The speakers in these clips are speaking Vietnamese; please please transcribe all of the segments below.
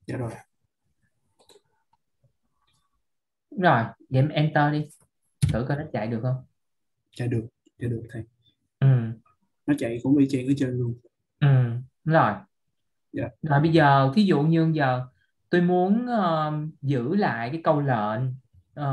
Dạ rồi. Rồi vậy em enter đi, thử coi nó chạy được không. Dạ được. Dạ được thầy. Ừ. Nó chạy cũng y chang ở trên luôn. Ừ. Rồi. Dạ. Rồi bây giờ thí dụ như giờ tôi muốn giữ lại cái câu lệnh. Ờ,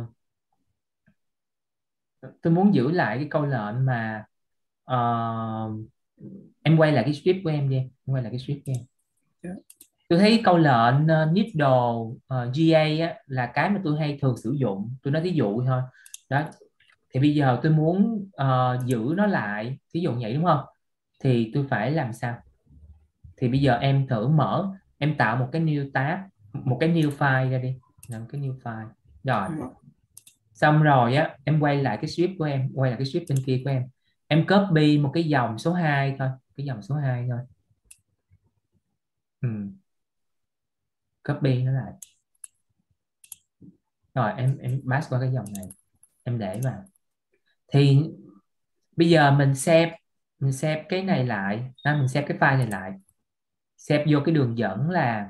tôi muốn giữ lại cái câu lệnh mà ờ, em quay lại cái script của em đi, em quay lại cái script của em. Dạ. Tôi thấy câu lệnh needle GA á, là cái mà tôi hay thường sử dụng, tôi nói ví dụ thôi. Đó, thì bây giờ tôi muốn giữ nó lại, ví dụ vậy đúng không, thì tôi phải làm sao? Thì bây giờ em thử mở, em tạo một cái new tab, một cái new file ra đi, làm cái new file. Rồi Dạ rồi. xong rồi á, em quay lại cái script của em, quay lại cái script bên kia của em copy một cái dòng số 2 thôi, cái dòng số 2 thôi. Ừ, copy nó lại. Rồi em pass qua cái dòng này, em để vào. Thì bây giờ mình save cái này lại, mình save cái file này lại, save vô cái đường dẫn là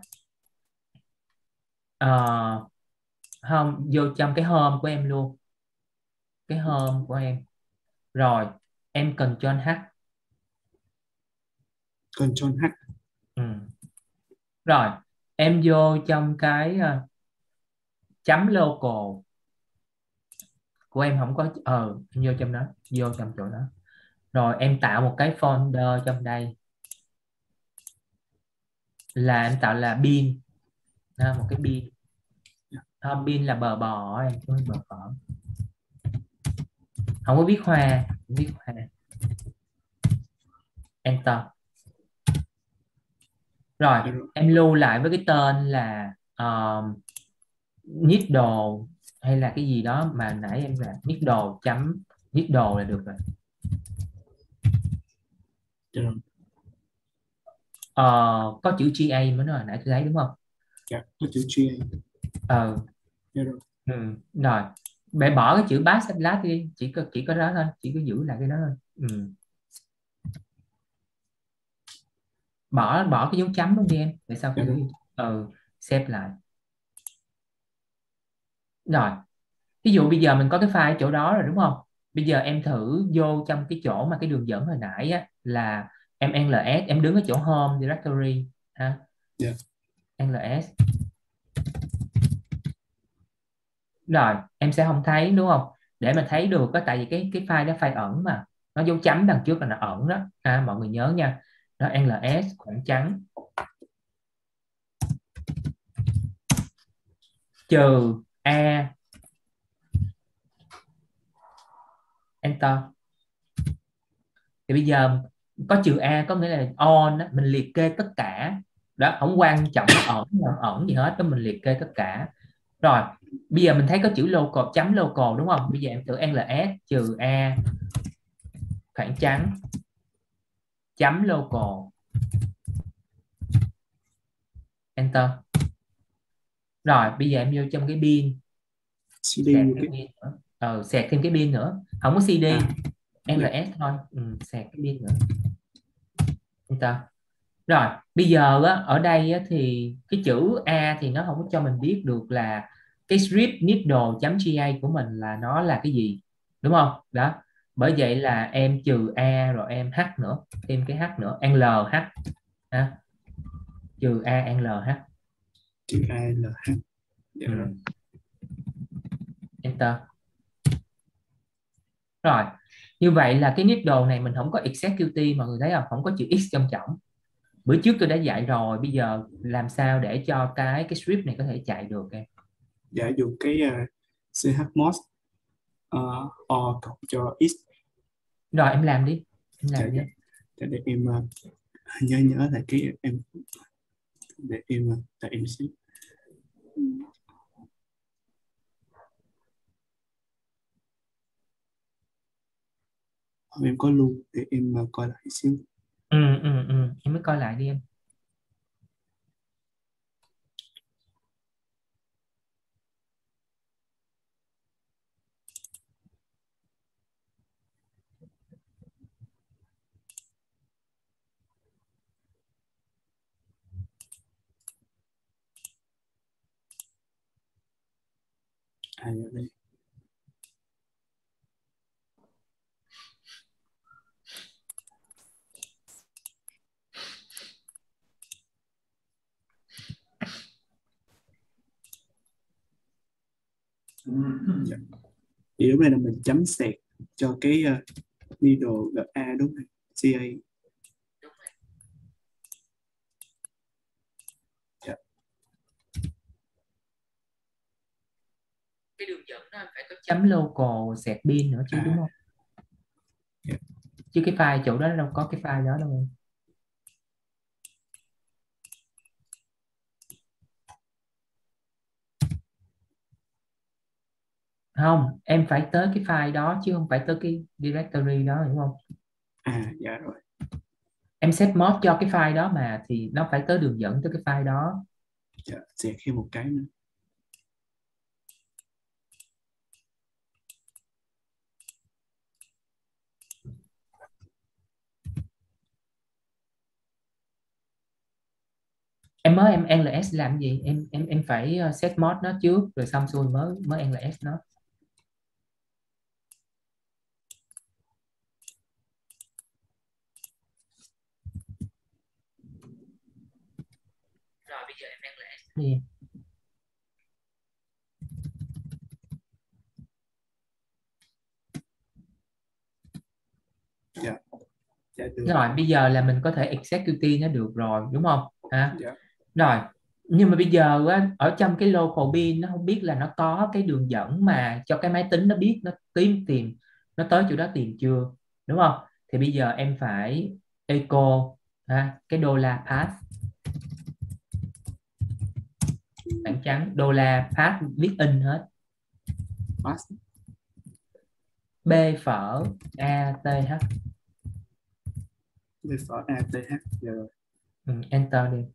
ờ, không, vô trong cái home của em luôn, cái home của em. Rồi em Ctrl H. Control H. Ừ. Rồi em vô trong cái chấm local của em, không có em vô trong đó, vô trong chỗ đó. Rồi em tạo một cái folder trong đây, là em tạo là bin, một cái bin. Dạ. Bin là bờ bò em, không phải bờ phở. Không có viết hoa, không viết hoa. Enter. Rồi Dạ rồi. em lưu lại với cái tên là needle hay là cái gì đó mà nãy em là needle chấm needle là được rồi. Dạ rồi. Ờ, có chữ GA mới nói hồi nãy tôi thấy đúng không? Dạ có chữ GA. Ờ. Dạ rồi. Ừ. Rồi bạn bỏ cái chữ bass lát đi, chỉ có đó thôi, chỉ có giữ lại cái đó thôi. Ừ. bỏ cái dấu chấm luôn đi em, tại sao Dạ phải giữ rồi. gì? Xếp lại. Rồi ví dụ bây giờ mình có cái file ở chỗ đó rồi đúng không, bây giờ em thử vô trong cái chỗ mà cái đường dẫn hồi nãy á, là em ls, em đứng ở chỗ home directory ha, Dạ. ls. Rồi em sẽ không thấy đúng không, để mà thấy được có tại vì cái file đó file ẩn mà, nó dấu chấm đằng trước là nó ẩn đó mọi người nhớ nha. Đó, ls khoảng trắng trừ a, enter. Thì bây giờ có trừ a có nghĩa là on đó, mình liệt kê tất cả. Đó không quan trọng nó ẩn không ẩn gì hết đó, mình liệt kê tất cả. Rồi bây giờ mình thấy có chữ local chấm local đúng không, bây giờ em thử ls trừ a khoảng trắng chấm local, enter. Rồi bây giờ em vô trong cái bin, CD sạc vô thêm cái. pin nữa, sạc thêm cái pin nữa, không có CD, À. Dạ. ls thôi. Sạc cái pin nữa, enter. Rồi bây giờ á, ở đây á, thì cái chữ A thì nó không có cho mình biết được là cái script needle.ga của mình là nó là cái gì, đúng không? Đó, bởi vậy là em trừ A rồi em H nữa, thêm cái H nữa, LH ha, trừ A LH. Chữ A L H. Dạ rồi. Ừ, enter. Rồi như vậy là cái needle này mình không có execute, mọi người thấy không, không có chữ X trong trọng. Bữa trước tôi đã dạy rồi, bây giờ làm sao để cho cái script này có thể chạy được em. Dạ dùng cái chmod o cộng cho x. Rồi em làm đi, em Dạ làm dạ. đi. Dạ, để em nhớ nhớ lại cái em, để em tại em xíu. Em có luôn để em coi lại xíu. Ừ, ừ, ừ. Em mới coi lại đi em. Giờ đây. Dạ. Thì lúc này là mình chấm sẹt cho cái middle gặp A đúng không? CA. Dạ. Cái đường dẫn nó phải có chấm local sẹt bin nữa chứ đúng không? Dạ. Chứ cái file chỗ đó nó đâu có cái file đó đâu. Không, em phải tới cái file đó chứ không phải tới cái directory đó, hiểu không? Dạ rồi. Em set mod cho cái file đó mà thì nó phải tới đường dẫn tới cái file đó. Dạ, sẹt thêm một cái nữa. Em LS làm gì? Em phải set mod nó trước rồi xong xuôi mới LS nó. Rồi bây giờ em LS đi. Dạ. Dạ được. Rồi bây giờ là mình có thể execute nó được rồi đúng không? Dạ. Rồi nhưng mà bây giờ á, ở trong cái local bin nó không biết là nó có cái đường dẫn mà cho cái máy tính nó biết nó tìm nó tới chỗ đó tìm chưa, đúng không? Thì bây giờ em phải echo cái $path khoảng trắng $path viết in hết Pass. b phở a t h. Với phở ATH. Dạ rồi. Enter đi.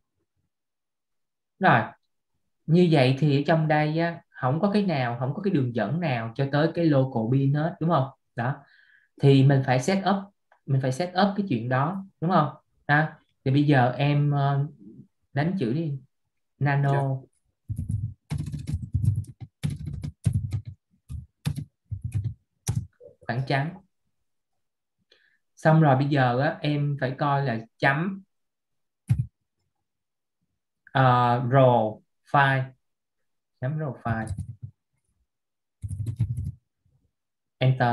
Rồi như vậy thì ở trong đây á, không có cái nào, không có cái đường dẫn nào cho tới cái local bin hết đúng không? Đó thì mình phải set up cái chuyện đó đúng không? Thì bây giờ em đánh chữ đi Dạ. nano khoảng trắng, xong rồi bây giờ á, em phải coi là chấm raw file, chấm raw file, enter.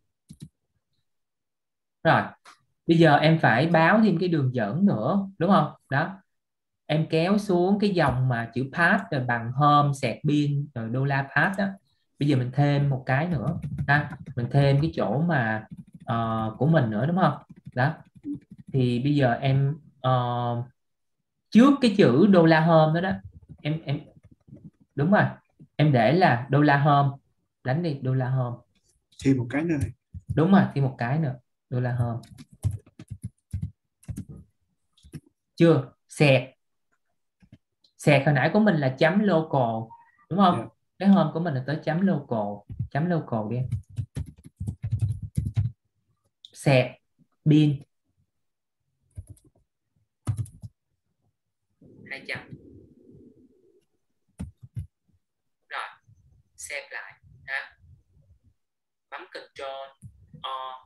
Rồi bây giờ em phải báo thêm cái đường dẫn nữa đúng không? Đó em kéo xuống cái dòng mà chữ path rồi bằng home sạc pin rồi $path á, bây giờ mình thêm một cái nữa mình thêm cái chỗ mà của mình nữa đúng không? Đó thì bây giờ em trước cái chữ $home đó đó em đúng rồi, em để là $home, đánh đi $home, Thêm một cái nữa này. đúng rồi thêm một cái nữa $home. Chưa sạc, sạc hồi nãy của mình là chấm local đúng không? Dạ. Cái home của mình là tới chấm local đi, sạc pin 200. Rồi save lại bấm Ctrl O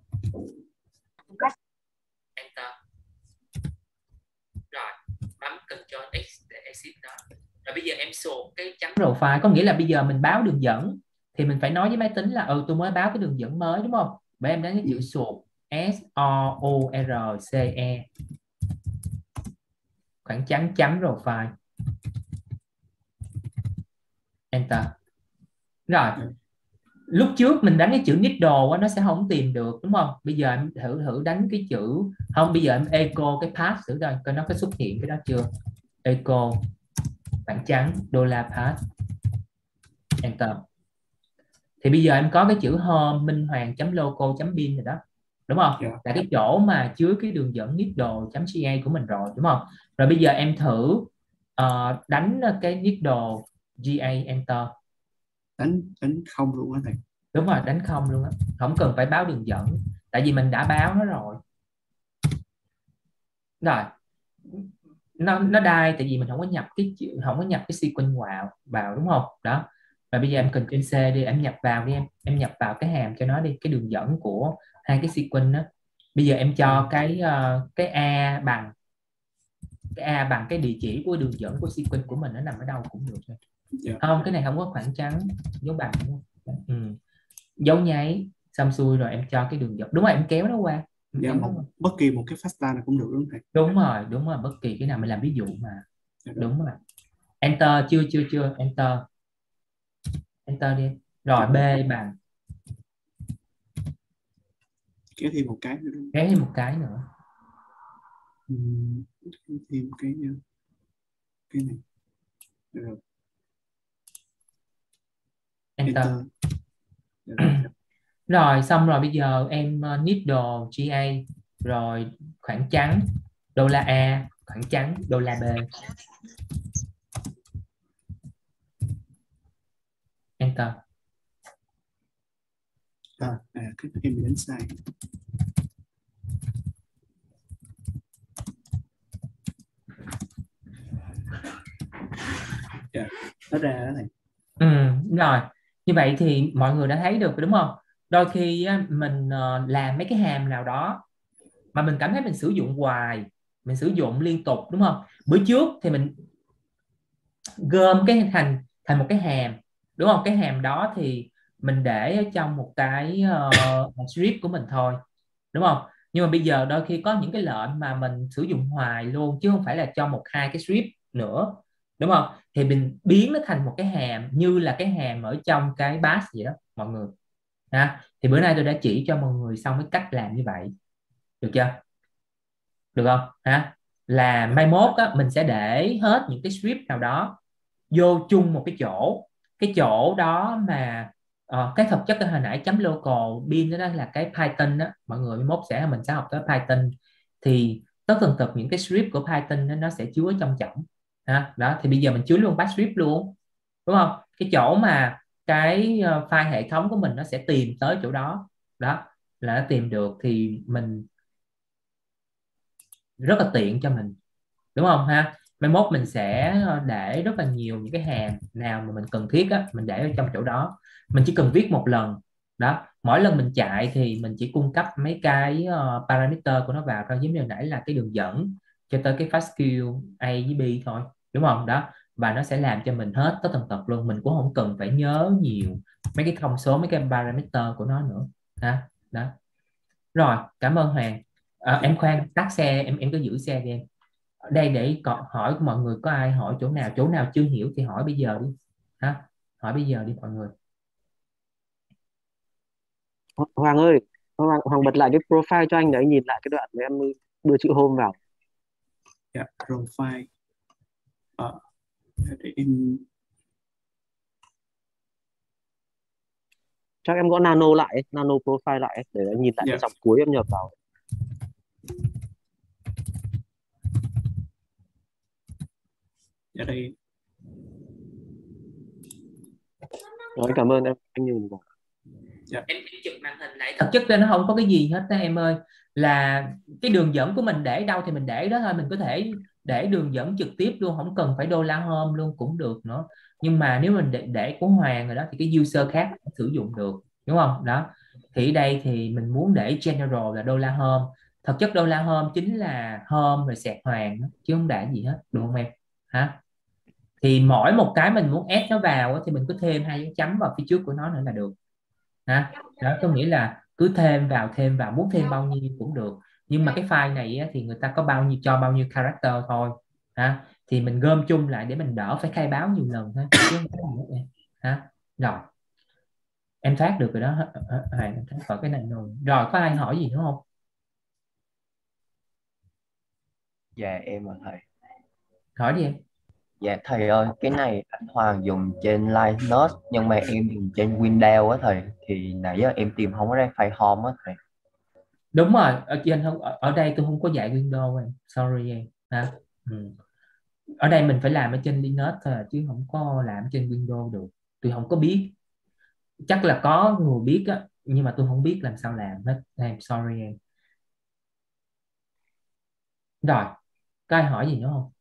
Enter, rồi bấm Ctrl X để exit nó. Rồi bây giờ em sort cái chấm profile, có nghĩa là bây giờ mình báo đường dẫn thì mình phải nói với máy tính là tôi mới báo cái đường dẫn mới đúng không? Bởi em đánh cái chữ sort SOURCE khoảng trắng chấm profile, enter. Rồi Dạ. lúc trước mình đánh cái chữ needle nó sẽ không tìm được đúng không? Bây giờ em thử đánh cái chữ không, bây giờ em echo cái path thử coi nó có xuất hiện cái đó chưa. Echo khoảng trắng $path, enter. Thì bây giờ em có cái chữ home minh hoàng local bin rồi đó đúng không? Dạ. Là cái chỗ mà chứa cái đường dẫn needle.ca của mình rồi đúng không? Rồi bây giờ em thử đánh cái needle ga, enter. Đánh không luôn á thầy. Đúng rồi, đánh không luôn á, không cần phải báo đường dẫn tại vì mình đã báo nó rồi. Rồi nó đai tại vì mình không có nhập cái sequence vào đúng không? Đó Và bây giờ em cần trên C đi, em nhập vào đi, em nhập vào cái hàm cho nó đi, cái đường dẫn của hai cái sequence đó. Bây giờ em cho cái A bằng cái địa chỉ của đường dẫn của sequence của mình nó nằm ở đâu cũng được thôi. Dạ. Không, cái này không có khoảng trắng, dấu bằng đúng không? Dấu nháy xong xuôi rồi em cho cái đường dẫn, đúng rồi, em kéo nó qua, em Dạ, kéo nó qua. bất kỳ một cái fasta nào cũng được đúng không thầy? Đúng rồi, bất kỳ cái nào mình làm ví dụ mà. Dạ rồi. Đúng rồi. Enter, chưa enter, enter đi. Dạ Rồi B rồi. bằng, Kéo thêm một cái nữa đúng không? kéo thêm một cái nữa. Kéo thêm cái này. Dạ rồi. Enter. Enter. Dạ rồi. Rồi xong rồi bây giờ em needle GA, rồi khoảng trắng đô la A, khoảng trắng đô la B. Enter. Cái em bị đánh sai. Dạ, nó ra đó thầy. Rồi như vậy thì mọi người đã thấy được đúng không? Đôi khi á, mình làm mấy cái hàm nào đó mà mình cảm thấy mình sử dụng hoài, mình sử dụng liên tục đúng không? Bữa trước thì mình gom cái thành thành một cái hàm đúng không? Cái hàm đó thì mình để ở trong một cái script của mình thôi đúng không? Nhưng mà bây giờ đôi khi có những cái lệnh mà mình sử dụng hoài luôn chứ không phải là cho một hai cái script nữa đúng không? Thì mình biến nó thành một cái hàm như là cái hàm ở trong cái bash vậy đó mọi người ha. Thì bữa nay tôi đã chỉ cho mọi người xong cái cách làm như vậy, được chưa? Được không ha? Là mai mốt á, mình sẽ để hết những cái script nào đó vô chung một cái chỗ đó mà cái thực chất cái hồi nãy chấm local bin đó, là cái Python đó mọi người, mai mốt mình sẽ học tới Python thì tất tần tật những cái script của Python đó, nó sẽ chứa trong chổng ha. Đó thì bây giờ mình chứa luôn bash script luôn đúng không? Cái chỗ mà cái file hệ thống của mình nó sẽ tìm tới chỗ đó, đó là nó tìm được thì mình rất là tiện cho mình đúng không ha. Mai mốt mình sẽ để rất là nhiều những cái hàm nào mà mình cần thiết á, mình để ở trong chỗ đó, mình chỉ cần viết một lần đó, mỗi lần mình chạy thì mình chỉ cung cấp mấy cái parameter của nó vào thôi, giống như hồi nãy là cái đường dẫn cho tới cái FASTQ A với B thôi đúng không đó, và nó sẽ làm cho mình hết tất tần tật luôn, mình cũng không cần phải nhớ nhiều mấy cái thông số mấy cái parameter của nó nữa ha. Đó rồi, cảm ơn Hoàng. Em khoan tắt xe, em cứ giữ xe đi em. Ở đây để hỏi mọi người có ai hỏi chỗ nào chưa hiểu thì hỏi bây giờ đi ha, hỏi bây giờ đi mọi người. Hoàng ơi, Hoàng bật lại cái profile cho anh để anh nhìn lại cái đoạn mà em đưa chữ home vào. Dạ, profile. Để em. Chắc em gõ nano lại, nano profile lại để anh nhìn lại Dạ. cái dòng cuối em nhập vào. Dạ đây. Rồi anh cảm ơn em, anh nhìn vào. Dạ. Em chụp màn hình lại, thực chất nó không có cái gì hết đó em ơi, là cái đường dẫn của mình để đâu thì mình để đó thôi, mình có thể để đường dẫn trực tiếp luôn, không cần phải đô la home luôn cũng được nữa, nhưng mà nếu mình để của Hoàng rồi đó thì cái user khác cũng sử dụng được đúng không đó. Thì ở đây thì mình muốn để general là đô la home, thực chất đô la home chính là home rồi sạc Hoàng đó, chứ không để gì hết đúng không em hả? Thì mỗi một cái mình muốn add nó vào á, thì mình cứ thêm hai dấu chấm vào phía trước của nó nữa là được ha. Đó có nghĩa là cứ thêm vào, muốn thêm bao nhiêu cũng được, nhưng mà cái file này á, thì người ta có bao nhiêu cho bao nhiêu character thôi ha, thì mình gom chung lại để mình đỡ phải khai báo nhiều lần thôi chứ không có gì hết em ha. Rồi em thoát được rồi đó Hoàng, em thoát khỏi cái này rồi có ai hỏi gì nữa không? Dạ em là thầy. Hỏi đi em. Dạ thầy ơi, cái này anh Hoàng dùng trên Linux nhưng mà em dùng trên Windows á thầy. Thì nãy giờ em tìm không có ra file home á thầy. Đúng rồi, ở trên không, ở đây tôi không có dạy Windows em, sorry em ha. Ở đây mình phải làm ở trên Linux thôi chứ không có làm trên Windows được, tôi không có biết, chắc là có người biết á nhưng mà tôi không biết làm sao làm hết em, sorry em. Rồi có ai hỏi gì nữa không?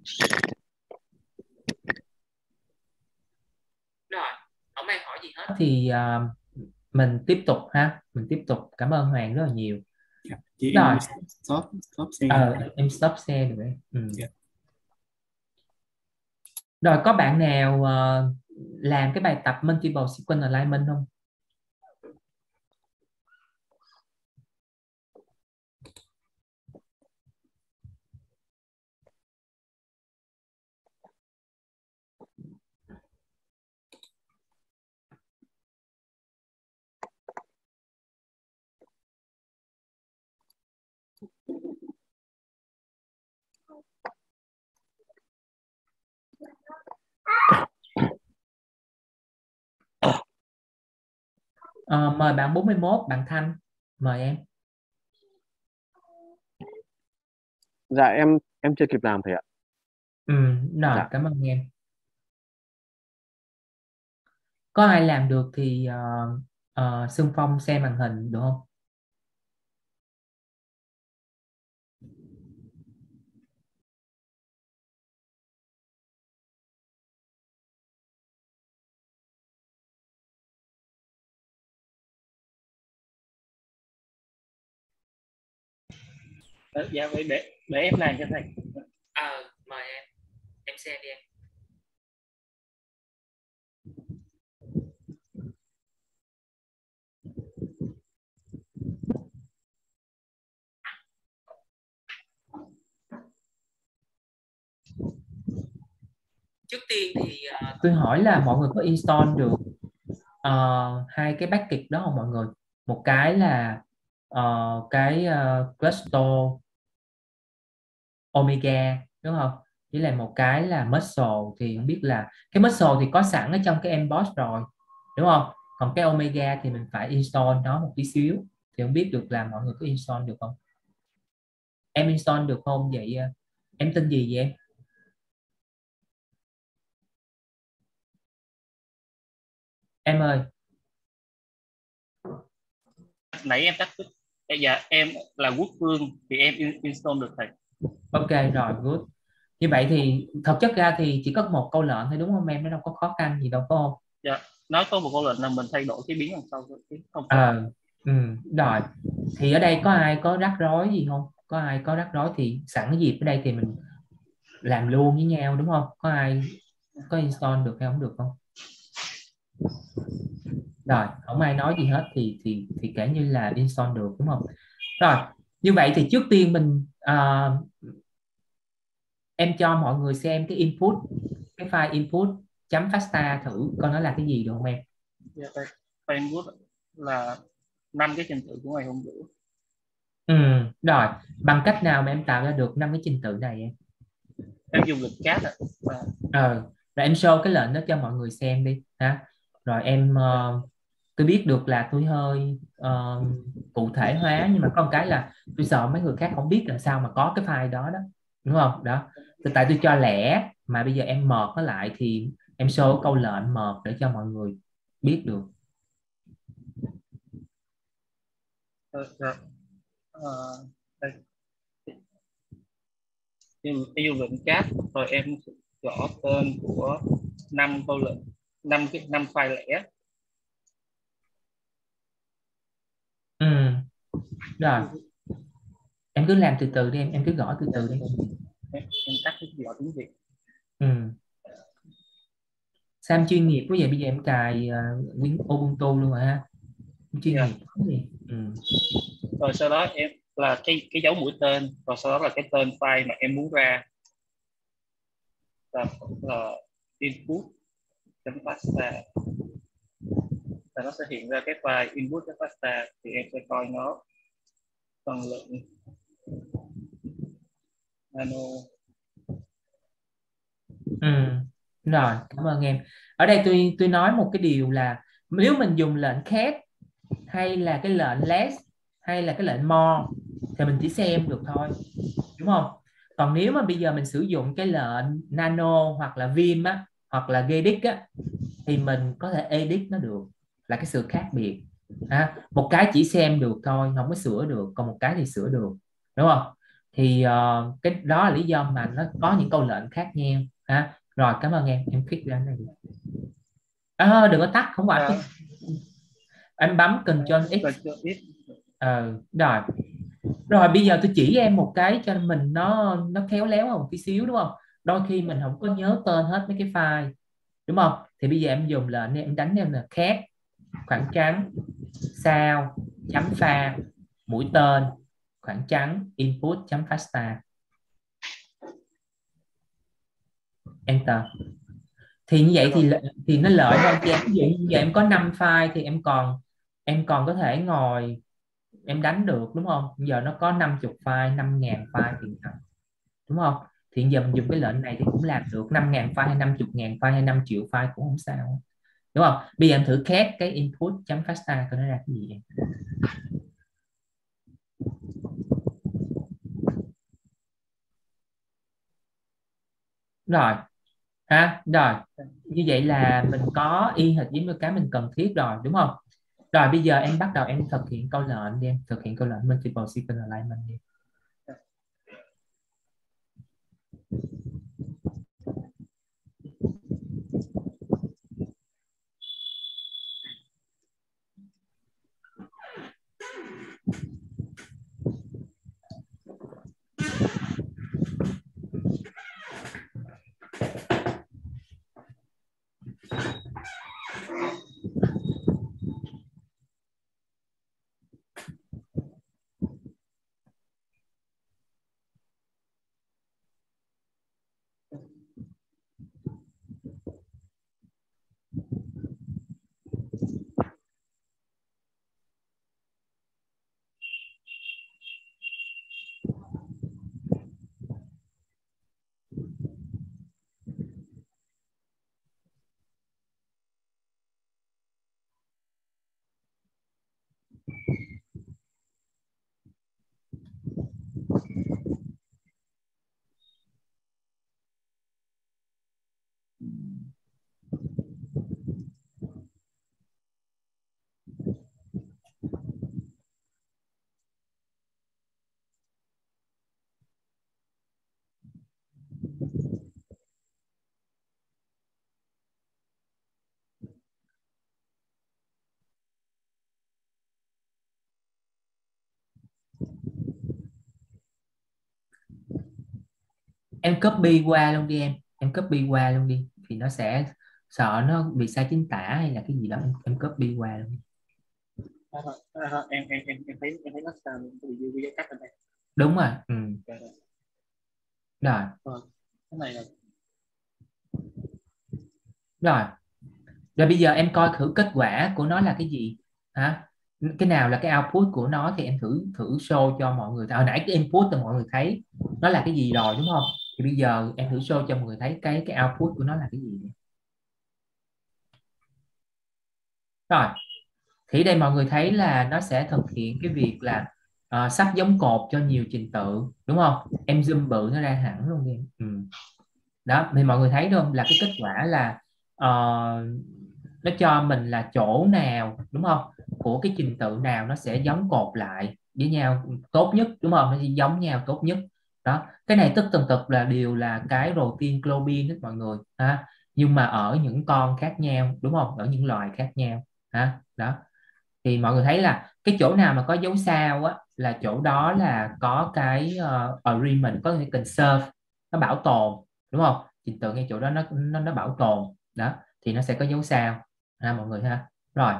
Rồi, không ai hỏi gì hết thì mình tiếp tục ha, mình tiếp tục. Cảm ơn Hoàng rất là nhiều. Dạ. Chị Rồi, em stop share. em stop share được đấy. Dạ. Rồi, có bạn nào làm cái bài tập multiple sequence alignment không? Mời bạn 41, bạn Thanh, mời em. Dạ em chưa kịp làm thầy ạ. Rồi, Dạ. cảm ơn em. Có ai làm được thì xung phong xem màn hình được không? Dạ vậy để em làm cho thầy. Mời em xem đi em. Trước tiên thì tôi hỏi là mọi người có install được hai cái package đó không mọi người? Một cái là cái Crystal Omega đúng không? Với lại một cái là Muscle, thì không biết là cái Muscle thì có sẵn ở trong cái Emboss rồi đúng không? Còn cái Omega thì mình phải install nó một tí xíu, thì không biết được là mọi người có install được không? Em install được không vậy? Em tên gì vậy em ơi? Nãy em tắt mic. Dạ em là Quốc Phương thì em install được thầy. Ok rồi, good. Như vậy thì thật chất ra thì chỉ có một câu lệnh thôi đúng không em? Nó đâu có khó khăn gì đâu phải không? Dạ, nó có một câu lệnh là mình thay đổi cái biến đằng sau thôi, chứ không có. Rồi thì ở đây có ai có rắc rối gì không? Có ai có rắc rối thì sẵn cái dịp ở đây thì mình làm luôn với nhau đúng không? Có ai có install được hay không được không? Rồi không ai nói gì hết thì kể như là install được đúng không? Rồi như vậy thì trước tiên mình em cho mọi người xem cái input, cái file input chấm fasta thử coi nó là cái gì được không em? Dạ, file input là 5 cái trình tự của ngày hôm bữa. Rồi bằng cách nào mà em tạo ra được 5 cái trình tự này em? Em dùng lịch cát ạ. Rồi em show cái lệnh đó cho mọi người xem đi ha. Rồi em tôi biết được là tôi hơi cụ thể hóa, nhưng mà có một cái là tôi sợ mấy người khác không biết làm sao mà có cái file đó đó, đúng không? Đó tại tôi cho lẻ mà bây giờ em mợt nó lại thì em show câu lệnh mợt để cho mọi người biết được. Đây. Em dùng lệnh cát rồi em gõ tên của 5 câu lệnh, 5 file lẻ. Rồi em cứ làm từ từ đi em cứ gõ từ từ đi. Em tắt cái gõ tiếng Việt. Sam chuyên nghiệp quá vậy, bây giờ em cài Ubuntu luôn rồi ha, chuyên nghiệp gì. Rồi sau đó em là cái dấu mũi tên, rồi sau đó là cái tên file mà em muốn ra là input.pasta, và nó sẽ hiện ra cái file input.pasta, thì em sẽ coi nó phần lượng nano. Rồi cảm ơn em. Ở đây tôi nói một cái điều là nếu mình dùng lệnh cat hay là cái lệnh less hay là cái lệnh more thì mình chỉ xem được thôi đúng không? Còn nếu mà bây giờ mình sử dụng cái lệnh nano hoặc là vim á, hoặc là gedit á, thì mình có thể edit nó được, là cái sự khác biệt ha. Một cái chỉ xem được thôi không có sửa được, còn một cái thì sửa được đúng không? Thì cái đó là lý do mà nó có những câu lệnh khác nhau ha. Rồi cảm ơn em click ra này. Đừng có tắt, không phải anh bấm Ctrl X. Rồi rồi bây giờ tôi chỉ em một cái cho mình nó khéo léo hơn một tí xíu, đúng không? Đôi khi mình không có nhớ tên hết mấy cái file, đúng không? Thì bây giờ em dùng lệnh này, em đánh em là cat khoảng trắng sao chấm pha mũi tên khoảng trắng input chấm fasta, enter. Thì như vậy thì nó lợi hơn cho em. Ví dụ như giờ em có 5 file thì em còn có thể ngồi em đánh được, đúng không? Giờ nó có 50 file, 5.000 file thì đúng không? Thì giờ mình dùng cái lệnh này thì cũng làm được 5.000 file hay 50.000 file hay 5 triệu file cũng không sao, đúng không? Bây giờ em thử cat cái input chấm fasta coi nó ra cái gì em. Rồi rồi như vậy là mình có y hệt với cái mình cần thiết rồi, đúng không? Rồi bây giờ em bắt đầu em thực hiện câu lệnh đi, em thực hiện câu lệnh multiple sequence alignment đi. Em copy qua luôn đi em copy qua luôn đi thì nó sẽ sợ nó bị sai chính tả hay là cái gì đó, em copy qua luôn. Em thấy nó sao bị dư cái cắt ở đây. Đúng rồi. Rồi cái này là rồi bây giờ em coi thử kết quả của nó là cái gì hả? Cái nào là cái output của nó thì em thử show cho mọi người. Hồi nãy cái input thì mọi người thấy nó là cái gì rồi, đúng không? Thì bây giờ em thử show cho mọi người thấy cái output của nó là cái gì. Rồi thì đây mọi người thấy là nó sẽ thực hiện cái việc là sắp giống cột cho nhiều trình tự, đúng không? Em zoom bự nó ra hẳn luôn đi. Đó thì mọi người thấy không, là cái kết quả là ờ, nó cho mình là chỗ nào, đúng không, của cái trình tự nào nó sẽ giống cột lại với nhau tốt nhất, đúng không? Nó sẽ giống nhau tốt nhất. Đó, cái này tất tần tật là đều là cái routine globin hết mọi người ha, nhưng mà ở những con khác nhau, đúng không, ở những loài khác nhau ha. Đó thì mọi người thấy là cái chỗ nào mà có dấu sao á là chỗ đó là có cái agreement, có cái conserve, nó bảo tồn, đúng không? Trình tự ngay chỗ đó nó bảo tồn, đó thì nó sẽ có dấu sao ha mọi người ha.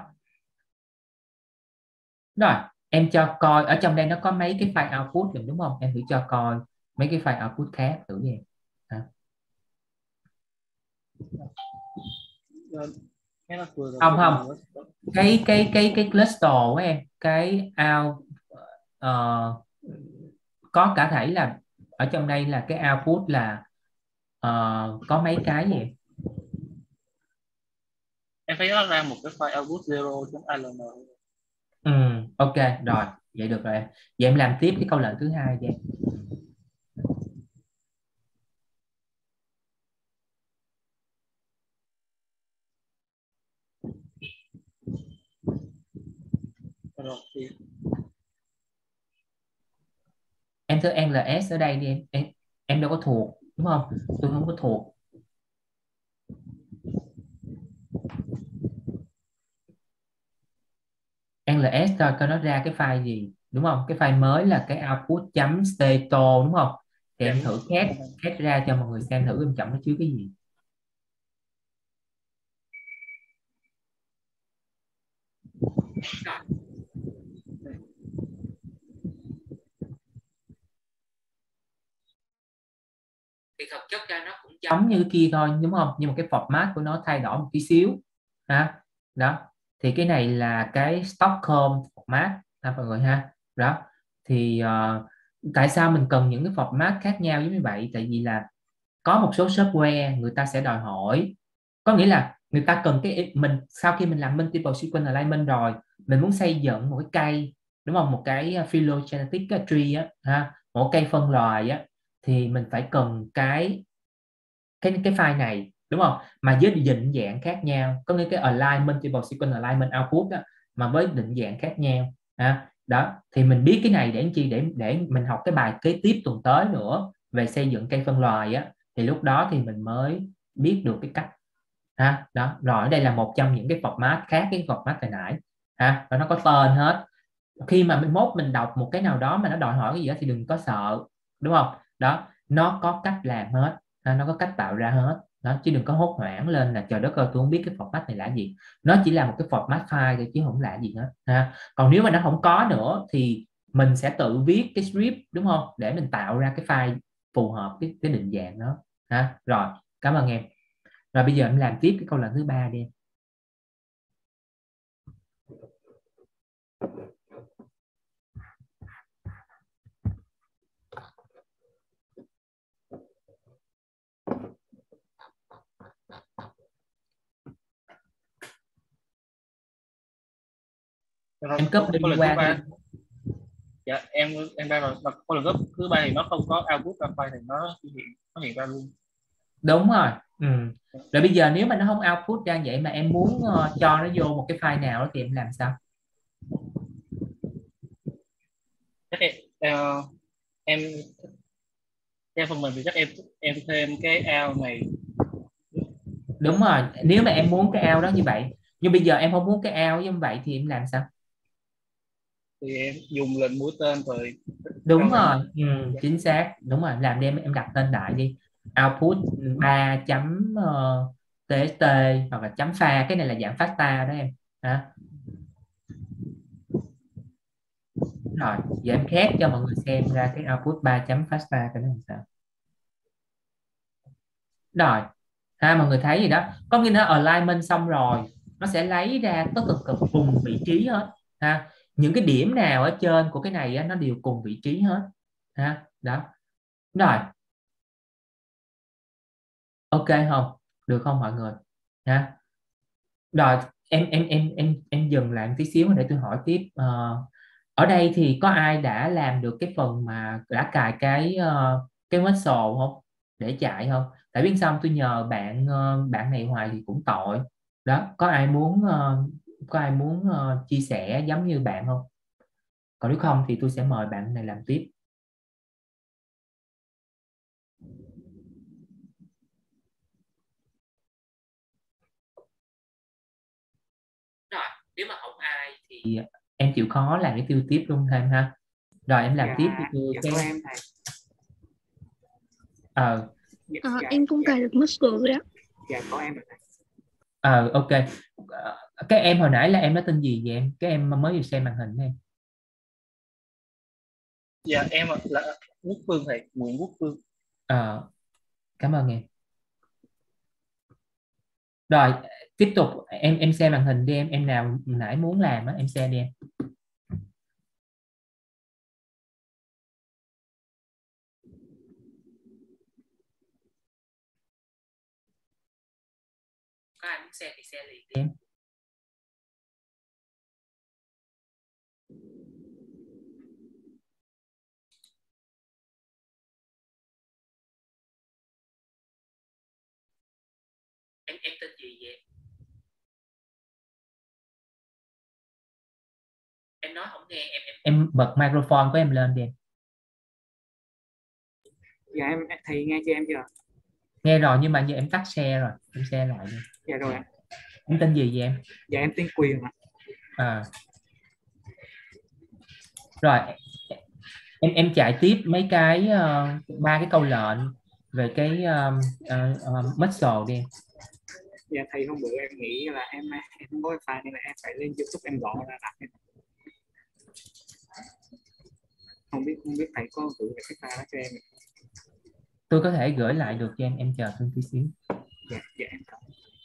Rồi em cho coi ở trong đây nó có mấy cái file output rồi, đúng không? Em thử cho coi mấy cái file output khác thử đi ha. Không cái cluster của em, cái out có cả thể là ở trong đây là cái output là có mấy cái gì. em thấy nó ra một cái file output zero.aln. Ok rồi, vậy được rồi. Vậy em làm tiếp cái câu lệnh thứ hai đi. Rồi thì Em thử NLS ở đây đi em đâu có thuộc đúng không, tôi không có thuộc. NLS coi nó ra cái file gì đúng không, cái file mới là cái output.stato đúng không, thì em thử cat ra cho mọi người xem thử em chọn nó chứa cái gì. Thì thực chất ra nó cũng giống như kia thôi đúng không, nhưng mà cái format của nó thay đổi một tí xíu ha. Đó thì cái này là cái Stockholm format ha mọi người ha. Đó thì tại sao mình cần những cái format khác nhau giống như vậy, tại vì là có một số software người ta sẽ đòi hỏi, có nghĩa là người ta cần cái mình sau khi mình làm multiple sequence alignment rồi mình muốn xây dựng một cái cây đúng không, một cái phylogenetic tree á ha, một cây phân loài á, thì mình phải cần cái file này đúng không, mà với định dạng khác nhau, có nghĩa cái align multiple sequence alignment output đó, mà với định dạng khác nhau ha. Đó thì mình biết cái này để làm chi, để mình học cái bài kế tiếp tuần tới nữa về xây dựng cây phân loài á, thì lúc đó thì mình mới biết được cái cách ha. Đó rồi ở đây là một trong những cái format khác cái format hồi nãy ha, và nó có tên hết. Khi mà mình đọc một cái nào đó mà nó đòi hỏi cái gì đó thì đừng có sợ đúng không. Đó nó có cách làm hết ha, nó có cách tạo ra hết đó, chứ đừng có hốt hoảng lên là trời đất ơi tôi không biết cái format này là gì. Nó chỉ là một cái format file thôi chứ không là gì hết ha. Còn nếu mà nó không có nữa thì mình sẽ tự viết cái script đúng không, để mình tạo ra cái file phù hợp cái định dạng đó ha. Rồi cảm ơn em. Rồi bây giờ em làm tiếp cái câu lần thứ 3 đi em. Em copy câu lần qua thứ ba. đi. Dạ em ra rồi. Và câu lần thứ ba thì nó không có output ra file thì nó hiện ra luôn. Đúng rồi. Rồi bây giờ nếu mà nó không output ra vậy mà em muốn cho nó vô một cái file nào đó thì em làm sao? Chắc em theo phần mềm thì chắc em thêm cái out này. Đúng rồi, nếu mà em muốn cái out đó như vậy, nhưng bây giờ em không muốn cái out như vậy thì em làm sao? Thì em dùng lệnh mũi tên rồi. Đúng rồi, chính xác, đúng rồi, làm đi em đặt tên đại đi, output 3 chấm tst hoặc là chấm pha, cái này là dạng FASTA đó em. Đó. Rồi giờ em khép cho mọi người xem ra cái output 3 chấm FASTA cái nó làm sao. Rồi ha, mọi người thấy gì đó, có nghĩa nó alignment xong rồi nó sẽ lấy ra tất cả cùng vị trí hết ha, những cái điểm nào ở trên của cái này á, nó đều cùng vị trí hết ha. Đó rồi, ok không, được không mọi người ha. Rồi em dừng lại một tí xíu để tôi hỏi tiếp. Ở đây thì có ai đã làm được cái phần mà đã cài cái muscle không, để chạy không? Tại biết sao tôi nhờ bạn này hoài thì cũng tội. Đó có ai muốn chia sẻ giống như bạn không? Còn nếu không thì tôi sẽ mời bạn này làm tiếp. Rồi nếu mà không ai thì em chịu khó làm cái tiêu tiếp luôn thêm ha. Rồi em làm tiếp thì tôi dạ, cái em thầy. Em cũng cài được muscle rồi đó. Dạ có em rồi thầy. Ok. Cái em hồi nãy là em nói tên gì vậy em? Cái em mới vừa xem màn hình em. Dạ em là Quốc Phương thầy, Nguyễn Quốc Phương. Cảm ơn em. Rồi tiếp tục em xem màn hình đi em nào nãy muốn làm á em xem đi em. Có ai muốn xem thì xem liền đi em. Em tên gì vậy? Em nói không nghe em bật microphone của em lên đi em. Dạ thầy nghe chưa, em chưa? Nghe rồi nhưng mà giờ em tắt share rồi, em share lại đi. Dạ rồi ạ. Em tên gì vậy em? Dạ em tên Quyền ạ. À. Rồi em chạy tiếp mấy cái ba cái câu lệnh về cái muscle đi em. Dạ thầy, hôm bữa em nghĩ là em không có wifi nên là em phải lên YouTube em gõ ra đặt. Không biết thầy có gửi cái file đó cho em. Tôi có thể gửi lại được cho em chờ tôi tí xíu. Dạ em cảm.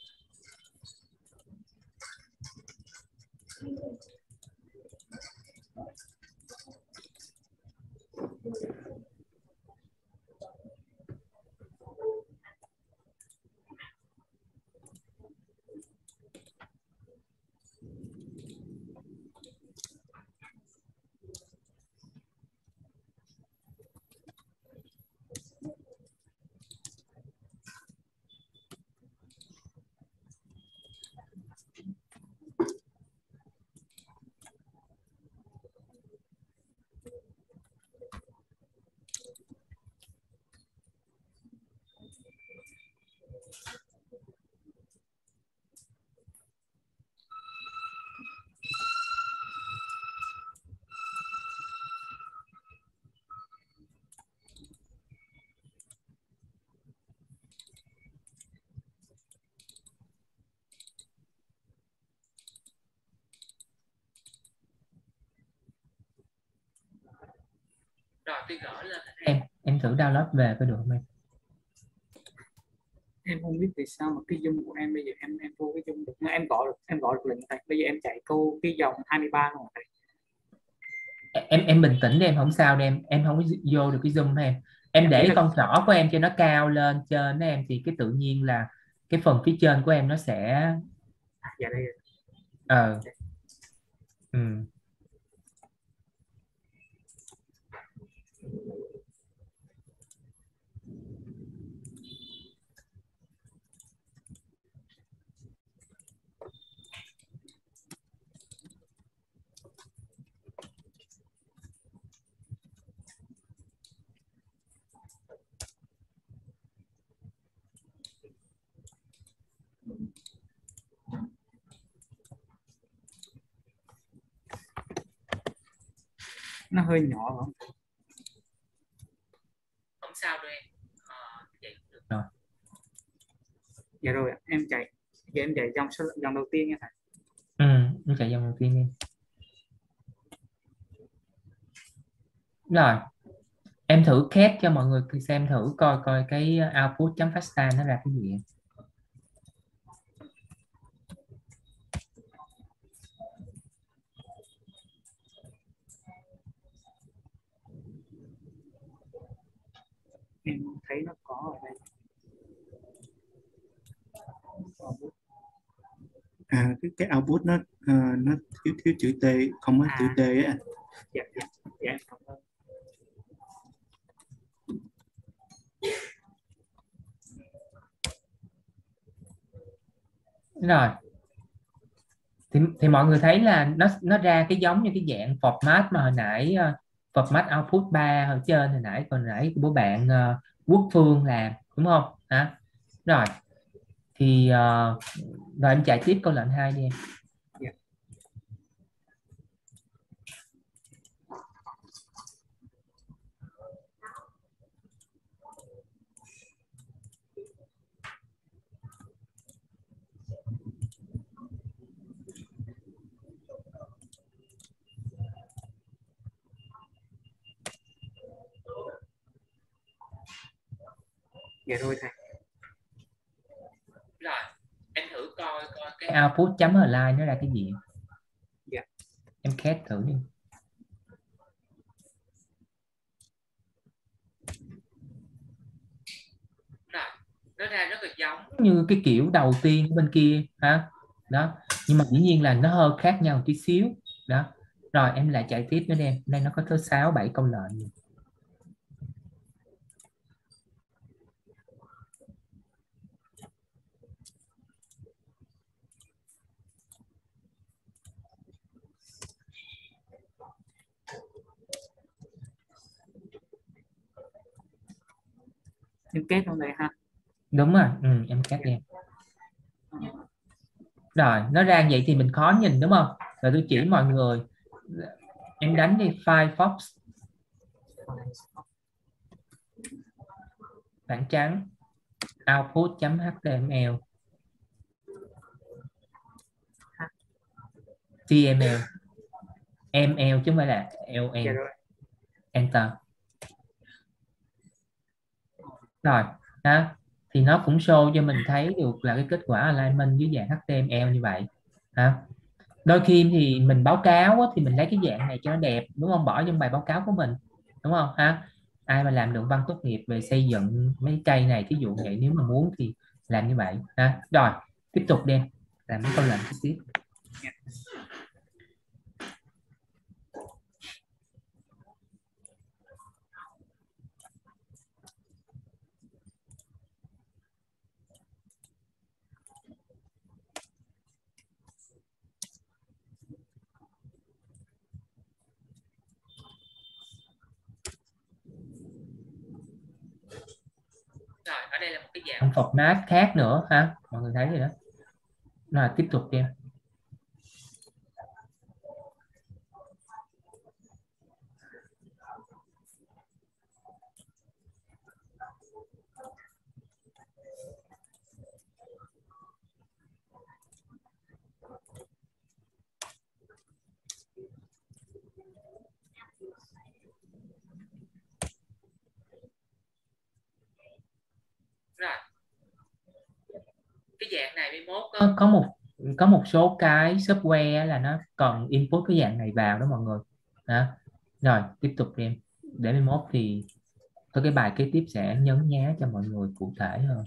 Rồi tôi gửi lên em thử download về có được không em? Em không biết vì sao mà cái Zoom của em bây giờ em vô cái Zoom được, em gọi được lệnh thầy. Bây giờ em chạy câu cái dòng 23 rồi thầy. Em bình tĩnh đi em, không sao đâu em không có vô được cái Zoom đó em để con trỏ của em cho nó cao lên trên đó em, thì cái tự nhiên là cái phần phía trên của em nó sẽ Dạ đây. Ừ. Nó hơi nhỏ không? Không sao đâu em. Vậy cũng được rồi. Dạ rồi em chạy. Giờ em chạy dòng đầu tiên nha thầy. Em chạy dòng đầu tiên em. Rồi em thử khép cho mọi người xem thử coi cái output.fasta nó ra cái gì em. Em thấy nó có ở đây. Cái output nó thiếu chữ T, không có chữ T á. Dạ cảm ơn. Rồi thì mọi người thấy là nó ra cái giống như cái dạng format mà hồi nãy format output 3 ở trên hồi nãy, còn nãy của bạn Quốc Phương làm đúng không hả? Rồi thì rồi em chạy tiếp câu lệnh 2 đi em. Dạ. Dạ rồi thầy. Rồi em thử coi cái output.align nó ra cái gì. Dạ. Em khét thử đi. Rồi nó ra rất là giống như cái kiểu đầu tiên bên kia hả đó, nhưng mà dĩ nhiên là nó hơi khác nhau một tí xíu đó. Rồi em lại chạy tiếp nữa đi em, đây nó có tới 6-7 câu lệnh. em kết trong đây ha. Đúng rồi, em cắt em. Rồi nó ra vậy thì mình khó nhìn đúng không? Rồi tôi chỉ mọi người, em đánh đi Firefox bảng trắng output.html TML ML chứ không phải là LM. Dạ rồi. Enter. Rồi đó, thì nó cũng show cho mình thấy được là cái kết quả alignment dưới dạng HTML như vậy ha. Đôi khi thì mình báo cáo á, thì mình lấy cái dạng này cho nó đẹp đúng không, bỏ trong bài báo cáo của mình đúng không ha. Ai mà làm luận văn tốt nghiệp về xây dựng mấy cây này thí dụ vậy, nếu mà muốn thì làm như vậy ha. Rồi tiếp tục đi làm mấy câu lệnh tiếp. Rồi, ở đây là một cái dạng format khác nữa ha, mọi người thấy rồi đó. Rồi tiếp tục đi em. Rồi. Cái dạng này 11 có một số cái software là nó còn input cái dạng này vào đó mọi người đó. Rồi tiếp tục đi em, để 11 thì có cái bài kế tiếp sẽ nhấn nhá cho mọi người cụ thể hơn.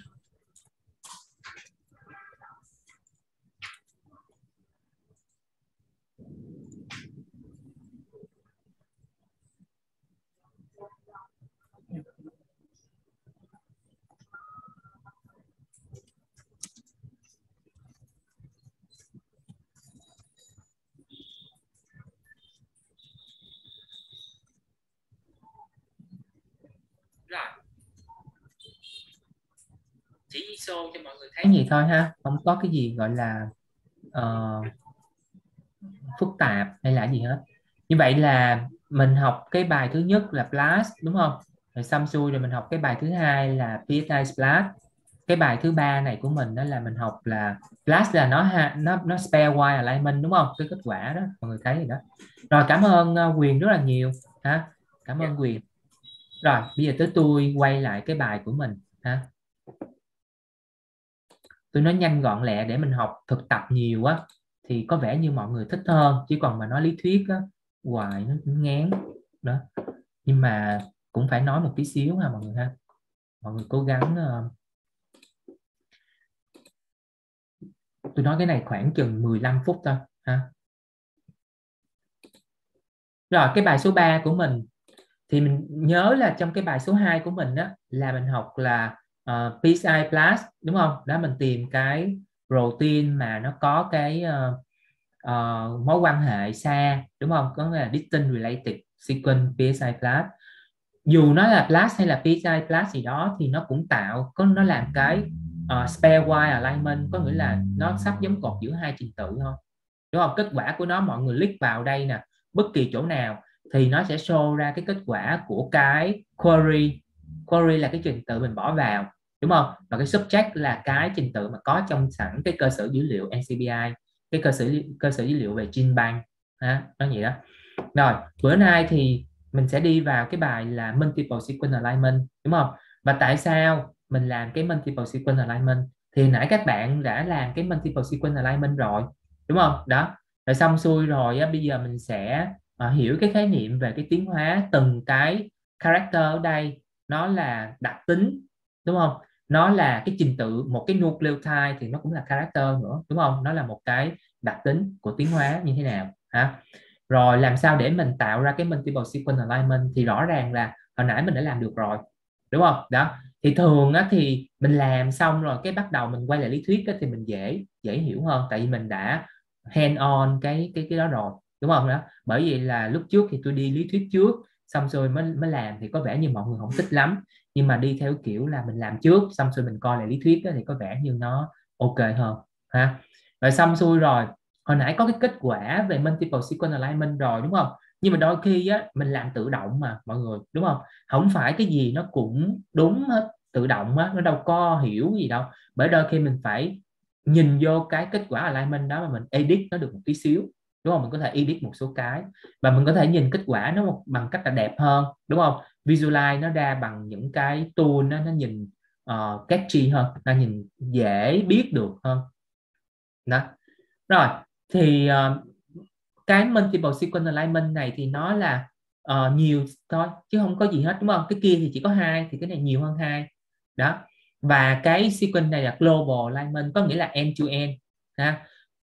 Rồi. Chỉ show cho mọi người thấy gì thôi ha, không có cái gì gọi là phức tạp hay là gì hết. Như vậy là mình học cái bài thứ nhất là Blast đúng không, rồi xong xuôi rồi mình học cái bài thứ hai là PSI Splash. Cái bài thứ ba này của mình đó là mình học là Blast là nó spare wire alignment đúng không, cái kết quả đó mọi người thấy rồi đó. Rồi cảm ơn Quyền rất là nhiều ha, cảm ơn Quyền. Rồi bây giờ tới tôi quay lại cái bài của mình ha. Tôi nói nhanh gọn lẹ để mình học thực tập nhiều á thì có vẻ như mọi người thích hơn, chứ còn mà nói lý thuyết á hoài nó ngán đó. Nhưng mà cũng phải nói một tí xíu ha mọi người ha. Mọi người cố gắng. Tôi nói cái này khoảng chừng 15 phút thôi ha. Rồi cái bài số 3 của mình thì mình nhớ là trong cái bài số 2 của mình đó là mình học là PSI Plus đúng không? Đó mình tìm cái protein mà nó có cái mối quan hệ xa đúng không? Có nghĩa là distant related sequence PSI Plus. Dù nó là Plus hay là PSI Plus gì đó thì nó cũng nó làm cái spare wire alignment, có nghĩa là nó sắp giống cột giữa hai trình tự thôi. Đúng không? Kết quả của nó mọi người click vào đây nè, bất kỳ chỗ nào thì nó sẽ show ra cái kết quả của cái query. Query là cái trình tự mình bỏ vào đúng không, và cái subject là cái trình tự mà có trong sẵn cái cơ sở dữ liệu NCBI, cái cơ sở dữ liệu về GenBank ha, nó vậy đó. Rồi bữa nay thì mình sẽ đi vào cái bài là multiple sequence alignment đúng không, và tại sao mình làm cái multiple sequence alignment thì nãy các bạn đã làm cái multiple sequence alignment rồi đúng không đó. Rồi xong xuôi rồi á, bây giờ mình sẽ hiểu cái khái niệm về cái tiến hóa từng cái character ở đây, nó là đặc tính đúng không, nó là cái trình tự, một cái nucleotide thì nó cũng là character nữa đúng không, nó là một cái đặc tính của tiến hóa như thế nào hả. Rồi làm sao để mình tạo ra cái multiple sequence alignment thì rõ ràng là hồi nãy mình đã làm được rồi đúng không đó. Thì thường á, thì mình làm xong rồi cái bắt đầu mình quay lại lý thuyết á, thì mình dễ hiểu hơn, tại vì mình đã hand on cái đó rồi đúng không đó. Bởi vì là lúc trước thì tôi đi lý thuyết trước xong rồi mới làm thì có vẻ như mọi người không thích lắm, nhưng mà đi theo kiểu là mình làm trước xong rồi mình coi lại lý thuyết đó, thì có vẻ như nó ok hơn ha. Rồi xong xuôi rồi, hồi nãy có cái kết quả về multiple sequence alignment rồi đúng không, nhưng mà đôi khi á mình làm tự động mà mọi người, đúng không, không phải cái gì nó cũng đúng hết. Tự động á nó đâu có hiểu gì đâu, bởi đôi khi mình phải nhìn vô cái kết quả alignment đó mà mình edit nó được một tí xíu, đúng không, mình có thể edit một số cái và mình có thể nhìn kết quả nó bằng cách là đẹp hơn, đúng không. Visualize nó ra bằng những cái tool nó nhìn catchy hơn, nó nhìn dễ biết được hơn đó. Rồi thì cái multiple sequence alignment này thì nó là nhiều thôi chứ không có gì hết, đúng không. Cái kia thì chỉ có 2 thì cái này nhiều hơn 2 đó. Và cái sequence này là global alignment, có nghĩa là end to end ha.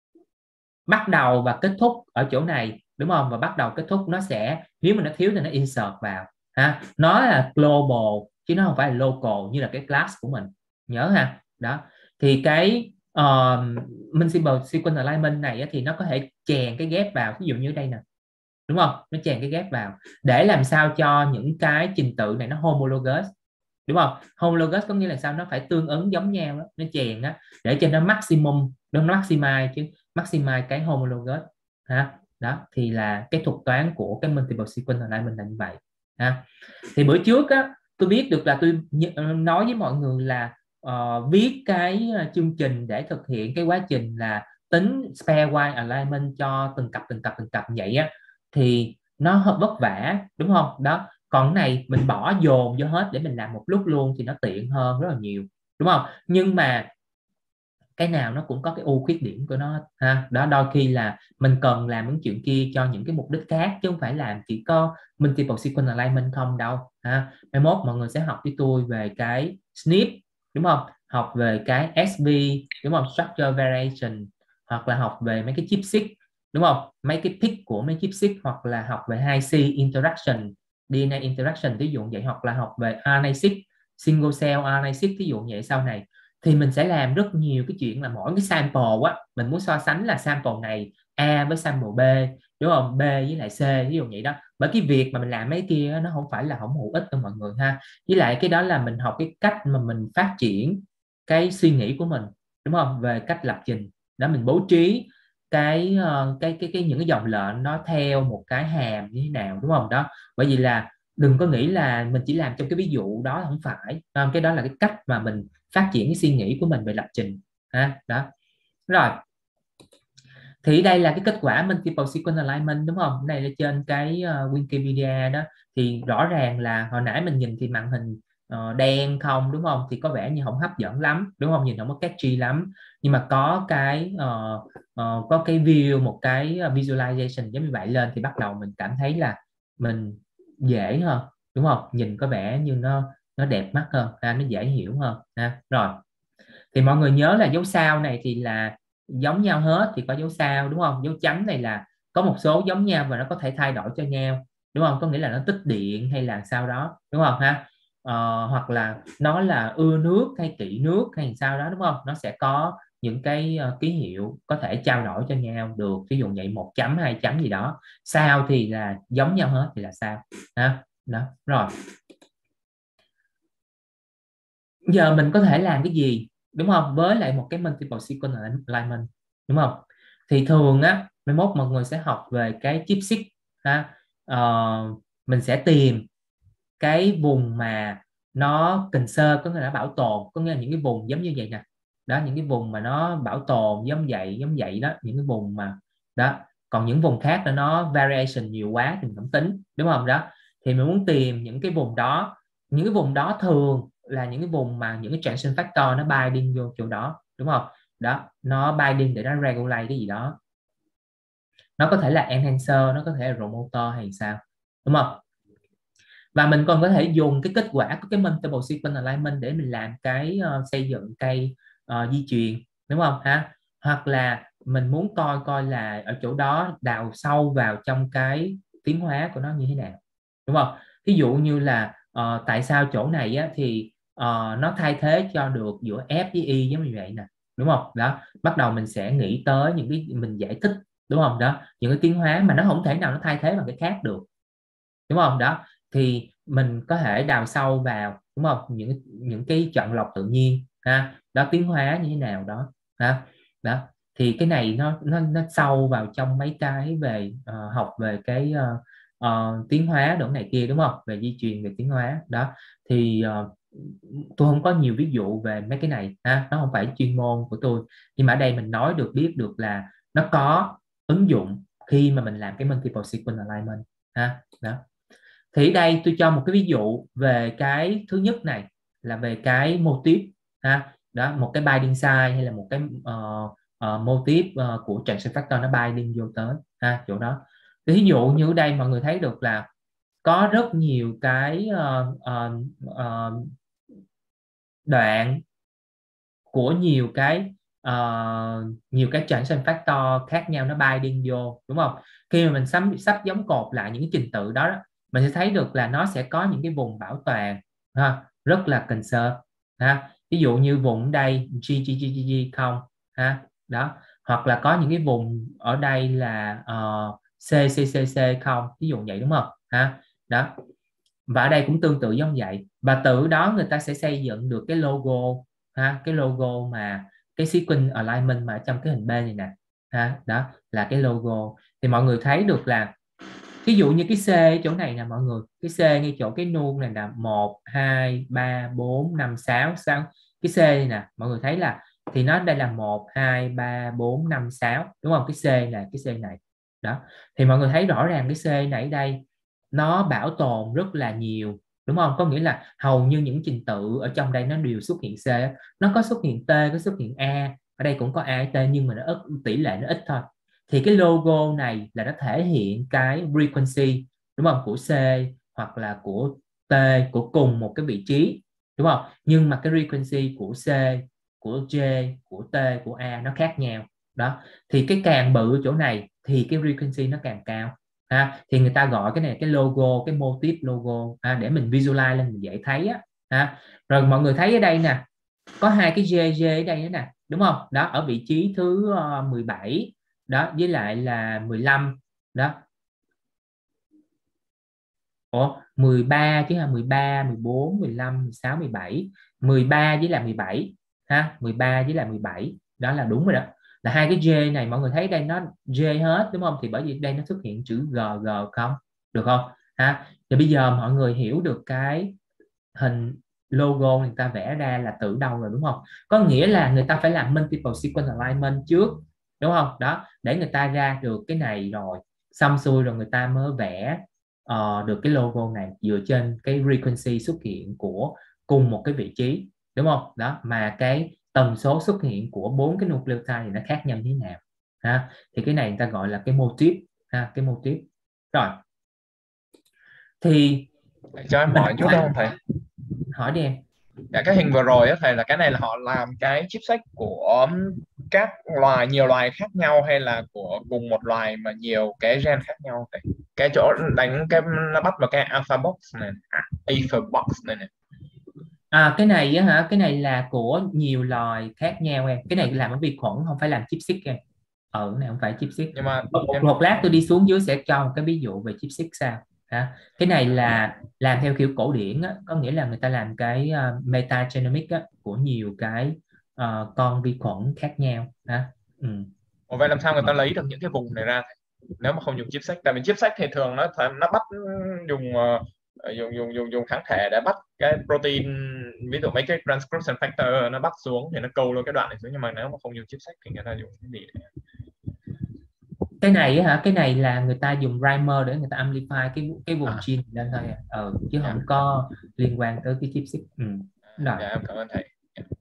Bắt đầu và kết thúc ở chỗ này, đúng không, và bắt đầu kết thúc nó sẽ, nếu mà nó thiếu thì nó insert vào ha. Nó là global chứ nó không phải là local như là cái class của mình, nhớ ha. Đó thì cái multiple sequence alignment này thì nó có thể chèn cái ghép vào, ví dụ như đây nè, đúng không, nó chèn cái ghép vào để làm sao cho những cái trình tự này nó homologous, đúng không. Homologous có nghĩa là sao, nó phải tương ứng giống nhau đó. Nó chèn đó để cho nó maximum, nó maximize chứ, maximize cái homologous ha. Đó thì là cái thuật toán của cái multiple sequence alignment là như vậy ha. Thì bữa trước á tôi biết được là tôi nói với mọi người là viết cái chương trình để thực hiện cái quá trình là tính pairwise alignment cho từng cặp vậy á thì nó hơi vất vả, đúng không. Đó, còn cái này mình bỏ dồn vô hết để mình làm một lúc luôn thì nó tiện hơn rất là nhiều, đúng không. Nhưng mà cái nào nó cũng có cái ưu khuyết điểm của nó ha. Đó, đôi khi là mình cần làm những chuyện kia cho những cái mục đích khác chứ không phải làm chỉ có multiple sequence alignment không đâu ha. Mai mốt mọi người sẽ học với tôi về cái SNP, đúng không, học về cái SV, đúng không, structure variation, hoặc là học về mấy cái chipset, đúng không, mấy cái pick của mấy chipset, hoặc là học về 2C interaction, DNA interaction ví dụ vậy, hoặc là học về RNA-seq, single cell RNA-seq ví dụ vậy. Sau này thì mình sẽ làm rất nhiều cái chuyện là mỗi cái sample á mình muốn so sánh là sample này A với sample B, đúng không, B với lại C ví dụ vậy đó. Bởi cái việc mà mình làm mấy kia nó không phải là không hữu ích đâu mọi người ha. Với lại cái đó là mình học cái cách mà mình phát triển cái suy nghĩ của mình, đúng không, về cách lập trình đó, mình bố trí cái những cái dòng lệnh nó theo một cái hàm như thế nào, đúng không. Đó, bởi vì là đừng có nghĩ là mình chỉ làm trong cái ví dụ đó, không phải. Cái đó là cái cách mà mình phát triển cái suy nghĩ của mình về lập trình ha. Đó rồi, thì đây là cái kết quả multiple sequence alignment, đúng không. Đây là trên cái Wikipedia đó, thì rõ ràng là hồi nãy mình nhìn thì màn hình đen không, đúng không, thì có vẻ như không hấp dẫn lắm, đúng không, nhìn không có catchy lắm. Nhưng mà có cái có cái view, một cái visualization giống như vậy lên thì bắt đầu mình cảm thấy là mình dễ hơn, đúng không, nhìn có vẻ như nó đẹp mắt hơn ha, nó dễ hiểu hơn ha. Rồi thì mọi người nhớ là dấu sao này thì là giống nhau hết thì có dấu sao, đúng không. Dấu chấm này là có một số giống nhau và nó có thể thay đổi cho nhau, đúng không, có nghĩa là nó tích điện hay là sao đó, đúng không ha. Hoặc là nó là ưa nước hay kỵ nước hay sao đó, đúng không, nó sẽ có những cái ký hiệu có thể trao đổi cho nhau được, ví dụ vậy 1 chấm 2 chấm gì đó. Sao thì là giống nhau hết thì là sao ha. Đó rồi, giờ mình có thể làm cái gì, đúng không, với lại một cái multiple sequence alignment, đúng không. Thì thường á mai mốt mọi người sẽ học về cái chipset ha. Mình sẽ tìm cái vùng mà nó conserve, có nghĩa là bảo tồn, có nghĩa là những cái vùng giống như vậy nè. Đó, những cái vùng mà nó bảo tồn giống vậy đó, những cái vùng mà đó. Còn những vùng khác là nó variation nhiều quá thì mình không tính, đúng không. Đó thì mình muốn tìm những cái vùng đó. Những cái vùng đó thường là những cái vùng mà những cái transition factor nó binding vô chỗ đó, đúng không. Đó, nó binding để nó regulate cái gì đó, nó có thể là enhancer, nó có thể là promoter hay sao, đúng không. Và mình còn có thể dùng cái kết quả của cái multiple sequence alignment để mình làm cái xây dựng cây di truyền, đúng không ha. Hoặc là mình muốn coi là ở chỗ đó đào sâu vào trong cái tiến hóa của nó như thế nào, đúng không. Ví dụ như là tại sao chỗ này á, thì nó thay thế cho được giữa F với Y giống như vậy nè, đúng không. Đó, bắt đầu mình sẽ nghĩ tới những cái mình giải thích, đúng không. Đó, những cái tiến hóa mà nó không thể nào nó thay thế bằng cái khác được, đúng không. Đó thì mình có thể đào sâu vào, đúng không, những cái chọn lọc tự nhiên ha, đó tiến hóa như thế nào đó ha, đó thì cái này nó sâu vào trong mấy cái về học về cái tiến hóa đồ này kia, đúng không, về di truyền, về tiến hóa đó. Thì tôi không có nhiều ví dụ về mấy cái này ha, nó không phải chuyên môn của tôi, nhưng mà ở đây mình nói được, biết được là nó có ứng dụng khi mà mình làm cái multiple sequence alignment ha, đó. Thì ở đây tôi cho một cái ví dụ về cái thứ nhất này là về cái motif ha, đó, một cái binding site hay là một cái motif của transition factor nó binding vô tới ha, chỗ đó. Ví dụ như ở đây mọi người thấy được là có rất nhiều cái đoạn của nhiều cái transition factor khác nhau nó binding vô, đúng không? Khi mà mình sắp giống cột lại những cái trình tự đó, mình sẽ thấy được là nó sẽ có những cái vùng bảo toàn ha, rất là conserve ha. Ví dụ như vùng đây G không ha, đó, hoặc là có những cái vùng ở đây là CCCC không, ví dụ vậy, đúng không ha, đó. Và ở đây cũng tương tự giống vậy, và từ đó người ta sẽ xây dựng được cái logo ha, cái logo mà cái sequence alignment mà trong cái hình B này nè ha, đó là cái logo. Thì mọi người thấy được là ví dụ như cái C ở chỗ này nè mọi người, cái C ngay chỗ cái nuông này là 1 2 3 4 5 6 cái C này nè mọi người thấy là thì nó đây là 1 2 3 4 5 6, đúng không? Cái C này, cái C này đó, thì mọi người thấy rõ ràng cái C này ở đây nó bảo tồn rất là nhiều, đúng không? Có nghĩa là hầu như những trình tự ở trong đây nó đều xuất hiện C, nó có xuất hiện T, có xuất hiện A, ở đây cũng có A, T, nhưng mà nó tỷ lệ nó ít thôi. Thì cái logo này là nó thể hiện cái frequency, đúng không, của C hoặc là của T, của cùng một cái vị trí, đúng không? Nhưng mà cái frequency của C, của J, của T, của A nó khác nhau đó. Thì cái càng bự chỗ này thì cái frequency nó càng cao ha. Thì người ta gọi cái này cái logo, cái motif logo ha, để mình visualize lên mình dễ thấy á ha. Rồi mọi người thấy ở đây nè, có hai cái JJ ở đây nữa nè, đúng không? Đó, ở vị trí thứ 17 đó, với lại là 15 đó. Ủa, 13 chứ ha, 13, 14, 15, 16, 17, 13 với là 17 ha, 13 với là 17, đó là đúng rồi đó. Là hai cái J này mọi người thấy đây nó J hết, đúng không? Thì bởi vì đây nó xuất hiện chữ GG không? Được không? Ha. Thì bây giờ mọi người hiểu được cái hình logo người ta vẽ ra là từ đâu rồi, đúng không? Có nghĩa là người ta phải làm multiple sequence alignment trước, đúng không? Đó, để người ta ra được cái này rồi, xong xuôi rồi người ta mới vẽ được cái logo này dựa trên cái frequency xuất hiện của cùng một cái vị trí, đúng không? Đó, mà cái tần số xuất hiện của 4 cái nucleotide thì nó khác nhau như thế nào ha. Thì cái này người ta gọi là cái motif ha, cái motif. Rồi thì cho em hỏi chút đó không thầy? Hỏi đi em. Dạ, cái hình vừa rồi á thầy, là cái này là họ làm cái chipset của các loài, nhiều loài khác nhau, hay là của cùng một loài mà nhiều cái gen khác nhau thầy? Cái chỗ đánh cái nó bắt vào cái alpha box này, alpha box này nè. Cái này á hả, cái này là của nhiều loài khác nhau em, cái này làm ở vi khuẩn, không phải làm chipset em. Cái này không phải chipset. Nhưng mà một lát tôi đi xuống dưới sẽ cho một cái ví dụ về chipset sao. Cái này là làm theo kiểu cổ điển á, có nghĩa là người ta làm cái metagenomic á, của nhiều cái con vi khuẩn khác nhau. Vậy làm sao người ta lấy được những cái vùng này ra thầy? Nếu mà không dùng chipset, tại vì chipset thì thường nó bắt dùng kháng thể để bắt cái protein, ví dụ mấy cái transcription factor nó bắt xuống thì nó câu luôn cái đoạn này xuống, nhưng mà nếu mà không dùng chipset thì người ta dùng cái gì để... Cái này á hả, cái này là người ta dùng primer để người ta amplify cái vùng gene lên thôi, chứ không có liên quan tới cái chipset. Rồi. Dạ, em cảm ơn thầy.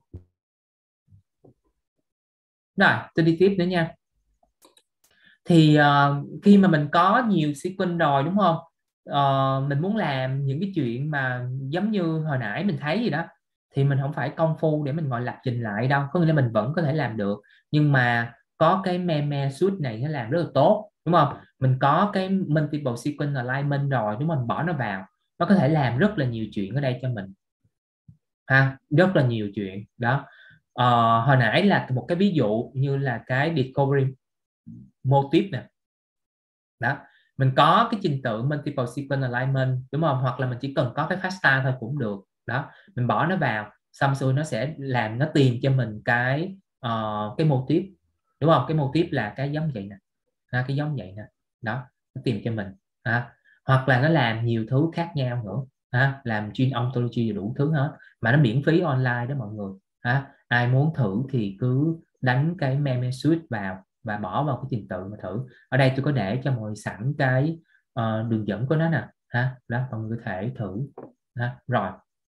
Rồi, tôi đi tiếp nữa nha. Thì khi mà mình có nhiều sequence rồi, đúng không? Mình muốn làm những cái chuyện mà giống như hồi nãy mình thấy gì đó, thì mình không phải công phu để mình ngồi lập trình lại đâu, có nghĩa là mình vẫn có thể làm được, nhưng mà có cái meme suite này nó làm rất là tốt, đúng không? Mình có cái multiple sequence alignment rồi, đúng không? Mình bỏ nó vào, nó có thể làm rất là nhiều chuyện ở đây cho mình ha, rất là nhiều chuyện đó. Hồi nãy là một cái ví dụ như là cái discovery motif nè, đó mình có cái trình tự multiple sequence alignment, đúng không? Hoặc là mình chỉ cần có cái FASTA thôi cũng được. Đó, mình bỏ nó vào xong rồi nó sẽ làm, nó tìm cho mình cái mô típ, đúng không? Cái mô típ là cái giống vậy nè, cái giống vậy nè, đó, nó tìm cho mình. Hoặc là nó làm nhiều thứ khác nhau nữa, làm chuyên ontology đủ thứ hết, mà nó miễn phí online đó mọi người. Ai muốn thử thì cứ đánh cái meme suite vào và bỏ vào cái trình tự mà thử. Ở đây tôi có để cho mọi người sẵn cái đường dẫn của nó nè, đó, mọi người có thể thử. Rồi,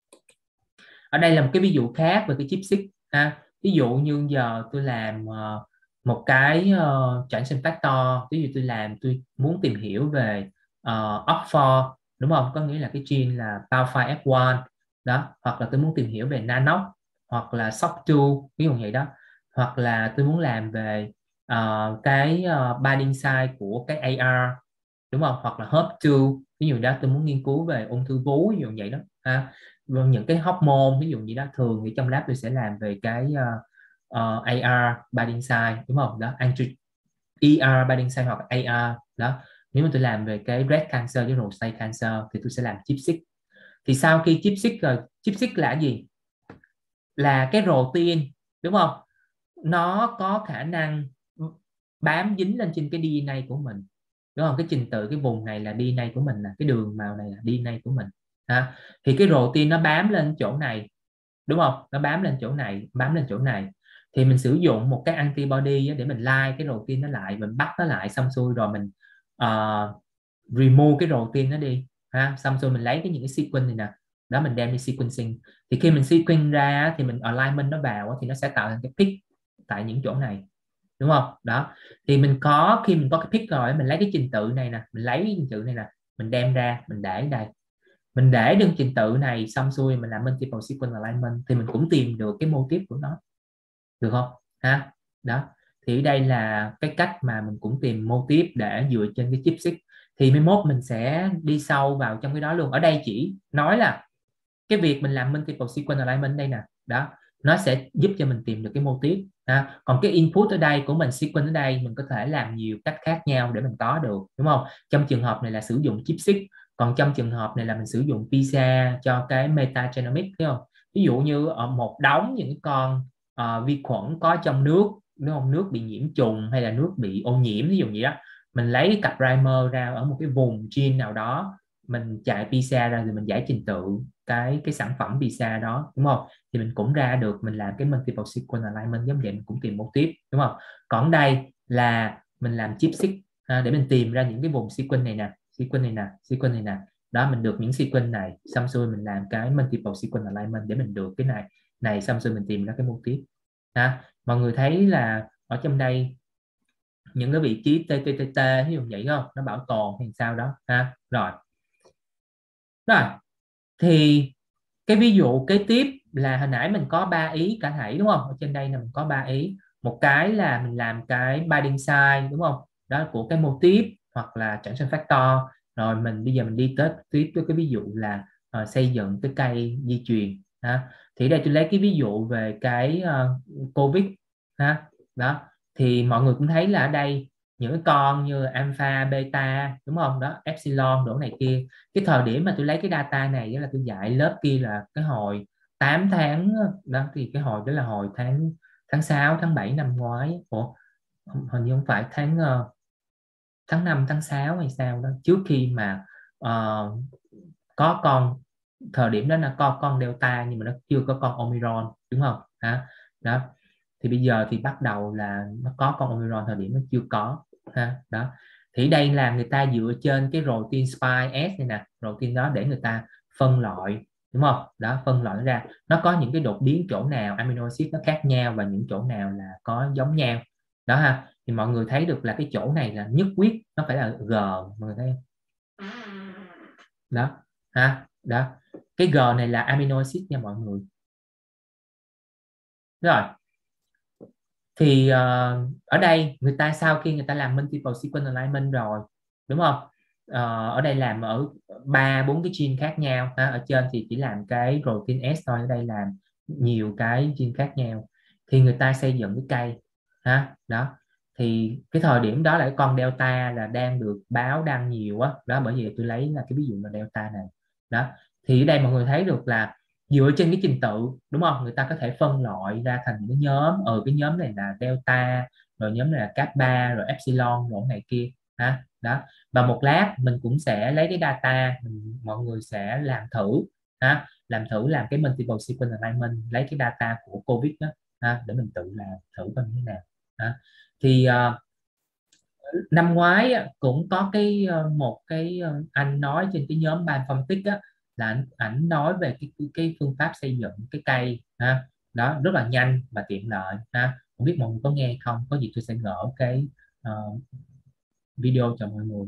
ở đây là một cái ví dụ khác về cái chipset. Ví dụ như giờ tôi làm một cái transition factor, ví dụ tôi muốn tìm hiểu về OCT4, đúng không? Có nghĩa là cái gene là PAL5 F1 đó, hoặc là tôi muốn tìm hiểu về NANOX, hoặc là SOC2, ví dụ vậy đó, hoặc là tôi muốn làm về cái binding site của cái AR, đúng không? Hoặc là HER2, ví dụ đó tôi muốn nghiên cứu về ung thư vú, ví dụ vậy đó. Những cái hormone ví dụ như đó, thường thì trong lab tôi sẽ làm về cái AR binding site, đúng không? Đó, ER binding site hoặc AR đó. Nếu mà tôi làm về cái breast cancer với prostate cancer thì tôi sẽ làm chipset. Thì sau khi chipset rồi, chipset là gì? Là cái protein, đúng không? Nó có khả năng bám dính lên trên cái DNA của mình, đúng không? Cái trình tự, cái vùng này là DNA của mình, là cái đường màu này là DNA của mình. Thì cái protein nó bám lên chỗ này, đúng không? Nó bám lên chỗ này, bám lên chỗ này. Thì mình sử dụng một cái antibody để mình like cái protein nó lại, mình bắt nó lại, xong xuôi rồi mình remove cái protein nó đi, xong rồi mình lấy những cái sequence này nè, đó, mình đem đi sequencing. Thì khi mình sequence ra thì mình alignment nó vào thì nó sẽ tạo thành cái pick tại những chỗ này, đúng không? Đó, thì khi mình có cái pick rồi, mình lấy cái trình tự này nè, mình lấy cái trình tự này nè, mình đem ra, mình để đây, mình để đường trình tự này, xong xuôi mình làm multiple sequence alignment thì mình cũng tìm được cái mô típ của nó, được không? Đó, thì đây là cái cách mà mình cũng tìm mô típ để dựa trên cái chipset. Thì 11 mình sẽ đi sâu vào trong cái đó luôn. Ở đây chỉ nói là cái việc mình làm multiple sequence alignment đây nè, đó, nó sẽ giúp cho mình tìm được cái mô típ. Còn cái input ở đây của mình, sequence ở đây, mình có thể làm nhiều cách khác nhau để mình có được, đúng không? Trong trường hợp này là sử dụng chipset, còn trong trường hợp này là mình sử dụng PCR cho cái metagenomics, thấy không? Ví dụ như ở một đống những con vi khuẩn có trong nước, đúng không? Nước bị nhiễm trùng hay là nước bị ô nhiễm, ví dụ như đó, mình lấy cái cặp primer ra ở một cái vùng gene nào đó, mình chạy PCR ra rồi mình giải trình tự cái sản phẩm PCR đó, đúng không? Thì mình cũng ra được, mình làm cái multiple sequence alignment giống vậy, mình cũng tìm mô típ, đúng không? Còn đây là mình làm chipset để mình tìm ra những cái vùng sequence này nè, sequence này nè, sequence này nè, đó, mình được những sequence này, xong xuôi mình làm cái multiple sequence alignment để mình được cái này, xong xuôi mình tìm ra cái mô típ. Mọi người thấy là ở trong đây những cái vị trí TTTT ví dụ vậy không? Nó bảo tồn hay sao đó. Rồi, thì cái ví dụ kế tiếp là hồi nãy mình có 3 ý cả thảy, đúng không? Ở trên đây là mình có 3 ý. Một cái là mình làm cái binding site, đúng không? Đó, của cái mô típ hoặc là transition factor. Rồi bây giờ mình đi tiếp với cái ví dụ là xây dựng cái cây di truyền. Thì đây tôi lấy cái ví dụ về cái COVID. Đó, thì mọi người cũng thấy là ở đây những cái con như alpha, beta, đúng không? Đó, epsilon, đổ này kia. Cái thời điểm mà tôi lấy cái data này là tôi dạy lớp kia là cái hồi 8 tháng đó, thì cái hồi đó là hồi tháng 6, tháng 7 năm ngoái. Hình như không phải tháng 5, tháng 6 hay sao đó, trước khi mà có con, thời điểm đó là có con Delta nhưng mà nó chưa có con Omicron, đúng không? Đó, thì bây giờ thì bắt đầu là nó có con Omicron, thời điểm nó chưa có. Đó, thì đây là người ta dựa trên cái protein spike S này nè, protein đó để người ta phân loại, đúng không? Đó, phân loại ra nó có những cái đột biến chỗ nào, amino acid nó khác nhau và những chỗ nào là có giống nhau đó. Thì mọi người thấy được là cái chỗ này là nhất quyết nó phải là G, mọi người thấy không? Đó, đó, cái G này là amino acid nha mọi người. Rồi, thì ở đây người ta sau khi người ta làm multiple sequence alignment rồi, đúng không? Ở đây làm ở 3-4 cái gene khác nhau. Ở trên thì chỉ làm cái protein S thôi, ở đây làm nhiều cái gene khác nhau. Thì người ta xây dựng cái cây. Đó, thì cái thời điểm đó là cái con Delta là đang được báo đăng nhiều á đó, bởi vì tôi lấy là cái ví dụ là Delta này đó. Thì ở đây mọi người thấy được là dựa trên cái trình tự, đúng không, người ta có thể phân loại ra thành những cái nhóm, cái nhóm này là Delta, rồi nhóm này là Kappa, rồi Epsilon, rồi này kia đó. Và một lát mình cũng sẽ lấy cái data, mọi người sẽ làm thử làm cái multiple sequence alignment, lấy cái data của COVID đó để mình tự làm thử coi như thế nào. Thì năm ngoái cũng có một cái anh nói trên cái nhóm Bioinformatics là ảnh nói về cái phương pháp xây dựng cái cây đó rất là nhanh và tiện lợi không biết mọi người có nghe không, có gì tôi sẽ gỡ cái video cho mọi người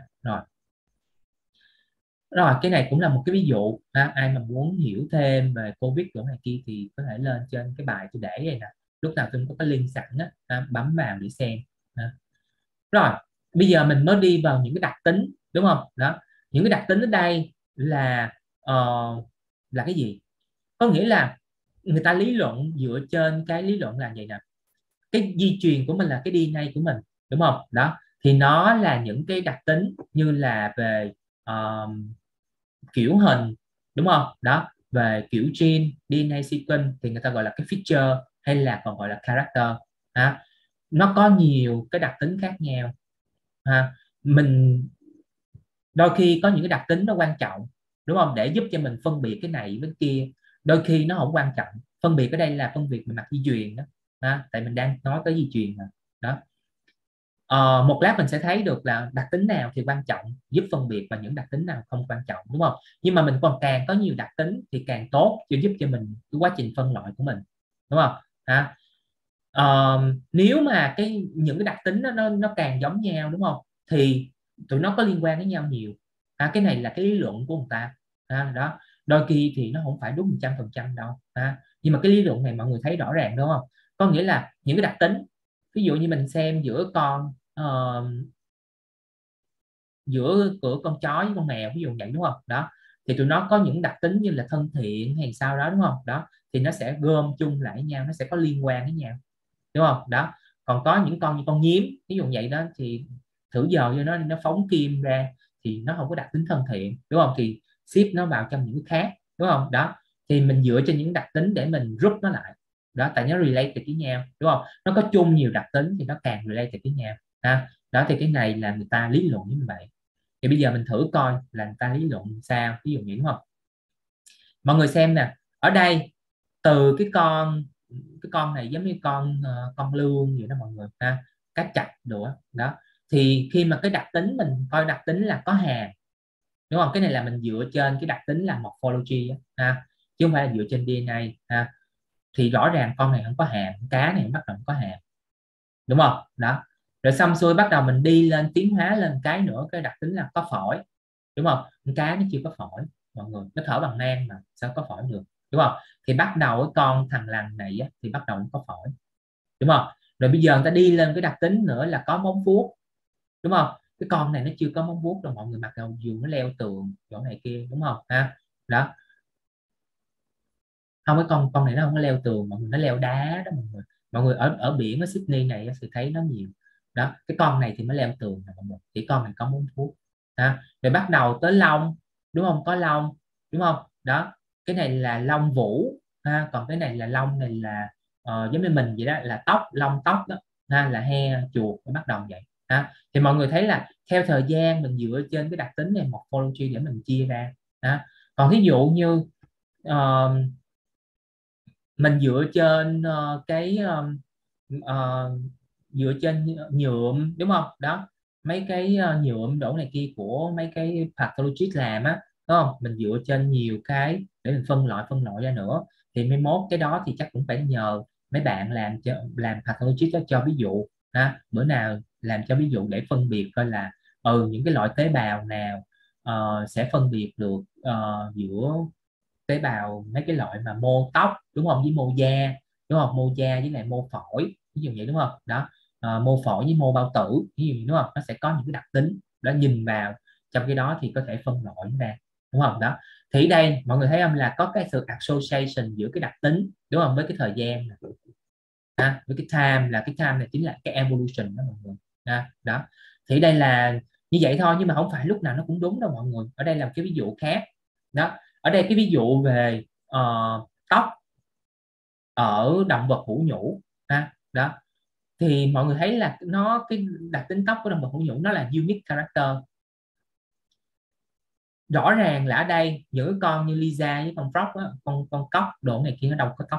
rồi cái này cũng là một cái ví dụ ai mà muốn hiểu thêm về COVID chỗ này kia thì có thể lên trên cái bài tôi để đây nè, lúc nào tôi có cái link sẵn bấm vào để xem Rồi bây giờ mình mới đi vào những cái đặc tính, đúng không đó. Những cái đặc tính ở đây là cái gì? Có nghĩa là người ta lý luận dựa trên cái lý luận là vậy nè, cái di truyền của mình là cái DNA của mình, đúng không đó, thì nó là những cái đặc tính như là về kiểu hình, đúng không đó, về kiểu gene, DNA sequence thì người ta gọi là cái feature hay là còn gọi là character nó có nhiều cái đặc tính khác nhau mình đôi khi có những cái đặc tính nó quan trọng, đúng không, để giúp cho mình phân biệt cái này với kia. Đôi khi nó không quan trọng. Phân biệt ở đây là phân biệt về mặt di truyền đó tại mình đang nói tới di truyền đó. Một lát mình sẽ thấy được là đặc tính nào thì quan trọng giúp phân biệt và những đặc tính nào không quan trọng, đúng không? Nhưng mà mình còn càng có nhiều đặc tính thì càng tốt cho giúp cho mình cái quá trình phân loại của mình, đúng không? Nếu mà những cái đặc tính nó càng giống nhau, đúng không, thì tụi nó có liên quan với nhau nhiều. Cái này là cái lý luận của người ta đó. Đôi khi thì nó không phải đúng 100% đâu nhưng mà cái lý luận này mọi người thấy rõ ràng, đúng không? Có nghĩa là những cái đặc tính, ví dụ như mình xem giữa con chó với con mèo, ví dụ vậy, đúng không đó, thì tụi nó có những đặc tính như là thân thiện hay sao đó, đúng không đó, thì nó sẽ gom chung lại với nhau, nó sẽ có liên quan với nhau, đúng không đó. Còn có những con như con nhím ví dụ vậy đó, thì thử giờ cho nó phóng kim ra thì nó không có đặc tính thân thiện, đúng không, thì ship nó vào trong những cái khác, đúng không đó. Thì mình dựa trên những đặc tính để mình rút nó lại đó, tại nó related với nhau, đúng không, nó có chung nhiều đặc tính thì nó càng related với nhau đó. Thì cái này là người ta lý luận như vậy. Thì bây giờ mình thử coi là người ta lý luận sao, ví dụ như, đúng không? Mọi người xem nè, ở đây từ cái con này giống như con lương vậy đó mọi người cá chạch đồ đó. Thì khi mà cái đặc tính mình coi đặc tính là có hàm, đúng không, cái này là mình dựa trên cái đặc tính là morphology chứ không phải là dựa trên DNA thì rõ ràng con này không có hàm, cá này bắt đầu không có hàm, đúng không đó. Rồi xong xuôi bắt đầu mình đi lên tiến hóa lên cái nữa, cái đặc tính là có phổi, đúng không, cá nó chưa có phổi mọi người, nó thở bằng nang mà sao có phổi được, đúng không. Thì bắt đầu cái con thằng lằn này thì bắt đầu nó có phổi, đúng không. Rồi bây giờ người ta đi lên cái đặc tính nữa là có móng vuốt, đúng không. Cái con này nó chưa có móng vuốt đâu mọi người, mặc đầu dù nó leo tường chỗ này kia, đúng không đó. Không, cái con này nó không có leo tường mọi người, nó leo đá đó mọi người ở biển ở Sydney này sẽ thấy nó nhiều đó. Cái con này thì mới leo tường mọi người, thì con này có móng vuốt rồi bắt đầu tới lông, đúng không, có lông, đúng không đó. Cái này là lông vũ còn cái này là lông này là giống như mình vậy đó, là tóc, lông tóc đó là he chuột, bắt đầu vậy thì mọi người thấy là theo thời gian mình dựa trên cái đặc tính này morphology để mình chia ra còn ví dụ như mình dựa trên dựa trên nhuộm, đúng không đó, mấy cái nhuộm đổ này kia của mấy cái pathologist làm đúng không, mình dựa trên nhiều cái để mình phân loại ra nữa. Thì mấy mốt cái đó thì chắc cũng phải nhờ mấy bạn làm pathologist đó cho ví dụ bữa nào làm cho ví dụ để phân biệt coi là những cái loại tế bào nào sẽ phân biệt được giữa tế bào mấy cái loại mà mô tóc, đúng không, với mô da, đúng không, mô da với lại mô phổi, ví dụ vậy, đúng không đó. Mô phổi với mô bao tử, ví dụ, đúng không, nó sẽ có những cái đặc tính đó, nhìn vào trong cái đó thì có thể phân loại ra, đúng không đó. Thì đây mọi người thấy không, là có cái sự association giữa cái đặc tính, đúng không, với cái thời gian với cái time là cái time này chính là cái evolution đó mọi người. Đó thì đây là như vậy thôi, nhưng mà không phải lúc nào nó cũng đúng đâu mọi người. Ở đây là cái ví dụ khác đó. Ở đây cái ví dụ về tóc ở động vật hữu nhũ đó, thì mọi người thấy là cái đặc tính tóc của động vật hữu nhũ nó là unique character. Rõ ràng là ở đây những cái con như Lisa với con Frog á, con cóc đồ này kia nó đâu có tóc,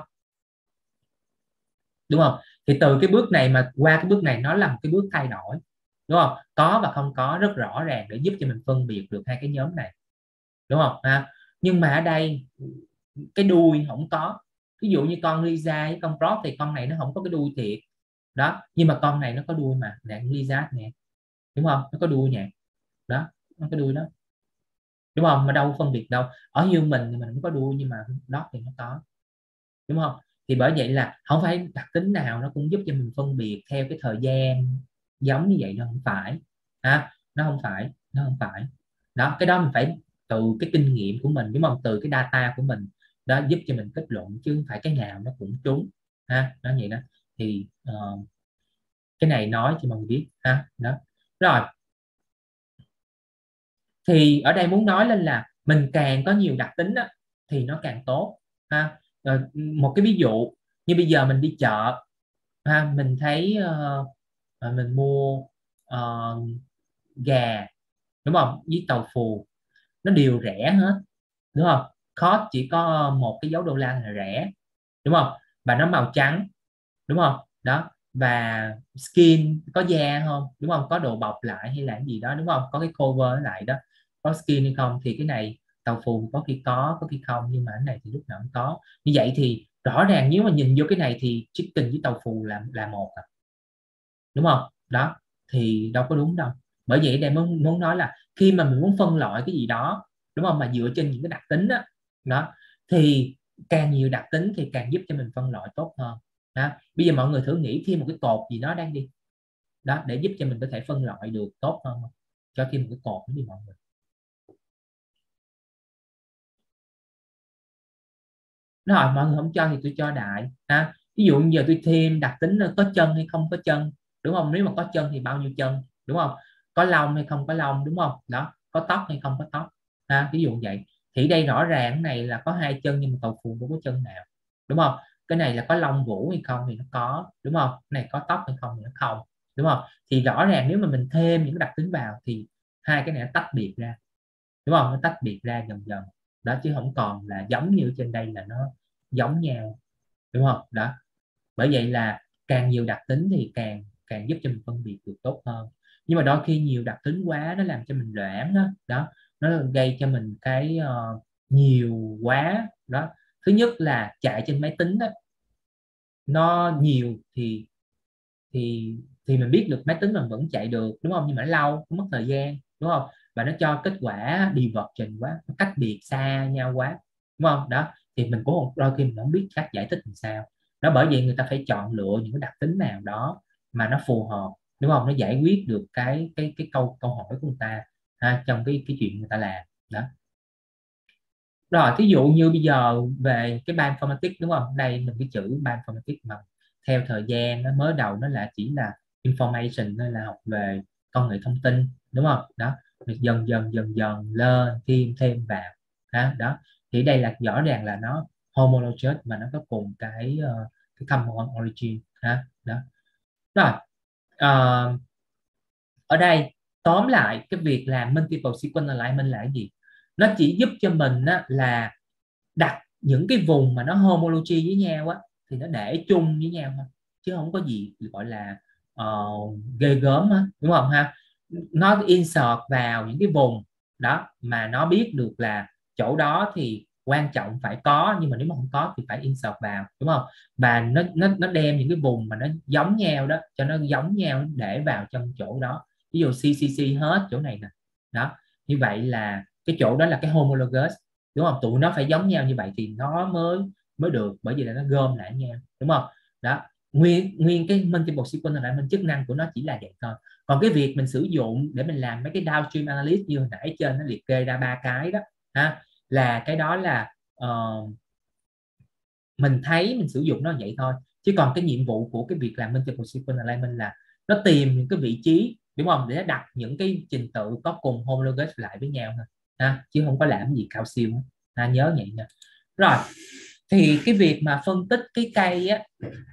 đúng không? Thì từ cái bước này mà qua cái bước này nó là một cái bước thay đổi, đúng không? Có và không có rất rõ ràng để giúp cho mình phân biệt được hai cái nhóm này, đúng không? Nhưng mà ở đây cái đuôi không có. Ví dụ như con Lisa với con Frog thì con này nó không có cái đuôi thiệt đó, nhưng mà con này nó có đuôi mà nè, Lisa nè, đúng không? Nó có đuôi nè, đó, nó có đuôi đó, đúng không? Mà đâu phân biệt đâu. Ở human thì mình không có đuôi, nhưng mà dog thì nó có, đúng không? Thì bởi vậy là không phải đặc tính nào nó cũng giúp cho mình phân biệt theo cái thời gian giống như vậy, nó không phải nó không phải đó. Cái đó mình phải từ cái kinh nghiệm của mình, đúng không? Từ cái data của mình đó giúp cho mình kết luận, chứ không phải cái nào nó cũng trúng nó vậy đó. Thì cái này nói cho mọi người biết đó. Rồi thì ở đây muốn nói lên là mình càng có nhiều đặc tính đó, thì nó càng tốt một cái ví dụ như bây giờ mình đi chợ mình thấy mình mua gà, đúng không, với tàu phù, nó đều rẻ hết, đúng không? Cost chỉ có một cái dấu đô la là rẻ, đúng không? Và nó màu trắng, đúng không? Đó, và skin có da không, đúng không? Có đồ bọc lại hay là cái gì đó, đúng không? Có cái cover lại đó, có skin hay không? Thì cái này tàu phù có khi có khi không, nhưng mà cái này thì lúc nào cũng có. Như vậy thì rõ ràng nếu mà nhìn vô cái này thì chicken với tàu phù là một đúng không? Đó thì đâu có đúng đâu. Bởi vậy đây muốn nói là khi mà mình muốn phân loại cái gì đó, đúng không, mà dựa trên những cái đặc tính đó thì càng nhiều đặc tính thì càng giúp cho mình phân loại tốt hơn đó. Bây giờ mọi người thử nghĩ thêm một cái cột gì đó đang đi đó, để giúp cho mình có thể phân loại được tốt hơn. Cho thêm một cái cột nữa đi mọi người. Rồi mọi người không cho thì tôi cho đại ví dụ như giờ tôi thêm đặc tính có chân hay không có chân, đúng không? Nếu mà có chân thì bao nhiêu chân, đúng không? Có lông hay không có lông, đúng không? Đó, có tóc hay không có tóc ví dụ vậy. Thì đây rõ ràng cái này là có hai chân, nhưng mà tàu phù không có chân nào, đúng không? Cái này là có lông vũ hay không thì nó có, đúng không? Cái này có tóc hay không thì nó không, đúng không? Thì rõ ràng nếu mà mình thêm những đặc tính vào thì hai cái này nó tách biệt ra, đúng không? Nó tách biệt ra dần dần đó, chứ không còn là giống như trên đây là nó giống nhau, đúng không? Đó, bởi vậy là càng nhiều đặc tính thì càng giúp cho mình phân biệt được tốt hơn. Nhưng mà đôi khi nhiều đặc tính quá nó làm cho mình loãng đó, nó gây cho mình cái nhiều quá đó. Thứ nhất là chạy trên máy tính đó, nó nhiều thì mình biết được máy tính mình vẫn chạy được, đúng không? Nhưng mà nó lâu, nó mất thời gian, đúng không? Và nó cho kết quả divergent quá, nó cách biệt xa nhau quá, đúng không? Đó thì mình cũng đôi khi mình không biết cách giải thích làm sao đó. Bởi vậy người ta phải chọn lựa những cái đặc tính nào đó mà nó phù hợp, đúng không? Nó giải quyết được cái câu hỏi của người ta trong cái chuyện người ta làm đó. Rồi thí dụ như bây giờ về cái bioinformatics, đúng không? Đây mình cái chữ bioinformatics mà theo thời gian nó mới đầu nó là chỉ là information, nên là học về công nghệ thông tin, đúng không? Đó, dần dần lên thêm vào đó. Thì đây là rõ ràng là nó homologous mà nó có cùng cái common origin đó. Rồi ở đây tóm lại cái việc làm multiple sequence alignment là cái gì? Nó chỉ giúp cho mình là đặt những cái vùng mà nó homology với nhau thì nó để chung với nhau thôi, chứ không có gì gọi là ghê gớm đúng không ha? Nó insert vào những cái vùng đó mà nó biết được là chỗ đó thì quan trọng phải có, nhưng mà nếu mà không có thì phải insert vào, đúng không? Và nó đem những cái vùng mà nó giống nhau đó, cho nó giống nhau để vào trong chỗ đó. Ví dụ CCC hết chỗ này nè đó. Như vậy là cái chỗ đó là cái homologous, đúng không? Tụi nó phải giống nhau như vậy thì nó mới được, bởi vì là nó gom lại nhau, đúng không? Đó, nguyên cái multiple sequence là mình chức năng của nó chỉ là vậy thôi. Còn cái việc mình sử dụng để mình làm mấy cái downstream analysis như hồi nãy trên nó liệt kê ra 3 cái đó là cái đó là mình thấy mình sử dụng nó vậy thôi, Chứ còn cái nhiệm vụ của cái việc làm multiple sequence alignment là nó tìm những cái vị trí, đúng không, để nó đặt những cái trình tự có cùng homologous lại với nhau thôi, chứ không có làm gì cao siêu, nhớ vậy nha. Rồi thì cái việc mà phân tích cái cây á,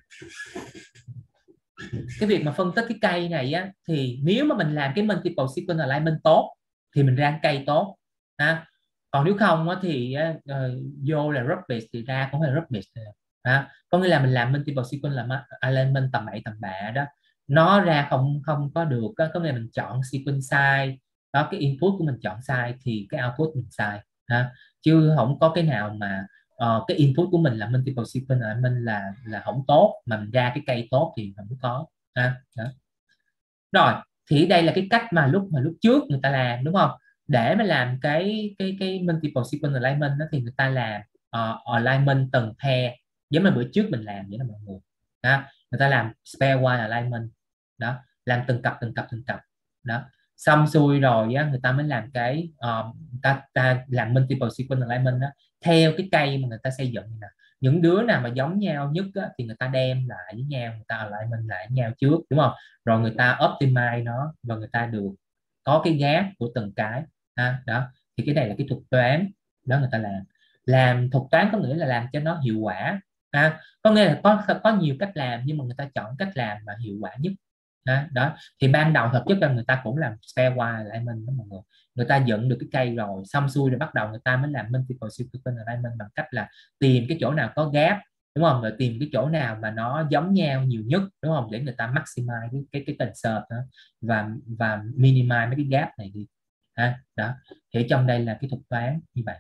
này á, thì nếu mà mình làm cái multiple sequence alignment tốt thì mình ra cây tốt, còn nếu không á, thì vô là rubbish thì ra cũng là rubbish. Có nghĩa là mình làm multiple sequence alignment tầm bậy tầm bạ đó, nó ra không có được, có nghĩa là mình chọn sequence sai đó, cái input của mình chọn sai thì cái output mình sai, chứ không có cái nào mà cái input của mình là multiple sequence alignment là không tốt mà mình ra cái cây tốt thì không có. Đó. Rồi thì đây là cái cách mà lúc trước người ta làm, đúng không? Để mà làm cái multiple sequence alignment đó, thì người ta làm alignment từng pair giống như bữa trước mình làm vậy đó mọi người. Người ta làm pair wise alignment đó, làm từng cặp đó, xong xuôi rồi á, người ta mới làm cái ta làm multiple sequence alignment đó theo cái cây mà người ta xây dựng nè. Những đứa nào mà giống nhau nhất á, thì người ta đem lại với nhau, người ta alignment lại với nhau trước, đúng không? Rồi người ta optimize nó và người ta được có cái gap của từng cái. Đó thì cái này là cái thuật toán đó người ta làm thuật toán, có nghĩa là làm cho nó hiệu quả. Có nghĩa là có nhiều cách làm nhưng mà người ta chọn cách làm mà hiệu quả nhất. Đó thì ban đầu thực chất là người ta cũng làm pair wise alignment đó mọi người. Người ta dựng được cái cây rồi xong xuôi rồi bắt đầu người ta mới làm multiple sequence alignment bằng cách là tìm cái chỗ nào có gap, đúng không, rồi tìm cái chỗ nào mà nó giống nhau nhiều nhất, đúng không, để người ta maximize cái tần sợt đó, và minimize mấy cái gap này đi. Đó thì trong đây là cái thuật toán như vậy.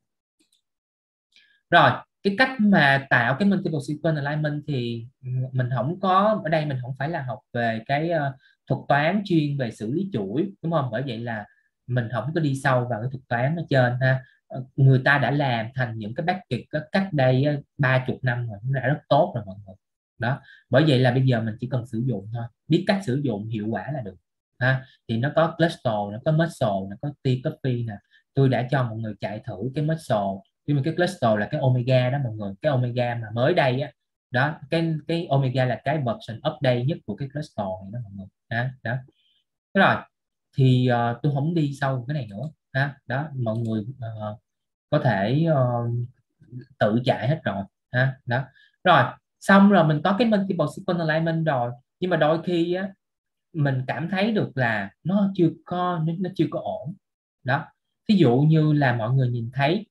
Rồi cái cách mà tạo cái multiple sequence alignment thì mình không có, ở đây mình không phải là học về cái thuật toán chuyên về xử lý chuỗi, đúng không? Bởi vậy là mình không có đi sâu vào cái thuật toán ở trên người ta đã làm thành những cái package cách đây 30 năm rồi, cũng đã rất tốt rồi mọi người. Đó bởi vậy là bây giờ mình chỉ cần sử dụng thôi, biết cách sử dụng hiệu quả là được. Thì nó có cluster, nó có muscle, nó có t-copy nè. Tôi đã cho mọi người chạy thử cái muscle, nhưng mà cái cluster là cái omega đó mọi người, cái omega mà mới đây á, đó cái omega là cái version update nhất của cái cluster này đó mọi người. Đó rồi thì tôi không đi sâu cái này nữa. Đó mọi người có thể tự chạy hết rồi. Đó rồi xong rồi mình có cái multiple sequence alignment rồi, nhưng mà đôi khi á, mình cảm thấy được là nó chưa có ổn. Đó ví dụ như là mọi người nhìn thấy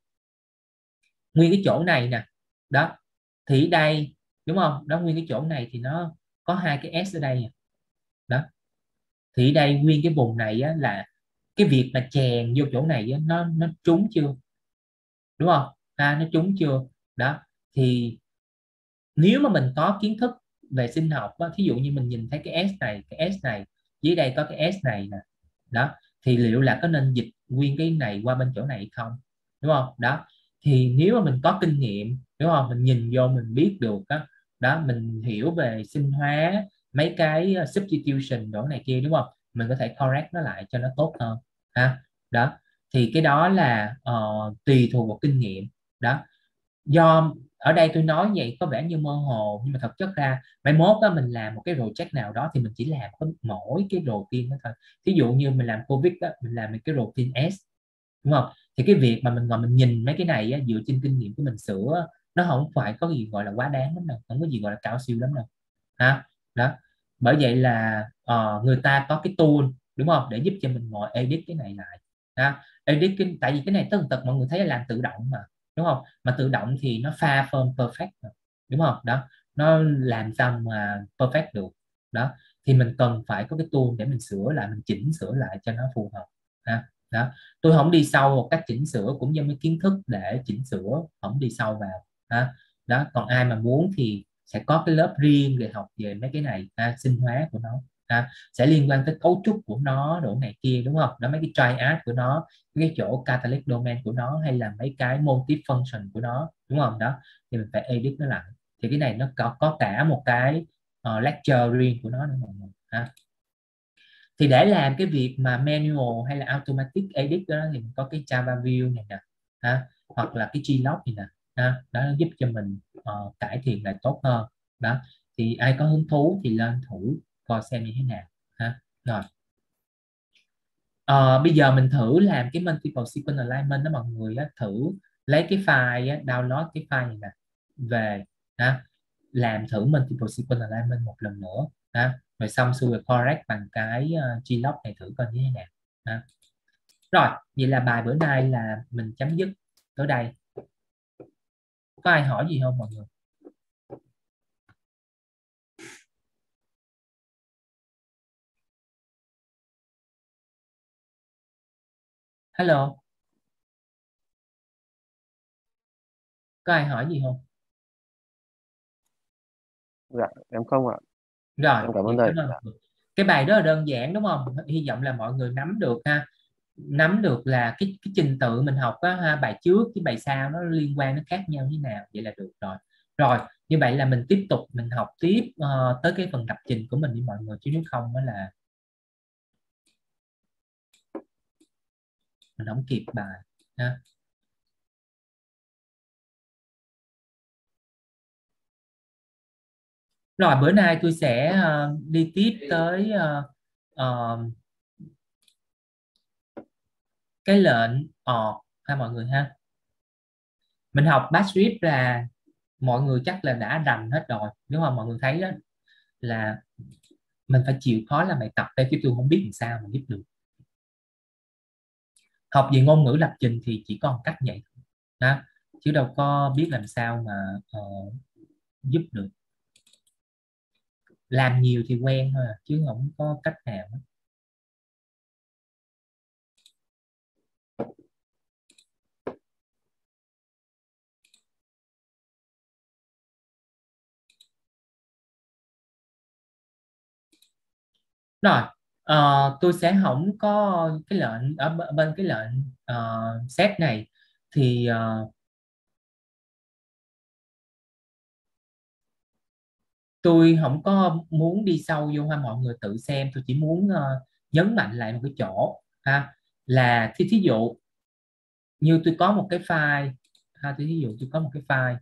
nguyên cái chỗ này nè, đó thì đây, đúng không, đó nguyên cái chỗ này thì nó có hai cái S ở đây. Đó thì đây nguyên cái vùng này á, là cái việc mà chèn vô chỗ này á, nó trúng chưa, đúng không? Nó trúng chưa? Đó thì nếu mà mình có kiến thức về sinh học á, thí dụ như mình nhìn thấy cái S này dưới đây có cái S này nè, đó thì liệu là có nên dịch nguyên cái này qua bên chỗ này hay không, đúng không? Đó thì nếu mà mình có kinh nghiệm, đúng không, mình nhìn vô mình biết được đó mình hiểu về sinh hóa, mấy cái substitution chỗ này kia, đúng không, mình có thể correct nó lại cho nó tốt hơn. Đó thì cái đó là tùy thuộc vào kinh nghiệm. Đó do ở đây tôi nói vậy có vẻ như mơ hồ, nhưng mà thật chất ra mai mốt đó mình làm một cái project nào đó thì mình chỉ làm mỗi cái routine đó thôi. Ví dụ như mình làm Covid đó, mình làm cái routine S, đúng không, thì cái việc mà mình ngồi mình nhìn mấy cái này á, dựa trên kinh nghiệm của mình sửa, nó không phải có gì gọi là quá đáng lắm đâu, không có gì gọi là cao siêu lắm đâu. Đó bởi vậy là người ta có cái tool, đúng không, để giúp cho mình ngồi edit cái này lại. Edit tại vì cái này tất tật mọi người thấy là làm tự động mà, đúng không, mà tự động thì nó pha form perfect mà, đúng không? Đó nó làm sao mà perfect được. Đó thì mình cần phải có cái tool để mình sửa lại, mình chỉnh sửa lại cho nó phù hợp. Đó tôi không đi sâu một cách chỉnh sửa, cũng do mấy kiến thức để chỉnh sửa không đi sâu vào. Đó còn ai mà muốn thì sẽ có cái lớp riêng để học về mấy cái này, sinh hóa của nó, sẽ liên quan tới cấu trúc của nó đồ này kia, đúng không? Đó mấy cái triad của nó, cái chỗ catalytic domain của nó, hay là mấy cái motif function của nó, đúng không? Đó thì mình phải edit nó lại. Thì cái này nó có cả một cái lecture riêng của nó nữa mọi người. Thì để làm cái việc mà manual hay là automatic edit đó thì mình có cái Java View này nè, hoặc là cái glog này nè, đó nó giúp cho mình cải thiện lại tốt hơn. Đó, thì ai có hứng thú thì lên thử coi xem như thế nào ha. Rồi bây giờ mình thử làm cái multiple sequence alignment đó mọi người á, thử lấy cái file á, download cái file này nè về đó, làm thử multiple sequence alignment một lần nữa đó. Rồi xong xuôi correct bằng cái glog này thử coi như thế nào đó. Rồi vậy là bài bữa nay là mình chấm dứt tới đây. Có ai hỏi gì không mọi người? Hello, có ai hỏi gì không? Dạ em không ạ. Rồi Em cảm ơn vậy thầy. cảm ơn. Dạ. Cái bài đó là đơn giản đúng không? Hy vọng là mọi người nắm được ha, nắm được là cái trình tự mình học á ha, bài trước với bài sau nó liên quan, nó khác nhau như nào, vậy là được rồi. Rồi như vậy là mình tiếp tục mình học tiếp tới cái phần lập trình của mình đi mọi người, chứ nếu không đó là mình không kịp bài ha. Rồi bữa nay tôi sẽ đi tiếp tới cái lệnh ha mọi người ha. Mình học bash script là mọi người chắc là đã rành hết rồi đúng không? Mọi người thấy đó là mình phải chịu khó làm bài tập đây, chứ tôi không biết làm sao mà giúp được. Học về ngôn ngữ lập trình thì chỉ có một cách vậy đó, chứ đâu có biết làm sao mà giúp được. Làm nhiều thì quen thôi chứ không có cách nào hết. Rồi tôi sẽ không có cái lệnh ở bên cái lệnh set này thì tôi không có muốn đi sâu vô ha, mọi người tự xem. Tôi chỉ muốn nhấn mạnh lại một cái chỗ ha, là thí dụ như tôi có một cái file ha, thí dụ tôi có một cái file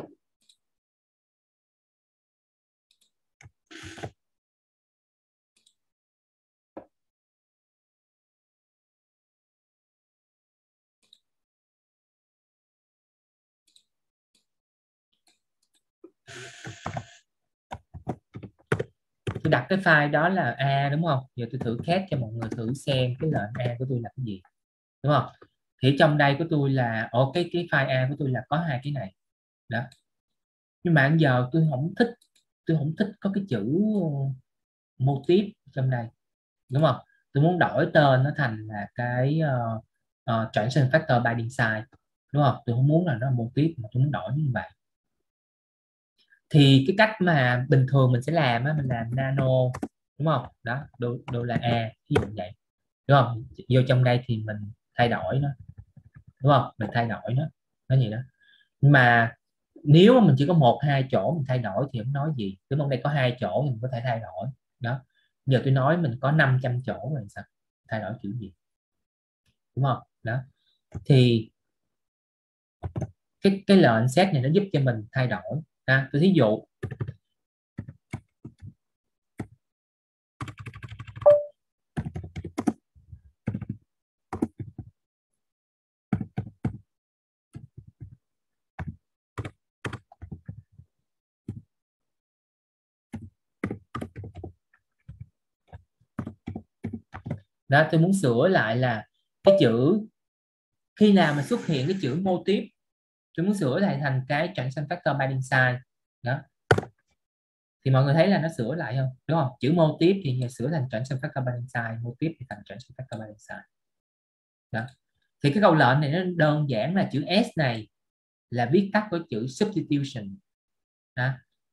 tôi đặt cái file đó là A đúng không? Giờ tôi thử khác cho mọi người thử xem cái lệnh A của tôi là cái gì đúng không? Thì trong đây của tôi là cái file A của tôi là có hai cái này đó, nhưng mà giờ tôi không thích có cái chữ mô típ trong đây đúng không? Tôi muốn đổi tên nó thành là cái transition factor binding site đúng không? Tôi không muốn là nó là mô típ mà tôi muốn đổi như vậy. Thì cái cách mà bình thường mình sẽ làm á, mình làm nano đúng không? Đó đô la A ví dụ vậy đúng không? Vô trong đây thì mình thay đổi nó đúng không? Mình thay đổi nó gì đó. Nhưng mà nếu mà mình chỉ có 1-2 chỗ mình thay đổi thì không nói gì, đúng không? Đây có 2 chỗ mình có thể thay đổi đó. Giờ tôi nói mình có 500 chỗ rồi sao thay đổi kiểu gì đúng không? Đó thì cái lệnh set này nó giúp cho mình thay đổi ha. Tôi thí dụ đó, tôi muốn sửa lại là cái chữ khi nào mà xuất hiện cái chữ mô típ, tôi muốn sửa lại thành cái transition factor binding site đó, thì mọi người thấy là nó sửa lại không đúng không? Chữ mô típ thì sửa thành transition factor binding site, mô típ thì thành transition factor binding site đó. Thì cái câu lệnh này nó đơn giản là chữ S này là viết tắt của chữ substitution đó.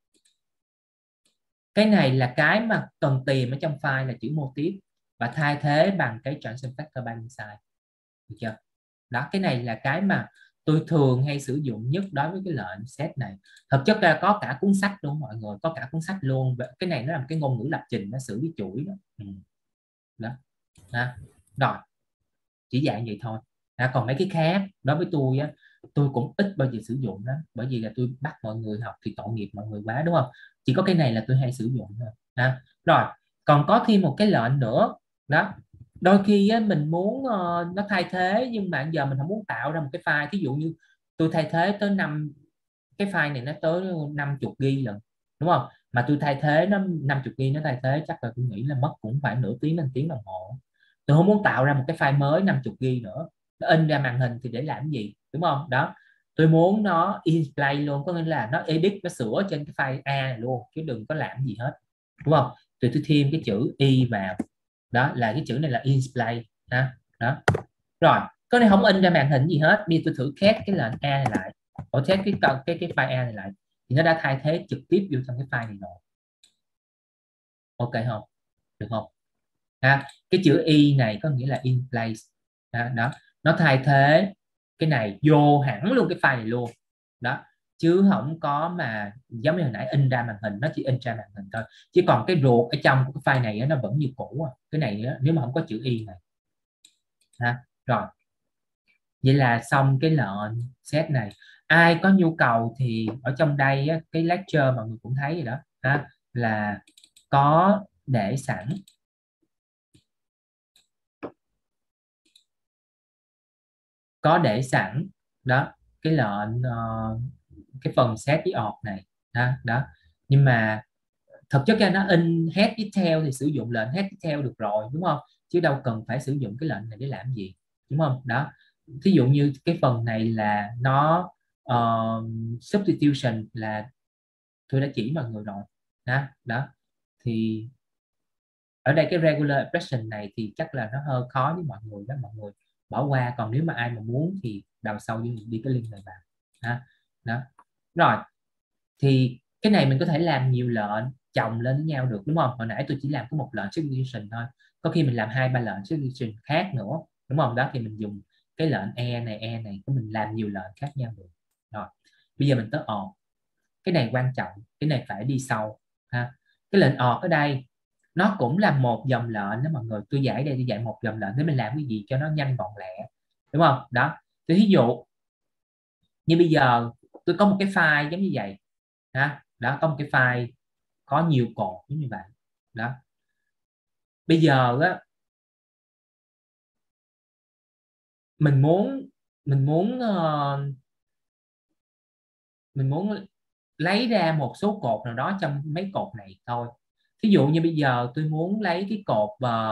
Cái này là cái mà cần tìm ở trong file là chữ mô típ và thay thế bằng cái transition factor binding site, được chưa? Đó, cái này là cái mà tôi thường hay sử dụng nhất đối với cái lệnh set này. Thực chất là có cả cuốn sách luôn mọi người, có cả cuốn sách luôn. Cái này nó là cái ngôn ngữ lập trình, nó xử lý chuỗi đó. Đó. Đó. Rồi chỉ dạng vậy thôi. Còn mấy cái khác đối với tôi á, tôi cũng ít bao giờ sử dụng đó, bởi vì là tôi bắt mọi người học thì tội nghiệp mọi người quá đúng không? chỉ có cái này là tôi hay sử dụng thôi. Rồi còn có thêm một cái lệnh nữa đó, đôi khi á, mình muốn nó thay thế, nhưng mà giờ mình không muốn tạo ra một cái file, thí dụ như tôi thay thế tới 5 cái file này, nó tới 50 GB lần, đúng không, mà tôi thay thế nó 50 GB, nó thay thế chắc là tôi nghĩ là mất cũng phải nửa tiếng đến tiếng đồng hồ. Tôi không muốn tạo ra một cái file mới 50 GB nữa, nó in ra màn hình thì để làm gì, đúng không? Đó, tôi muốn nó in play luôn, có nghĩa là nó edit, nó sửa trên cái file A này luôn, chứ đừng có làm gì hết, đúng không? Thì tôi thêm cái chữ y vào, đó là cái chữ này là in play ha. Đó rồi, cái này không in ra màn hình gì hết. Bây giờ tôi thử khép cái lệnh A này lại, khép cái file A này lại, thì nó đã thay thế trực tiếp vô trong cái file này rồi. Ok không? Được không? Cái chữ y này có nghĩa là in place. Đó, nó thay thế cái này vô hẳn luôn cái file này luôn. Đó, chứ không có mà giống như hồi nãy in ra màn hình, nó chỉ in ra màn hình thôi. Chứ còn cái ruột ở trong của cái file này nó vẫn như cũ. Cái này nếu mà không có chữ y này. Rồi, vậy là xong cái lệnh set này. Ai có nhu cầu thì ở trong đây cái lecture mọi người cũng thấy rồi đó, là có để sẵn đó cái lệnh cái phần set với org này đó. Nhưng mà thực chất ra nó in head detail thì sử dụng lệnh head detail được rồi, đúng không, chứ đâu cần phải sử dụng cái lệnh này để làm gì, đúng không? Đó, thí dụ như cái phần này là nó substitution là tôi đã chỉ mọi người rồi đó. Thì ở đây cái regular expression này thì chắc là nó hơi khó với mọi người đó, mọi người bỏ qua. Còn nếu mà ai mà muốn thì đằng sau đi cái link này vào đó. Rồi thì cái này mình có thể làm nhiều lệnh chồng lên với nhau được, đúng không? Hồi nãy tôi chỉ làm có một lệnh substitution thôi, có khi mình làm 2-3 lệnh substitution khác nữa, đúng không? Đó thì mình dùng cái lệnh e này của mình làm nhiều lệnh khác nhau được. Rồi bây giờ mình tới org. Cái này quan trọng, cái này phải đi sau ha. Cái lệnh org ở đây nó cũng là một dòng lệnh đó mọi người. Tôi giải đây, tôi dạy một dòng lệnh để mình làm cái gì cho nó nhanh gọn lẹ, đúng không? Đó, tôi ví dụ như bây giờ tôi có một cái file giống như vậy đó, có một cái file có nhiều cột giống như vậy đó. Bây giờ á, mình muốn lấy ra một số cột nào đó trong mấy cột này thôi. Ví dụ như bây giờ tôi muốn lấy cái cột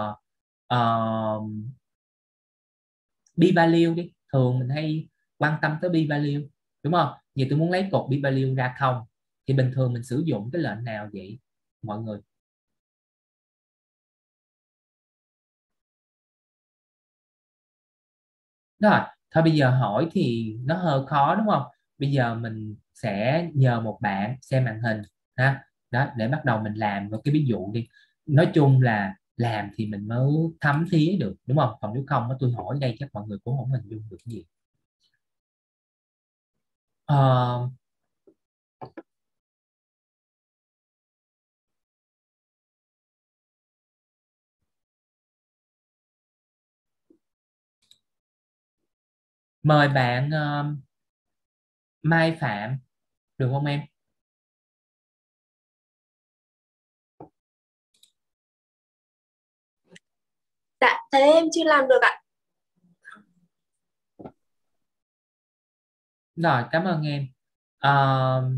b value đi, thường mình hay quan tâm tới b value, đúng không? Giờ tôi muốn lấy cột b value ra không, thì bình thường mình sử dụng cái lệnh nào vậy mọi người? Rồi thôi bây giờ hỏi thì nó hơi khó, đúng không? Bây giờ mình sẽ nhờ một bạn xem màn hình đó, để bắt đầu mình làm một cái ví dụ đi. Nói chung là làm thì mình mới thấm thía được, đúng không? Còn nếu không tôi hỏi đây chắc mọi người cũng không hình dung được cái gì. Ờ, mời bạn Mai Phạm được không em? Dạ, thế em chưa làm được ạ. Rồi, cảm ơn em. Ờ,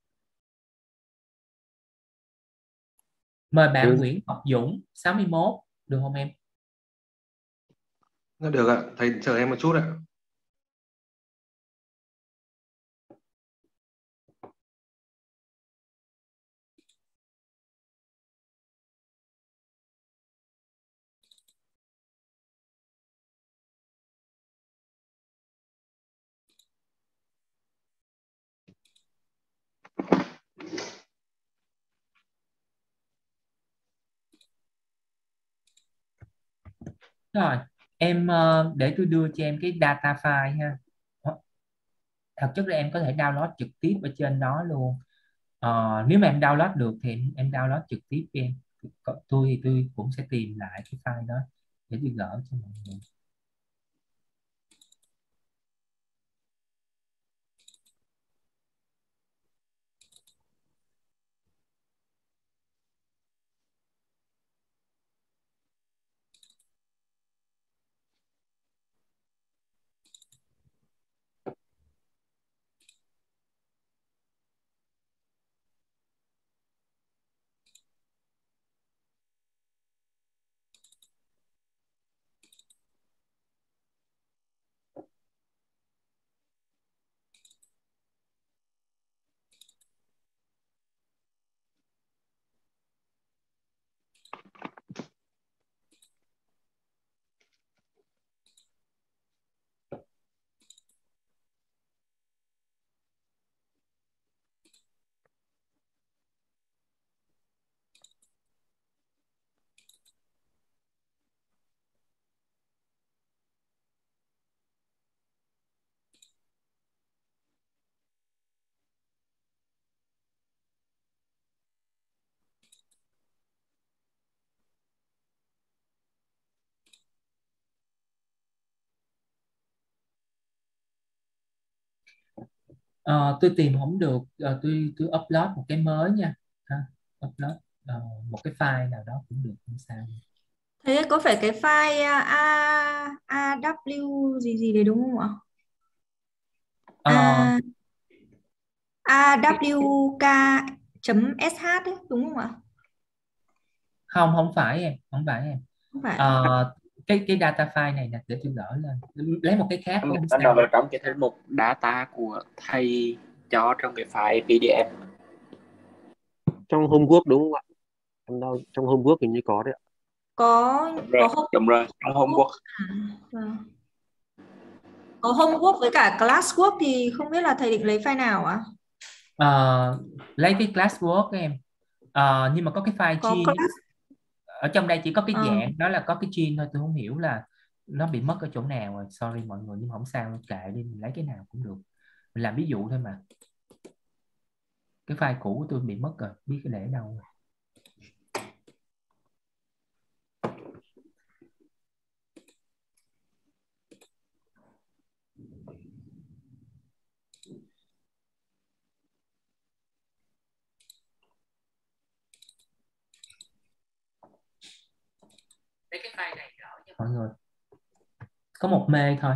mời bạn Nguyễn Ngọc Dũng 61 được không em? Được ạ, thầy chờ em một chút ạ. Rồi, em để tôi đưa cho em cái data file ha. Thật chất là em có thể download trực tiếp ở trên đó luôn. Nếu mà em download được thì em download trực tiếp cho em. Tôi thì tôi cũng sẽ tìm lại cái file đó để tôi gửi cho mọi người. Tôi tìm không được. Tôi upload một cái mới nha. Ha, upload một cái file nào đó cũng được, không sao. Thế có phải cái file AW gì đấy đúng không ạ? Ờ, awk.sh đấy đúng không ạ? không phải em, không phải em. Không phải. Cái data file này nè, để tôi gỡ lên, lấy một cái khác cũng không Anh sao. đọc vào trong cái thư mục data của thầy cho trong cái file PDF. Trong homework đúng không ạ? Em đâu trong homework hình như có đấy ạ. Có Đúng rồi, trong homework. Vâng. Có homework với cả classwork thì không biết là thầy định lấy file nào ạ? Lấy cái classwork em. Nhưng mà có cái file Có gene class. ở trong đây chỉ có cái Ờ. dạng đó là có cái gene thôi, tôi không hiểu là nó bị mất ở chỗ nào rồi, sorry mọi người, nhưng mà không sao, kệ đi, mình lấy cái nào cũng được, mình làm ví dụ thôi mà. Cái file cũ của tôi bị mất rồi, biết cái để đâu rồi. Lấy cái file này đỡ cho mọi người, có một mê thôi.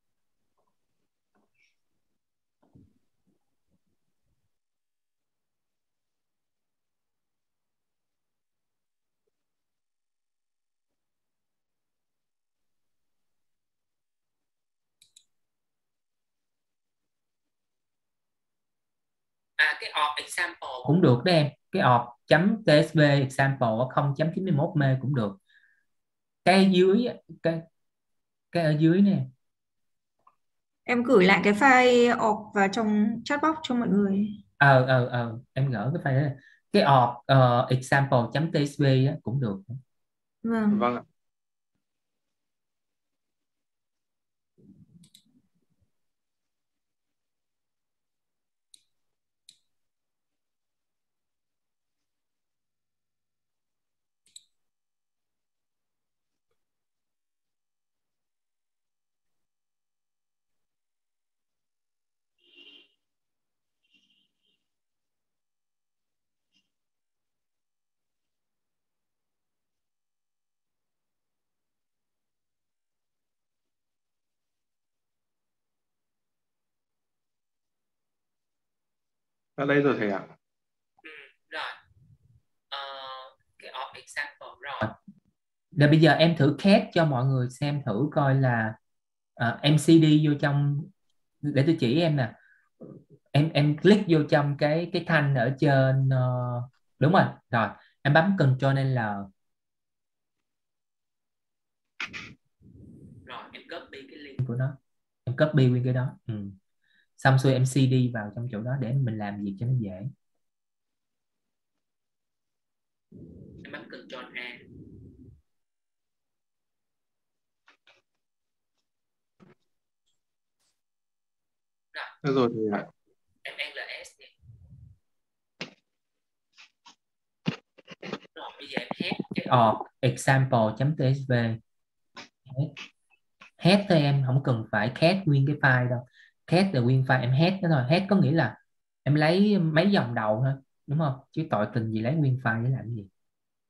Cái org example cũng được đó em, cái org.tsv example 0.91 m cũng được. Cái dưới cái ở dưới nè, Em gửi lại cái file org vào trong chat box cho mọi người. Em gỡ cái file đó. Cái org example.tsv cũng được. Vâng. Vâng ạ. Ở đây rồi thầy ạ. Rồi. Cái org example rồi. Để bây giờ em thử cat cho mọi người xem thử coi là em cd vô trong, để tôi chỉ em nè. Em click vô trong cái thanh ở trên, đúng rồi, rồi em bấm Ctrl L. Rồi em copy cái link của nó, em copy nguyên cái đó. Xong xuôi em cd vào trong chỗ đó để mình làm việc cho nó dễ. Em bấm Ctrl A. Được rồi thầy ạ. Em ls đi. Rồi bây giờ em head cái org example.tsv. Head thôi em, không cần phải cat nguyên cái file đâu. Cat là nguyên file, em head đó thôi. Head có nghĩa là em lấy mấy dòng đầu thôi, đúng không? Chứ tội tình gì lấy nguyên file để làm cái gì.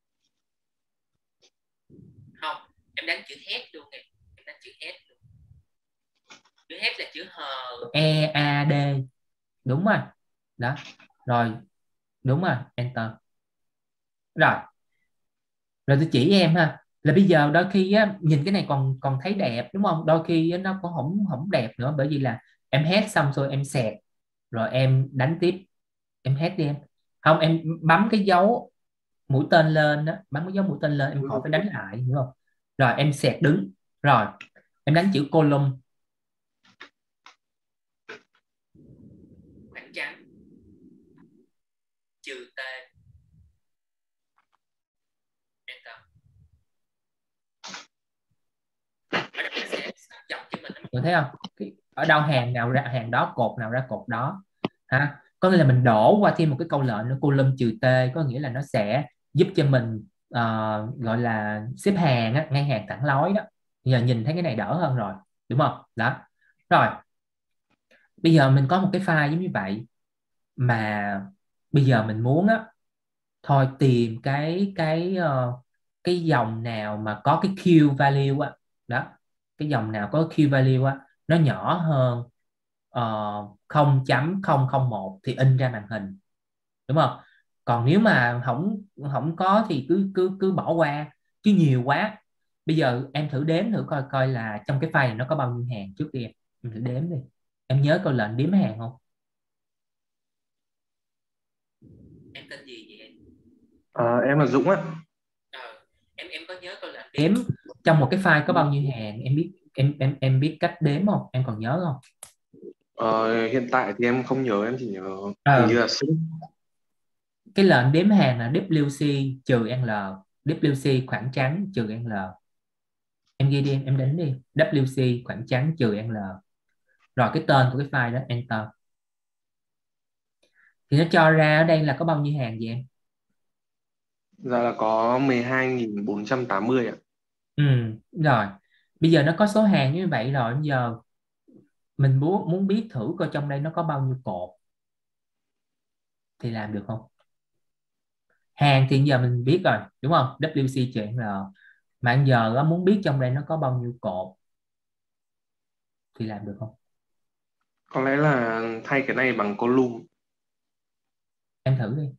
Không, em đánh chữ head luôn nè. Em đánh chữ head luôn. Chữ head là chữ H E A D. Đúng rồi. Đó. Rồi. Đúng rồi, enter. Rồi. Rồi tôi chỉ em ha, là bây giờ đôi khi á, nhìn cái này còn thấy đẹp đúng không, đôi khi á, nó cũng không đẹp nữa, bởi vì là em head xong rồi em sẹt rồi em đánh tiếp, em head đi em, không em bấm cái dấu mũi tên lên đó, bấm cái dấu mũi tên lên, em khỏi phải đánh lại đúng không. Rồi em sẹt đứng, rồi em đánh chữ column khoảng trắng trừ t, enter. Ở đây nó sẽ dọc cho mình thấy không, ở đâu hàng nào ra hàng đó, cột nào ra cột đó ha. Có nghĩa là mình đổ qua thêm một cái câu lệnh nữa, column trừ t, có nghĩa là nó sẽ giúp cho mình gọi là xếp hàng á, ngay hàng thẳng lối đó. Giờ nhìn thấy cái này đỡ hơn rồi đúng không. Đó rồi Bây giờ mình có một cái file giống như vậy, mà bây giờ mình muốn á, thôi tìm cái dòng nào mà có cái Q value á, đó, cái dòng nào có Q value á nó nhỏ hơn 0.001 thì in ra màn hình, đúng không? Còn nếu mà không không có thì cứ cứ cứ bỏ qua, chứ nhiều quá. Bây giờ em thử đếm thử coi coi là trong cái file này nó có bao nhiêu hàng trước đi em thử đếm đi. Em nhớ câu lệnh đếm hàng không? Em tên gì vậy em? Em là Dũng á. Em có nhớ câu lệnh đếm trong một cái file có bao nhiêu hàng, em biết em biết cách đếm không? Em còn nhớ không? Hiện tại thì em không nhớ, em chỉ nhớ Ờ. hình như là sinh. Cái lệnh đếm hàng là WC trừ L, WC khoảng trắng trừ L. Em ghi đi, em đánh đi, WC khoảng trắng trừ L. Rồi cái tên của cái file đó, enter. Thì nó cho ra ở đây là có bao nhiêu hàng vậy em? Dạ là có 12.480 ạ. Rồi bây giờ nó có số hàng như vậy rồi, bây giờ mình muốn biết thử coi trong đây nó có bao nhiêu cột thì làm được không? Hàng thì giờ mình biết rồi đúng không, WC trừ L. Mà giờ đó, muốn biết trong đây nó có bao nhiêu cột thì làm được không? Có lẽ là thay cái này bằng column. Em thử đi.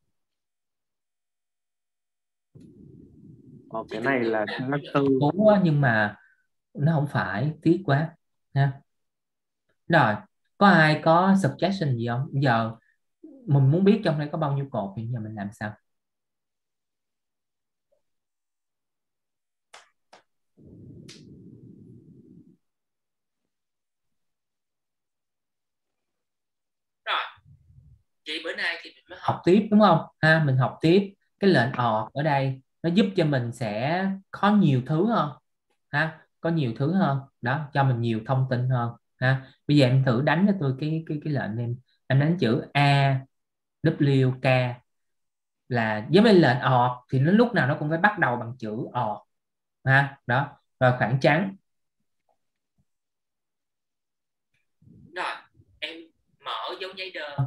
Cái này là character. Cố quá nhưng mà nó không phải, tiếc quá ha. Rồi có ai có suggestion gì không? Giờ mình muốn biết trong đây có bao nhiêu cột thì giờ mình làm sao? Rồi vậy bữa nay thì mình mới học tiếp đúng không ha? Mình học tiếp cái lệnh OR ở đây, nó giúp cho mình sẽ có nhiều thứ hơn ha, có nhiều thứ hơn đó, cho mình nhiều thông tin hơn ha. Bây giờ em thử đánh cho tôi cái lệnh em đánh chữ A W K là giống như lệnh OR thì nó lúc nào nó cũng phải bắt đầu bằng chữ OR ha. Đó, rồi khoảng trắng. Rồi em mở dấu nháy đơn,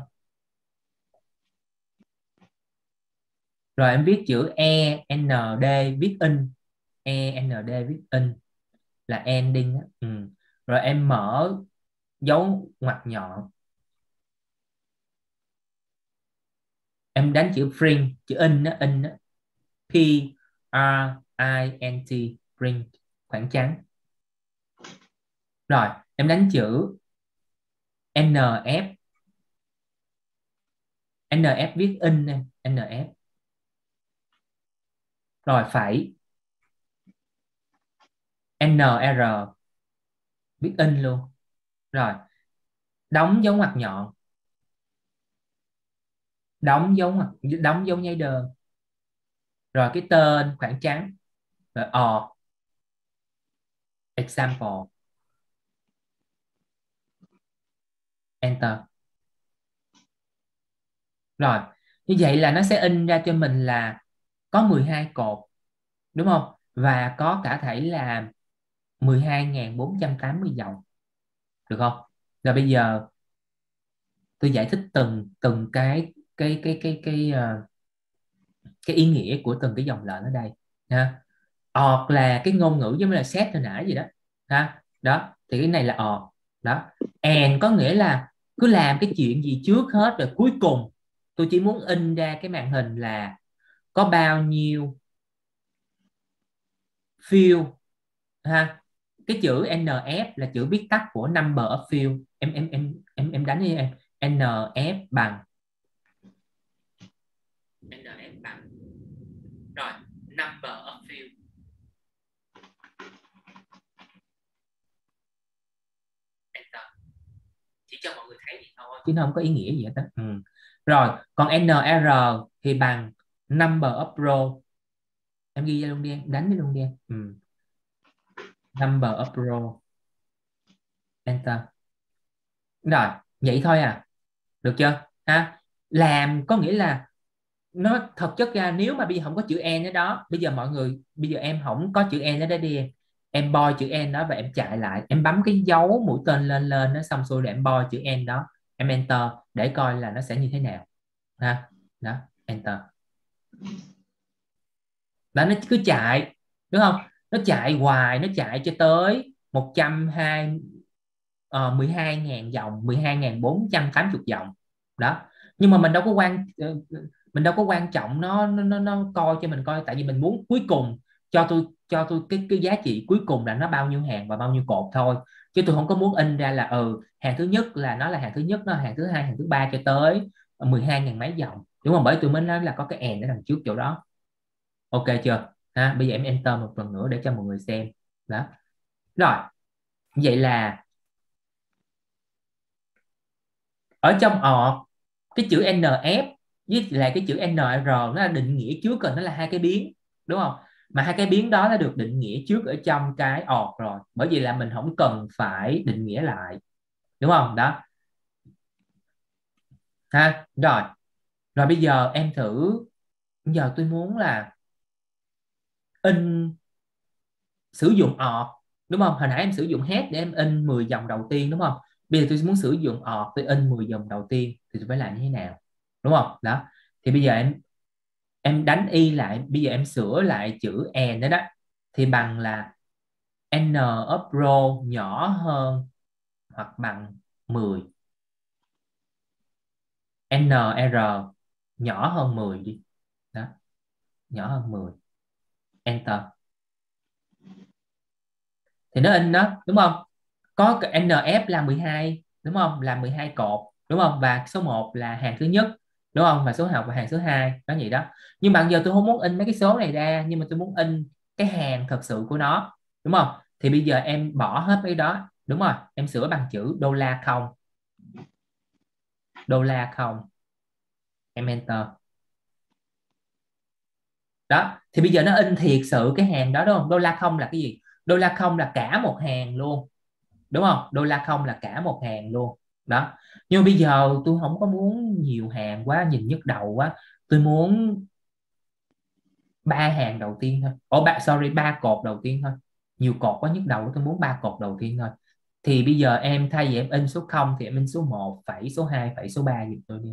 rồi em viết chữ END viết in, END viết in là ending á. Rồi em mở dấu ngoặc nhọn, em đánh chữ print, chữ in á, P R I N T, print, khoảng trắng. Rồi em đánh chữ NF, NF viết in nè, NF. Rồi phẩy, NR viết in luôn. Rồi đóng dấu ngoặc nhọn, đóng dấu nháy đơn, rồi cái tên khoảng trắng, rồi OR example, enter. Rồi như vậy là nó sẽ in ra cho mình là có 12 cột đúng không, và có cả thể là 12.480 dòng, được không? Rồi bây giờ tôi giải thích từng cái ý nghĩa của từng cái dòng lệnh ở đây ha. OR là cái ngôn ngữ giống như là set hồi nãy gì đó ha. Đó thì cái này là OR đó. And có nghĩa là cứ làm cái chuyện gì trước hết rồi cuối cùng tôi chỉ muốn in ra cái màn hình là có bao nhiêu field ha. Cái chữ NF là chữ viết tắt của number of field. Em đánh đi em. NF bằng rồi number of field. Enter. Chỉ cho mọi người thấy vậy thôi chứ nó không có ý nghĩa gì hết đó. Rồi còn NR thì bằng number of row. Em ghi ra luôn đi em, đánh đi luôn đi em. Number of row. Enter. Rồi vậy thôi à, được chưa ha? Làm có nghĩa là nó thực chất ra nếu mà bây giờ không có chữ N ở đó, bây giờ mọi người, bây giờ em không có chữ N ở đó đi em bôi chữ N đó và em chạy lại, em bấm cái dấu mũi tên lên lên nó xong xuôi để em bôi chữ N đó, em enter để coi là nó sẽ như thế nào ha. Đó, enter. Đó, nó cứ chạy đúng không, nó chạy hoài, nó chạy cho tới 12.000 dòng, 12.480 dòng đó. Nhưng mà mình đâu có quan trọng nó coi cho mình coi, tại vì mình muốn cuối cùng cho tôi cái giá trị cuối cùng là nó bao nhiêu hàng và bao nhiêu cột thôi, chứ tôi không có muốn in ra là hàng thứ nhất là nó là hàng thứ nhất, nó hàng thứ hai, hàng thứ ba cho tới 12.000 mấy dòng, đúng không? Bởi tôi mới nói là có cái and ở đằng trước chỗ đó. Ok chưa ha? Bây giờ em enter một lần nữa để cho mọi người xem đó. Rồi vậy là ở trong cái chữ NF với lại cái chữ NR nó là định nghĩa trước rồi, nó là hai cái biến đúng không, mà hai cái biến đó nó được định nghĩa trước ở trong cái rồi, bởi vì là mình không cần phải định nghĩa lại, đúng không? Đó ha. Rồi bây giờ em thử, bây giờ tôi muốn là in sử dụng đúng không? Hồi nãy em sử dụng head để em in 10 dòng đầu tiên đúng không? Bây giờ tôi muốn sử dụng tôi in 10 dòng đầu tiên thì tôi phải làm như thế nào, đúng không? Đó thì bây giờ em đánh y lại, bây giờ em sửa lại chữ n đó thì bằng là n up row nhỏ hơn hoặc bằng 10, nr nhỏ hơn 10 đi đó, nhỏ hơn 10, enter thì nó in đó đúng không? Có cái NF là 12 đúng không, là 12 cột đúng không, và số 1 là hàng thứ nhất đúng không, và số học là hàng số 2 đó, vậy đó. Nhưng mà giờ tôi không muốn in mấy cái số này ra, nhưng mà tôi muốn in cái hàng thật sự của nó đúng không, thì bây giờ em bỏ hết cái đó đúng rồi, em sửa bằng chữ $0, $0, em enter đó, thì bây giờ nó in thiệt sự cái hàng đó đúng không? $0 là cái gì? $0 là cả một hàng luôn đúng không? $0 là cả một hàng luôn đó. Nhưng bây giờ tôi không có muốn nhiều hàng quá, nhìn nhức đầu quá, tôi muốn 3 hàng đầu tiên thôi. Ba cột đầu tiên thôi, nhiều cột quá nhức đầu, tôi muốn 3 cột đầu tiên thôi. Thì bây giờ em thay vì em in số 0 thì em in số 1 phẩy, số 2 phẩy, số 3 giùm tôi đi.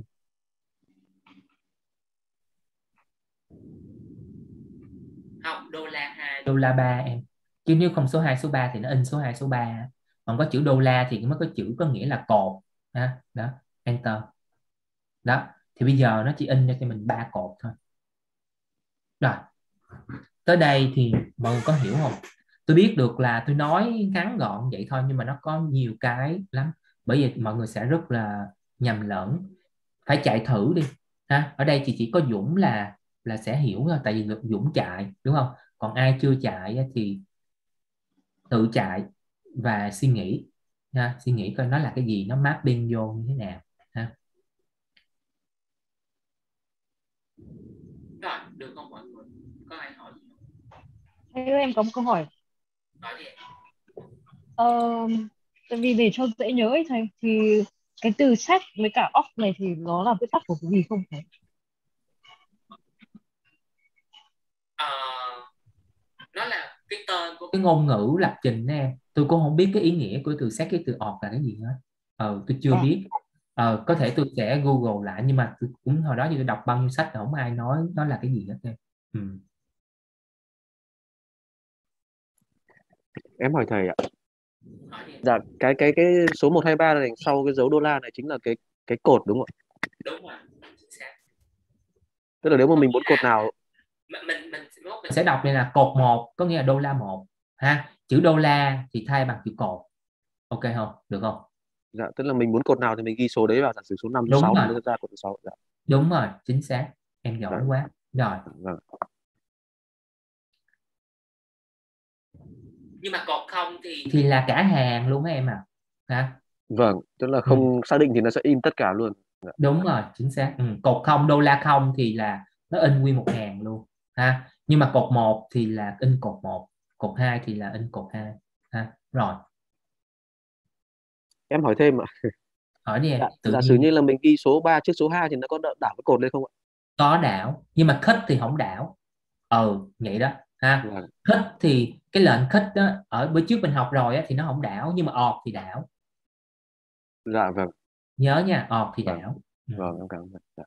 Không, $2, $3 em, chứ nếu không số 2 số 3 thì nó in số 2 số 3, còn có chữ $, thì mới có chữ có nghĩa là cột ha. Đó, enter đó, thì bây giờ nó chỉ in cho mình 3 cột thôi. Rồi tới đây thì mọi người có hiểu không? Tôi biết được là tôi nói ngắn gọn vậy thôi, nhưng mà nó có nhiều cái lắm, bởi vì mọi người sẽ rất là nhầm lẫn, phải chạy thử đi ha. Ở đây thì chỉ có Dũng là sẽ hiểu thôi, tại vì Dũng chạy đúng không, còn ai chưa chạy thì tự chạy và suy nghĩ ha, suy nghĩ coi nó là cái gì, nó mapping vô như thế nào ha. Rồi được không mọi người, có ai hỏi gì không? Thế em có một câu hỏi. Nói đi. Tại vì để cho dễ nhớ ấy thầy, thì cái từ set với cả off này thì nó là viết tắt của cái gì không thầy? Nó là cái tên của cái ngôn ngữ lập trình đó em, tôi cũng không biết cái ý nghĩa của từ set, cái từ off là cái gì hết. Tôi chưa biết. Có thể tôi sẽ Google lại, nhưng mà tôi cũng hồi đó thì tôi đọc bao nhiêu sách không ai nói nó là cái gì hết em. Em hỏi thầy ạ. Dạ, cái số 123 này sau cái dấu $, này chính là cái cột đúng không ạ? Đúng rồi. Tức là nếu mà mình muốn cột nào mình sẽ đọc đây là cột 1, có nghĩa là $1 ha. Chữ $, thì thay bằng chữ cột. Ok không? Được không? Dạ, tức là mình muốn cột nào thì mình ghi số đấy vào, giả sử số 5, số 6 thì nó ra cột 6. Dạ. Đúng rồi, chính xác. Em giỏi quá. Rồi. Nhưng mà cột 0 thì là cả hàng luôn á em à. Ha? Vâng, tức là không xác định thì nó sẽ in tất cả luôn. Dạ. Đúng rồi, chính xác. Cột 0, $0 thì là nó in nguyên một hàng luôn ha. Nhưng mà cột 1 thì là in cột 1, cột 2 thì là in cột 2 ha. Rồi. Em hỏi thêm ạ. Hỏi đi em. Giả sử như là mình ghi số 3 trước số 2 thì nó có đảo cái cột lên không ạ? Có đảo, nhưng mà cut thì không đảo. Vậy đó. ha. Vâng. Hit thì cái lệnh hit đó, ở bữa trước mình học rồi á, thì nó không đảo, nhưng mà ọt thì đảo. Dạ vâng. Nhớ nha, ọt thì Vâng. đảo. Vâng, em cảm ơn. Dạ.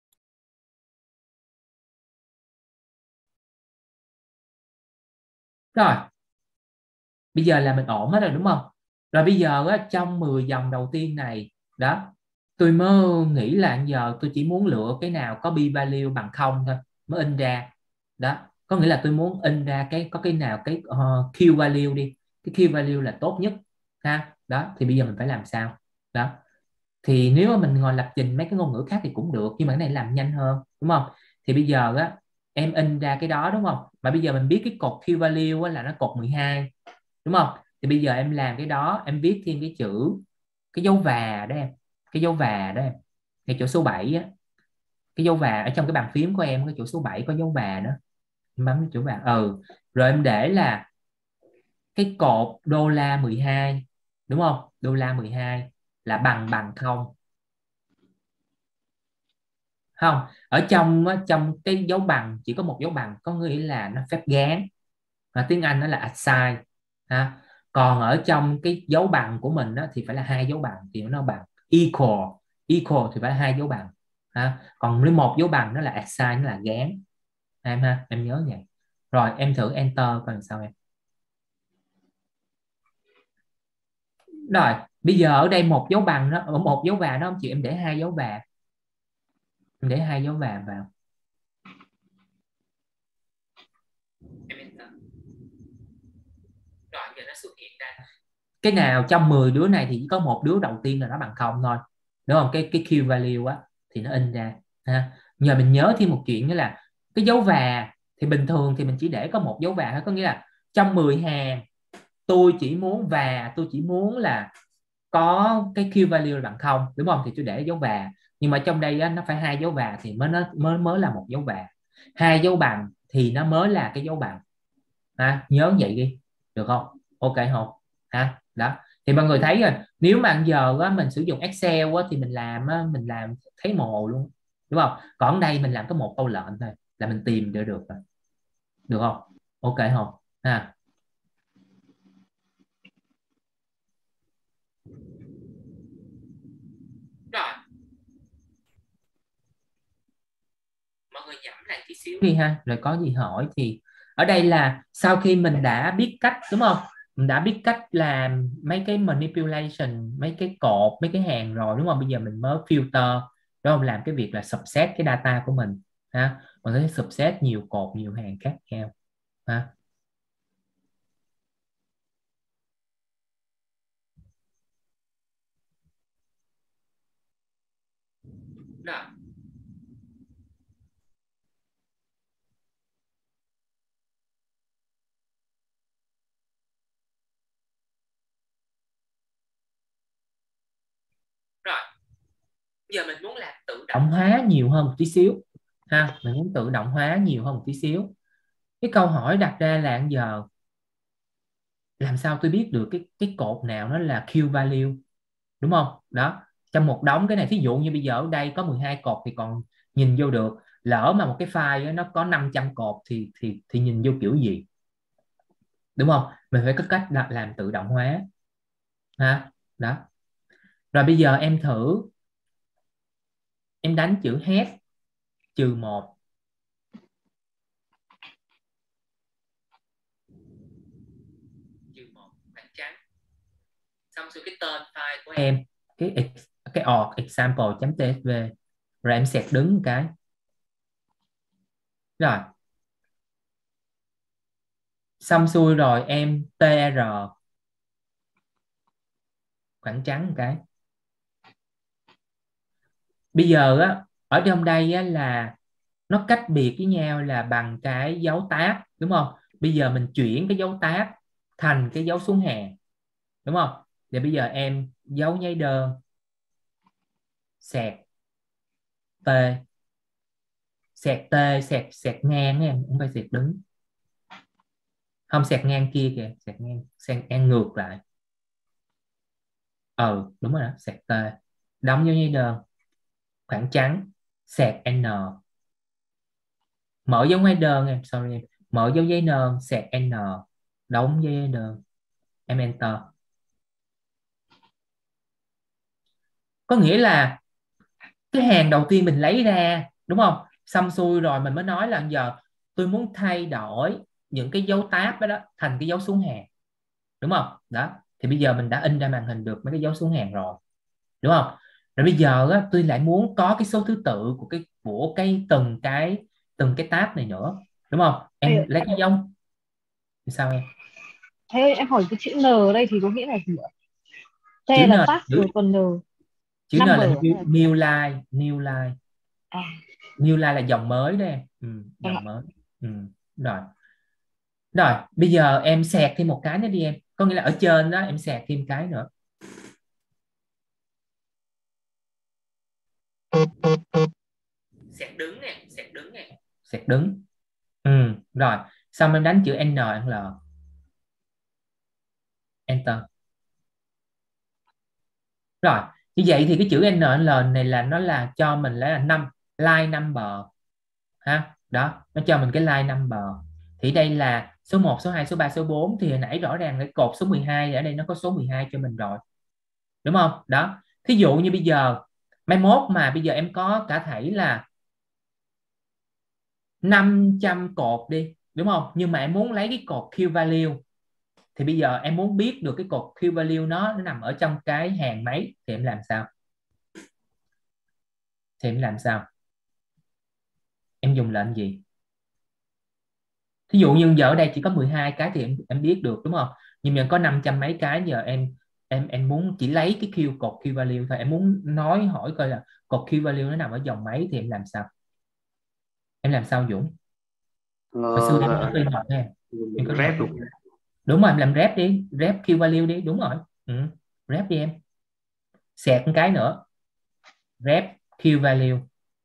Rồi bây giờ là mình ổn hết rồi đúng không? Rồi bây giờ á, trong 10 dòng đầu tiên này đó, tôi mới nghĩ là giờ tôi chỉ muốn lựa cái nào có p value bằng 0 thôi mới in ra. Đó, có nghĩa là tôi muốn in ra có cái nào cái Q value đi, cái Q value là tốt nhất ha. Đó thì bây giờ mình phải làm sao? Đó thì nếu mà mình ngồi lập trình mấy cái ngôn ngữ khác thì cũng được, nhưng mà cái này làm nhanh hơn đúng không? Thì bây giờ á, em in ra cái đó đúng không? Mà bây giờ mình biết cái cột Q value á, là nó cột 12 đúng không? Thì bây giờ em làm cái đó, em viết thêm cái chữ, cái dấu và đó em, cái dấu và đó em, ngay chỗ số 7 á, cái dấu và ở trong cái bàn phím của em, cái chỗ số 7 có dấu và đó, em bấm cái chỗ và rồi em để là cái cột $12 đúng không? $12 là bằng 0 không? Ở trong cái dấu bằng chỉ có một dấu bằng, có nghĩa là nó phép gán, mà tiếng Anh nó là assign ha. Còn ở trong cái dấu bằng của mình đó, thì phải là 2 dấu bằng thì nó bằng equal, equal thì phải là 2 dấu bằng ha. Còn nếu một dấu bằng nó là assign, nó là gán em ha, em nhớ vậy. Rồi em thử enter coi làm sao em. Rồi bây giờ ở đây một dấu bằng nó, ở một dấu và nó không chịu, em để 2 dấu và, em để 2 dấu và vào. Rồi giờ nó xuất hiện ra cái nào trong 10 đứa này thì chỉ có một đứa đầu tiên là nó bằng 0 thôi đúng không? Cái Q value á thì nó in ra ha. Giờ mình nhớ thêm một chuyện nữa là cái dấu và thì bình thường thì mình chỉ để có một dấu và thôi, có nghĩa là trong 10 hàng tôi chỉ muốn và tôi chỉ muốn là có cái Q value bằng 0 đúng không? Thì tôi để dấu và, nhưng mà trong đây á, nó phải 2 dấu và thì mới là một dấu và, 2 dấu bằng thì nó mới là cái dấu bằng ha. Nhớ vậy đi được không? Ok không ha? Đó thì mọi người thấy rồi, nếu mà giờ á, mình sử dụng Excel á, thì mình làm thấy mồ luôn đúng không? Còn ở đây mình làm có một câu lệnh thôi là mình tìm được rồi, được không? Ok không ha? Rồi mọi người nhẩm lại tí xíu đi ha, rồi có gì hỏi. Thì ở đây là sau khi mình đã biết cách đúng không, mình đã biết cách làm mấy cái manipulation, mấy cái cột, mấy cái hàng rồi đúng không? Bây giờ mình mới filter đúng không, làm cái việc là subset cái data của mình ha. Mình có thể subset nhiều cột, nhiều hàng khác nhau ha. Rồi. Rồi giờ mình muốn làm tự động hóa nhiều hơn một tí xíu ha, mình muốn tự động hóa nhiều hơn một tí xíu. Cái câu hỏi đặt ra là giờ làm sao tôi biết được cái cột nào nó là Q value đúng không? Đó, trong một đống cái này, thí dụ như bây giờ ở đây có 12 cột thì còn nhìn vô được, lỡ mà một cái file ấy, nó có 500 cột thì nhìn vô kiểu gì đúng không? Mình phải có cách làm tự động hóa ha. Đó rồi bây giờ em thử em đánh chữ head -1 khoảng trắng, xong rồi cái tên file của em, cái org example.tsv, rồi em xẹt đứng một cái. Rồi xong xuôi rồi em tr khoảng trắng một cái. Bây giờ á, ở trong đây á, là nó cách biệt với nhau là bằng cái dấu tab đúng không? Bây giờ mình chuyển cái dấu tab thành cái dấu xuống hàng đúng không? Thì bây giờ em dấu nháy đơn xẹt t, xẹt t, xẹt ngang em, không phải xẹt đứng, không xẹt ngang kia kìa, xẹt ngang ngược lại. Đúng rồi đó, xẹt t, đóng dấu nháy đơn khoảng trắng, xẹt n, mở dấu nháy đơn em, sorry em, mở dấu giấy nơn, sạc N, đóng dấu giấy nơn, em enter. Có nghĩa là cái hàng đầu tiên mình lấy ra, đúng không? Xong xuôi rồi mình mới nói là giờ tôi muốn thay đổi những cái dấu tab đó thành cái dấu xuống hàng, đúng không? Đó, thì bây giờ mình đã in ra màn hình được mấy cái dấu xuống hàng rồi, đúng không? Rồi bây giờ á, tôi lại muốn có cái số thứ tự của từng cái tab này nữa, đúng không? Em lấy cái dấu thì sao em? Thế em hỏi cái chữ N ở đây thì có nghĩa là gì ạ? T là tab rồi còn N. Chữ N là new line, new line. À. New line là dòng mới đó em. Dòng mới. Rồi, bây giờ em xẹt thêm một cái nữa đi em. Có nghĩa là ở trên đó em xẹt thêm cái nữa. Xẹt đứng nè, xẹt đứng nè. Xẹt đứng. Rồi, xong em đánh chữ N, L. Enter. Rồi, như vậy thì cái chữ N, L này là nó là cho mình là line number. Ha, đó, nó cho mình cái line number. Thì đây là số 1, số 2, số 3, số 4. Thì hồi nãy rõ ràng cái cột số 12 ở đây nó có số 12 cho mình rồi, đúng không? Đó, thí dụ như bây giờ mai mốt mà bây giờ em có cả thảy là 500 cột đi, đúng không? Nhưng mà em muốn lấy cái cột Q value, thì bây giờ em muốn biết được cái cột Q value nó nằm ở trong cái hàng mấy, thì em làm sao? Em dùng lệnh gì? Thí dụ như giờ ở đây chỉ có 12 cái thì em biết được, đúng không? Nhưng mà có 500 mấy cái, giờ em muốn chỉ lấy cái cột Q value thôi, em muốn hỏi coi là cột Q value nó nằm ở dòng mấy thì em làm sao? Em làm sao Dũng? Hồi xưa em có học nha. Em có rep luôn. Đúng rồi, em làm rep đi, rep Q value đi, đúng rồi. Rep đi em. Xẹt một cái nữa. Rep Q value.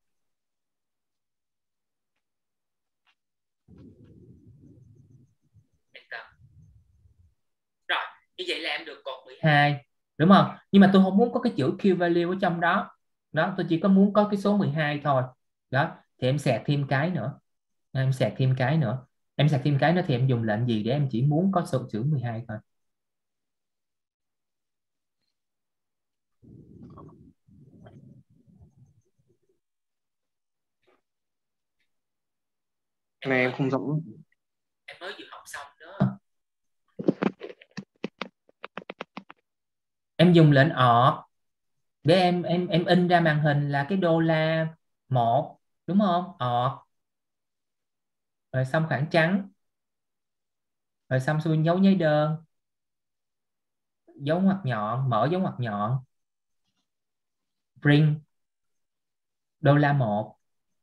Rồi, như vậy là em được cột 12, đúng không? Nhưng mà tôi không muốn có cái chữ Q value ở trong đó. Đó, tôi chỉ có muốn có cái số 12 thôi. Đó, thì em xẹt thêm cái nữa. Em xẹt thêm cái nữa. Thì em dùng lệnh gì để em chỉ muốn có số chữ 12 thôi? Cái này em không rõ. Em mới vừa học xong đó. Em dùng lệnh ọt để em in ra màn hình là cái $1, đúng không? Ọt. Rồi xong khoảng trắng. Rồi xong xuôi dấu giấy đơn. Dấu ngoặc nhọn, mở dấu ngoặc nhọn. Print $1.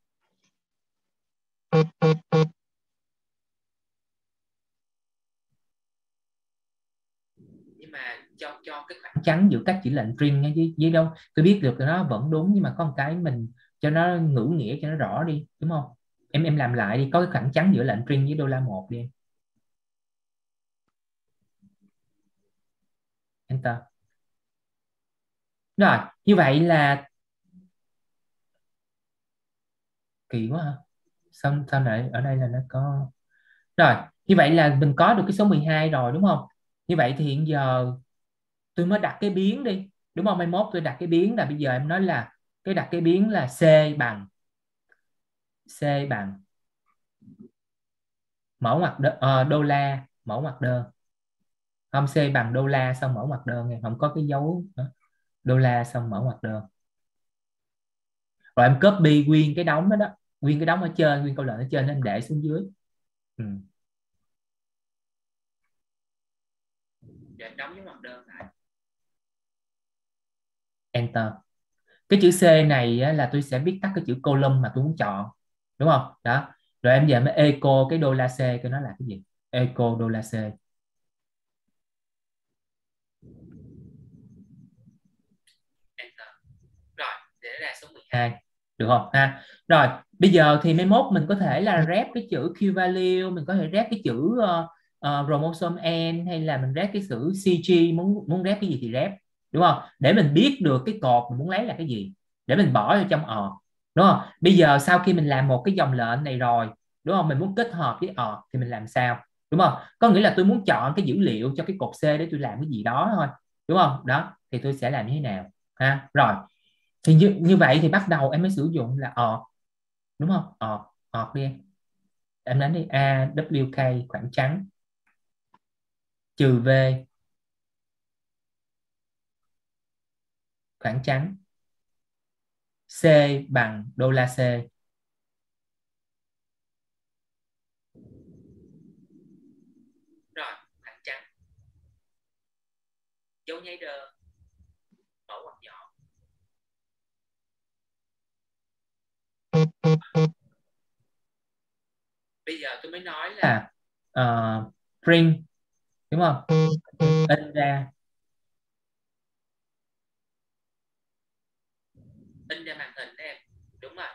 Nhưng mà cho cái khoảng trắng giữa các chữ lệnh print với đâu tôi biết được là nó vẫn đúng, nhưng mà có một cái mình cho nó ngữ nghĩa cho nó rõ đi, đúng không? Em làm lại đi, có cái khoảng trắng giữa lệnh print với $1 đi em. Enter. Rồi, như vậy là kỳ quá ha. Xong lại ở đây là nó có. Rồi, như vậy là mình có được cái số 12 rồi, đúng không? Như vậy thì hiện giờ tôi mới đặt cái biến đi, đúng không? Mai mốt tôi đặt cái biến là bây giờ em nói là đặt cái biến là C bằng mở ngoặc đô la mở ngoặc đơn. Không, C bằng đô la xong mở ngoặc đơn, không có cái dấu đô la xong mở ngoặc đơn. Rồi em copy nguyên cái đống đó, nguyên cái đống ở trên, nguyên câu lệnh ở trên em để xuống dưới. Để em đóng dấu ngoặc đơn lại. Enter. Cái chữ C này á, là tôi sẽ viết tắt cái chữ column mà tôi muốn chọn, đúng không? Đó. Rồi em giờ mới echo cái đô la C, cái nó là cái gì? Echo đô la C. Enter. Rồi, để ra số 12. Được không ha? Rồi, bây giờ thì mai mốt mình có thể là rep cái chữ Q value, mình có thể rep cái chữ chromosome N, hay là mình rep cái chữ CG, muốn rep cái gì thì rep, đúng không? Để mình biết được cái cột mình muốn lấy là cái gì, để mình bỏ vào trong đúng không? Bây giờ sau khi mình làm một cái dòng lệnh này rồi đúng không? Mình muốn kết hợp với thì mình làm sao, đúng không? Có nghĩa là tôi muốn chọn cái dữ liệu cho cái cột C để tôi làm cái gì đó thôi, đúng không? Đó thì tôi sẽ làm như thế nào ha. Rồi thì như vậy thì bắt đầu em mới sử dụng là đúng không? Đi em đánh đi AWK khoảng trắng trừ V khoảng trắng C bằng $C. Rồi khoảng trắng dấu nháy đơn mở ngoặc nhỏ. Bây giờ tôi mới nói là print, đúng không? In ra màn hình em, đúng rồi.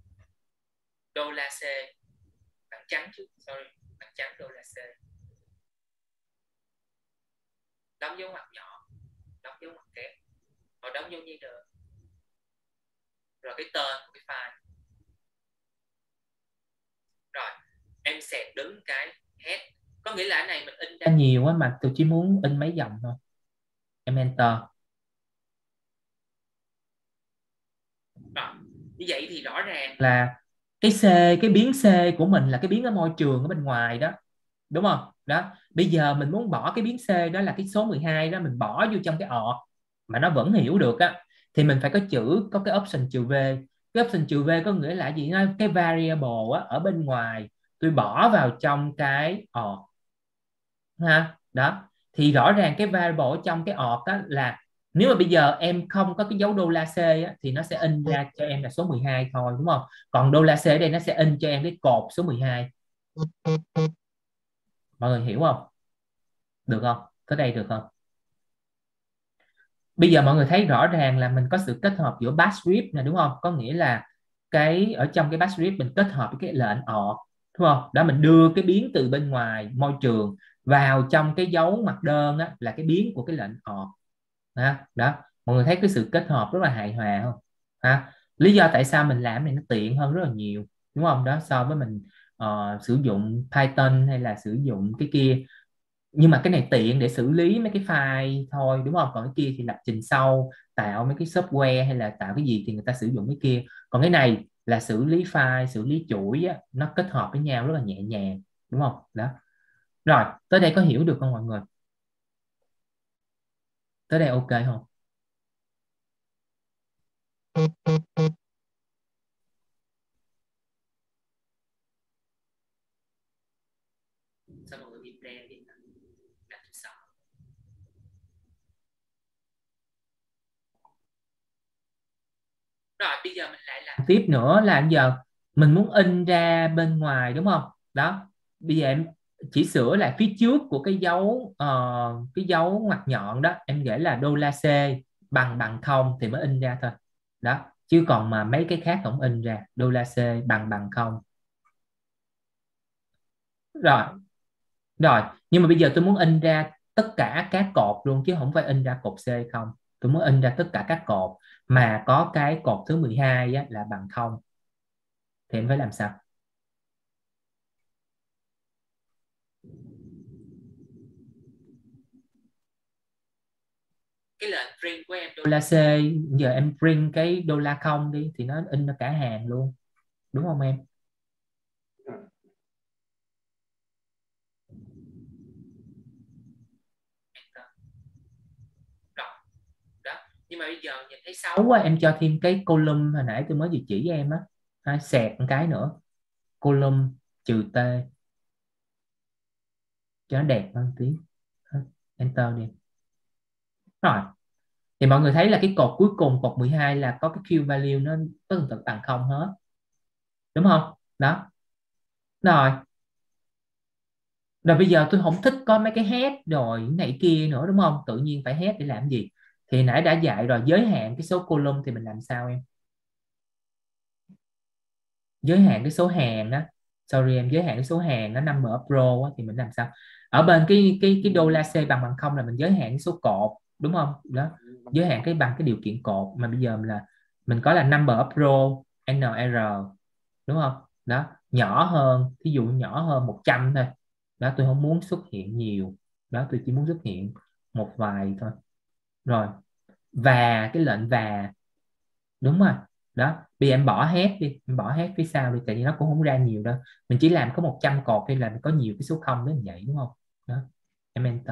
$C khoảng trắng chứ, sorry, khoảng trắng $C. Đóng dấu ngoặc nhỏ, đóng dấu ngoặc kép, hoặc đóng dấu nháy đơn, rồi cái tên của cái file. Rồi em xẹt đứng cái head, có nghĩa là cái này mình in ra nhiều quá mà tôi chỉ muốn in mấy dòng thôi, em enter. Rồi như vậy thì rõ ràng là cái biến C của mình là cái biến ở môi trường ở bên ngoài đó, đúng không? Đó bây giờ mình muốn bỏ cái biến C đó là cái số 12 đó, mình bỏ vô trong cái mà nó vẫn hiểu được á, thì mình phải có cái option trừ V. Cái option trừ V có nghĩa là gì? Nó cái variable á, ở bên ngoài tôi bỏ vào trong cái ha. Đó thì rõ ràng cái variable ở trong cái á là nếu mà bây giờ em không có cái dấu $C á, thì nó sẽ in ra cho em là số 12 thôi, đúng không? Còn $C ở đây nó sẽ in cho em cái cột số 12. Mọi người hiểu không? Được không? Tới đây được không? Bây giờ mọi người thấy rõ ràng là mình có sự kết hợp giữa bash script nè, đúng không? Có nghĩa là cái ở trong cái bash script mình kết hợp với cái lệnh đúng không? Đó, mình đưa cái biến từ bên ngoài môi trường vào trong cái dấu ngoặc đơn á, là cái biến của cái lệnh đó, mọi người thấy cái sự kết hợp rất là hài hòa không ha? Lý do tại sao mình làm này nó tiện hơn rất là nhiều, đúng không? Đó, so với mình sử dụng Python hay là sử dụng cái kia, nhưng mà cái này tiện để xử lý mấy cái file thôi, đúng không? Còn cái kia thì lập trình sâu, tạo mấy cái software hay là tạo cái gì thì người ta sử dụng cái kia. Còn cái này là xử lý file, xử lý chuỗi á, nó kết hợp với nhau rất là nhẹ nhàng, đúng không? Đó. Rồi tới đây có hiểu được không mọi người? Tới đây ok không? Sao mọi người im re đi? Rồi bây giờ mình lại làm tiếp nữa là bây giờ mình muốn in ra bên ngoài, đúng không? Đó bây giờ em chỉ sửa lại phía trước của cái dấu ngoặc nhọn đó, em để là $C bằng 0 thì mới in ra thôi. Đó, chứ còn mà mấy cái khác không in ra. $C bằng 0. Rồi nhưng mà bây giờ tôi muốn in ra tất cả các cột luôn, chứ không phải in ra cột C không. Tôi muốn in ra tất cả các cột mà có cái cột thứ 12 á, là bằng 0 thì em phải làm sao? Cái lệnh print của em $C, giờ em print cái $0 đi thì nó in ra cả hàng luôn, đúng không em? Nhưng mà bây giờ nhìn thấy xấu quá, em cho thêm cái column hồi nãy tôi mới vừa chỉ em á, xẹt một cái nữa, column trừ T cho nó đẹp hơn tí, enter đi. Rồi thì mọi người thấy là cái cột cuối cùng, cột 12 là có cái Q value nó tương tự bằng 0 hết, đúng không? Đó. Rồi bây giờ tôi không thích có mấy cái head rồi này kia nữa, đúng không? Tự nhiên phải head để làm gì? Thì nãy đã dạy rồi, giới hạn cái số column thì mình làm sao em? Giới hạn cái số hàng đó, sorry em, giới hạn cái số hàng nó number of row á, thì mình làm sao? Ở bên cái $C bằng 0 là mình giới hạn cái số cột, đúng không? Đó, giới hạn cái bằng cái điều kiện cột, mà bây giờ là mình có là number of row NR, đúng không? Đó nhỏ hơn, ví dụ nhỏ hơn 100 thôi. Đó, tôi không muốn xuất hiện nhiều. Đó, tôi chỉ muốn xuất hiện một vài thôi. Rồi, và cái lệnh và, đúng rồi. Đó, bây giờ em bỏ hết đi, em bỏ hết phía sau đi, tại vì nó cũng không ra nhiều đâu. Mình chỉ làm có 100 cột hay là có nhiều cái số 0 đến vậy, đúng không? Đó, em enter.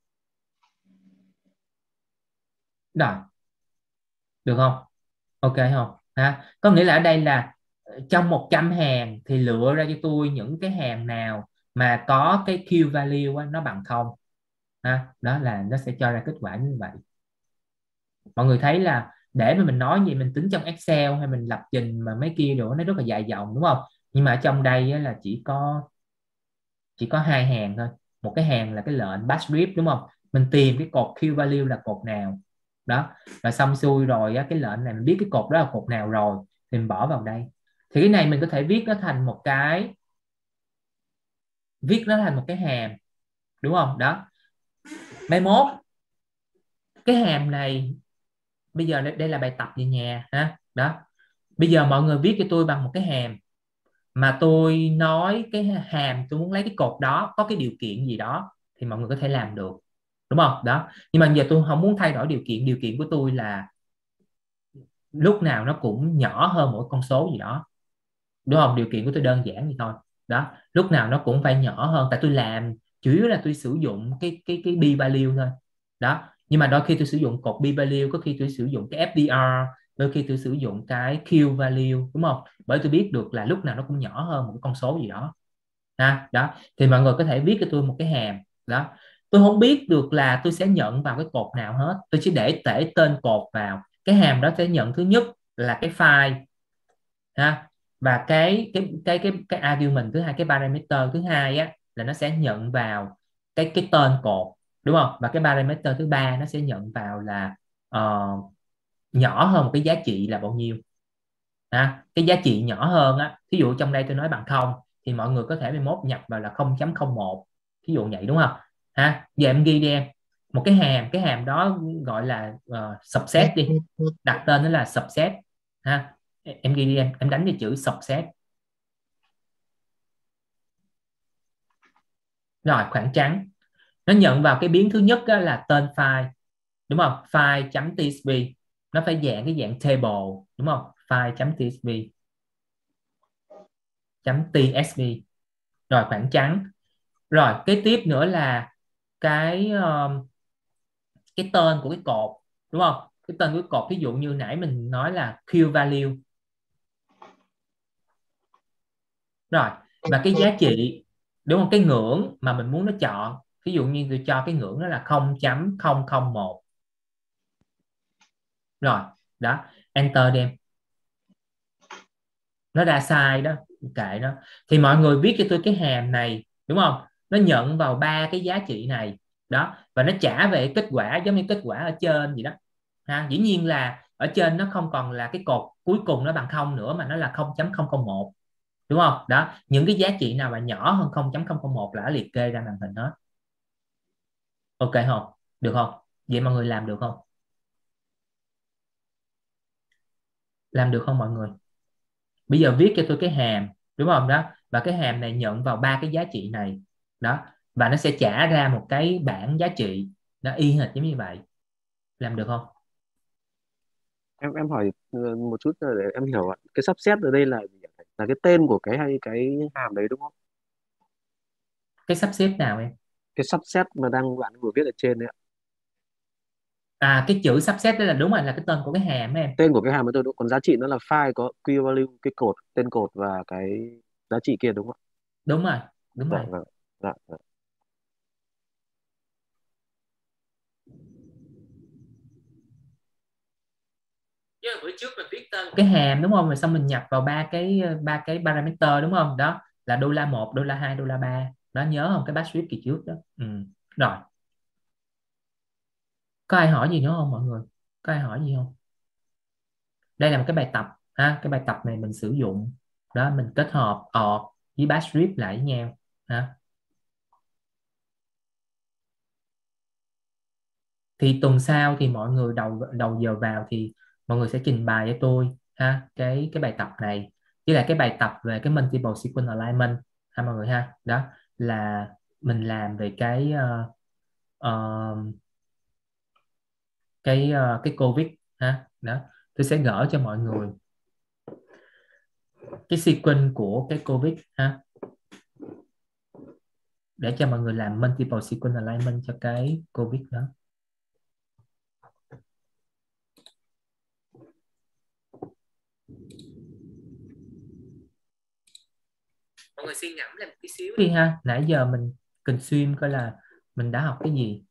Rồi, được không? Ok không? Có nghĩa là ở đây là trong 100 hàng thì lựa ra cho tôi những cái hàng nào mà có cái Q value á, nó bằng 0. Đó là nó sẽ cho ra kết quả như vậy. Mọi người thấy là để mà mình nói gì mình tính trong Excel hay mình lập trình mà mấy kia đồ nó rất là dài dòng, đúng không? Nhưng mà ở trong đây á, là chỉ có 2 hàng thôi. Một cái hàng là cái lệnh batch strip, đúng không? Mình tìm cái cột Q value là cột nào. Đó, rồi xong xuôi rồi á, cái lệnh này mình biết cái cột đó là cột nào rồi thì mình bỏ vào đây. Thì cái này mình có thể viết nó thành một cái hàm, đúng không? Đó, mai mốt cái hàm này, bây giờ đây là bài tập về nhà ha. Đó, bây giờ mọi người viết cho tôi bằng một cái hàm mà tôi nói cái hàm tôi muốn lấy cái cột đó có cái điều kiện gì đó thì mọi người có thể làm được, đúng không? Đó, nhưng mà giờ tôi không muốn thay đổi điều kiện của tôi là lúc nào nó cũng nhỏ hơn mỗi con số gì đó, đúng không? Điều kiện của tôi đơn giản vậy thôi. Đó, lúc nào nó cũng phải nhỏ hơn, tại tôi làm chủ yếu là tôi sử dụng cái b value thôi. Đó, nhưng mà đôi khi tôi sử dụng cột b value, có khi tôi sử dụng cái FDR, đôi khi tôi sử dụng cái Q value, đúng không? Bởi tôi biết được là lúc nào nó cũng nhỏ hơn một con số gì đó. Đó, thì mọi người có thể viết cho tôi một cái hàm. Đó, tôi không biết được là tôi sẽ nhận vào cái cột nào hết, tôi chỉ để tên cột vào cái hàm đó, sẽ nhận thứ nhất là cái file và cái argument thứ hai, cái parameter thứ hai á, là nó sẽ nhận vào cái tên cột, đúng không? Và cái parameter thứ ba nó sẽ nhận vào là nhỏ hơn một cái giá trị là bao nhiêu. Cái giá trị nhỏ hơn á, ví dụ trong đây tôi nói bằng 0 thì mọi người có thể 11 nhập vào là 0.01, ví dụ vậy, đúng không? Giờ em ghi đi em một cái hàm đó gọi là subset đi, đặt tên nó là subset. Em ghi đi em đánh cái chữ subset. Rồi, khoảng trắng, nó nhận vào cái biến thứ nhất đó là tên file, đúng không? File.tsv, nó phải dạng cái dạng table, đúng không? File.tsv. Rồi, khoảng trắng. Rồi, cái tiếp nữa là cái tên của cái cột, đúng không? Cái tên của cái cột, ví dụ như nãy mình nói là Q value. Rồi, và cái giá trị, đúng không? Cái ngưỡng mà mình muốn nó chọn, ví dụ như tôi cho cái ngưỡng đó là 0.001. Rồi, đó, enter đem. Nó ra sai đó, kệ nó. Thì mọi người viết cho tôi cái hàm này, đúng không? Nó nhận vào 3 cái giá trị này. Đó, và nó trả về kết quả giống như kết quả ở trên vậy đó. Dĩ nhiên là ở trên nó không còn là cái cột cuối cùng nó bằng 0 nữa, mà nó là 0.001, đúng không? Đó, những cái giá trị nào mà nhỏ hơn 0.001 là liệt kê ra màn hình hết. Ok không? Được không? Vậy mọi người làm được không? Làm được không mọi người? Bây giờ viết cho tôi cái hàm, đúng không? Đó, và cái hàm này nhận vào 3 cái giá trị này. Đó, và nó sẽ trả ra một cái bảng giá trị nó y hệt giống như vậy. Làm được không? Em hỏi một chút để em hiểu ạ. Cái subset ở đây là gì ạ? Là cái tên của cái hay cái hàm đấy đúng không? Cái subset nào em? Cái subset mà bạn vừa viết ở trên đấy ạ. Cái chữ subset đó là đúng rồi, là cái tên của cái hàm em. Tên của cái hàm của tôi đúng, còn giá trị nó là file có Q value, cái cột, tên cột và cái giá trị kia đúng không? Đúng rồi, đúng rồi. Dạ. Bữa trước mình viết tên cái hàm, đúng không? Rồi xong mình nhập vào ba cái parameter, đúng không? Đó là $1, $2, $3. Đó, nhớ không? Cái batch script kỳ trước đó. Rồi, có ai hỏi gì nữa không mọi người? Có ai hỏi gì không? Đây là một cái bài tập cái bài tập này mình sử dụng đó, mình kết hợp với batch script lại với nhau Thì tuần sau thì mọi người đầu giờ vào thì mọi người sẽ trình bày cho tôi cái bài tập này, với lại cái bài tập về cái multiple sequence alignment ha mọi người ha. Đó là mình làm về ờ, cái COVID ha. Đó, tôi sẽ gỡ cho mọi người cái sequence của cái COVID ha, để cho mọi người làm multiple sequence alignment cho cái COVID đó. Mọi người suy ngẫm lại một tí xíu đi ha. Nãy giờ mình consume coi là mình đã học cái gì.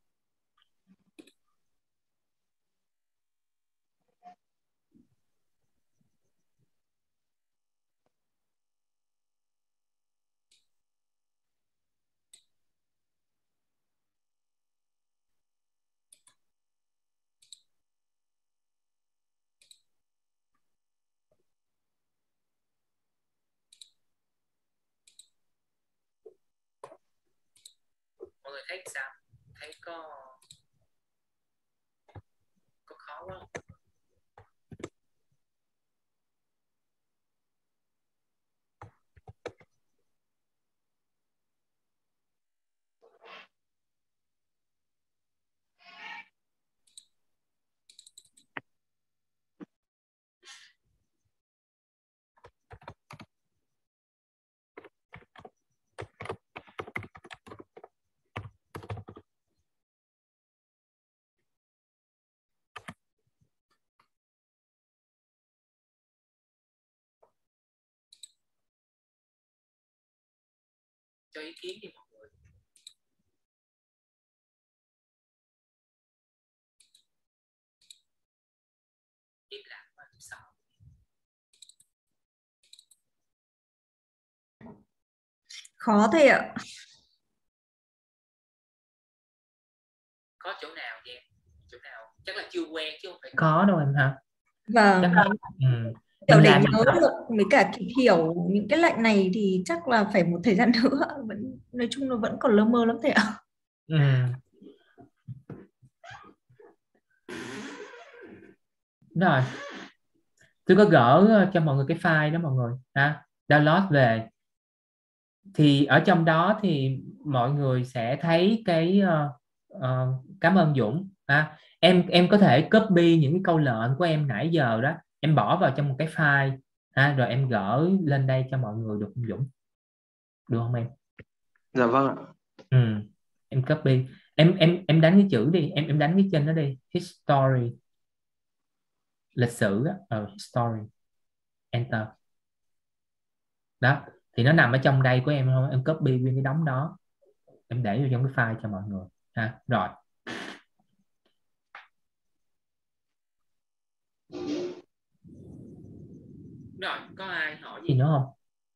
Mọi người thấy sao? Thấy có khó quá không? Cho ý kiến đi mọi người. Im lặng mà sợ. Khó thầy ạ. Có chỗ nào vậy? Chỗ nào? Chắc là chưa quen chứ không phải khó đâu em hả? Vâng, Chắc là kiểu mình để làm nhớ được với cả kịp hiểu những cái lệnh này thì chắc là phải một thời gian nữa. Nói chung là vẫn còn lơ mơ lắm thầy ạ. Rồi, tôi có gỡ cho mọi người cái file đó mọi người ha, download về. Thì ở trong đó thì mọi người sẽ thấy cái cảm ơn Dũng ha. Em có thể copy những cái câu lệnh của em nãy giờ đó, em bỏ vào trong một cái file ha, rồi em gỡ lên đây cho mọi người được không Dũng? Được không em? Dạ vâng ạ. Em copy, em đánh cái chữ đi, em đánh cái trên đó đi, history, lịch sử đó. History, enter. Đó thì nó nằm ở trong đây của em không, em copy nguyên cái đống đó em để vô trong cái file cho mọi người ha. Rồi có ai hỏi gì nữa không?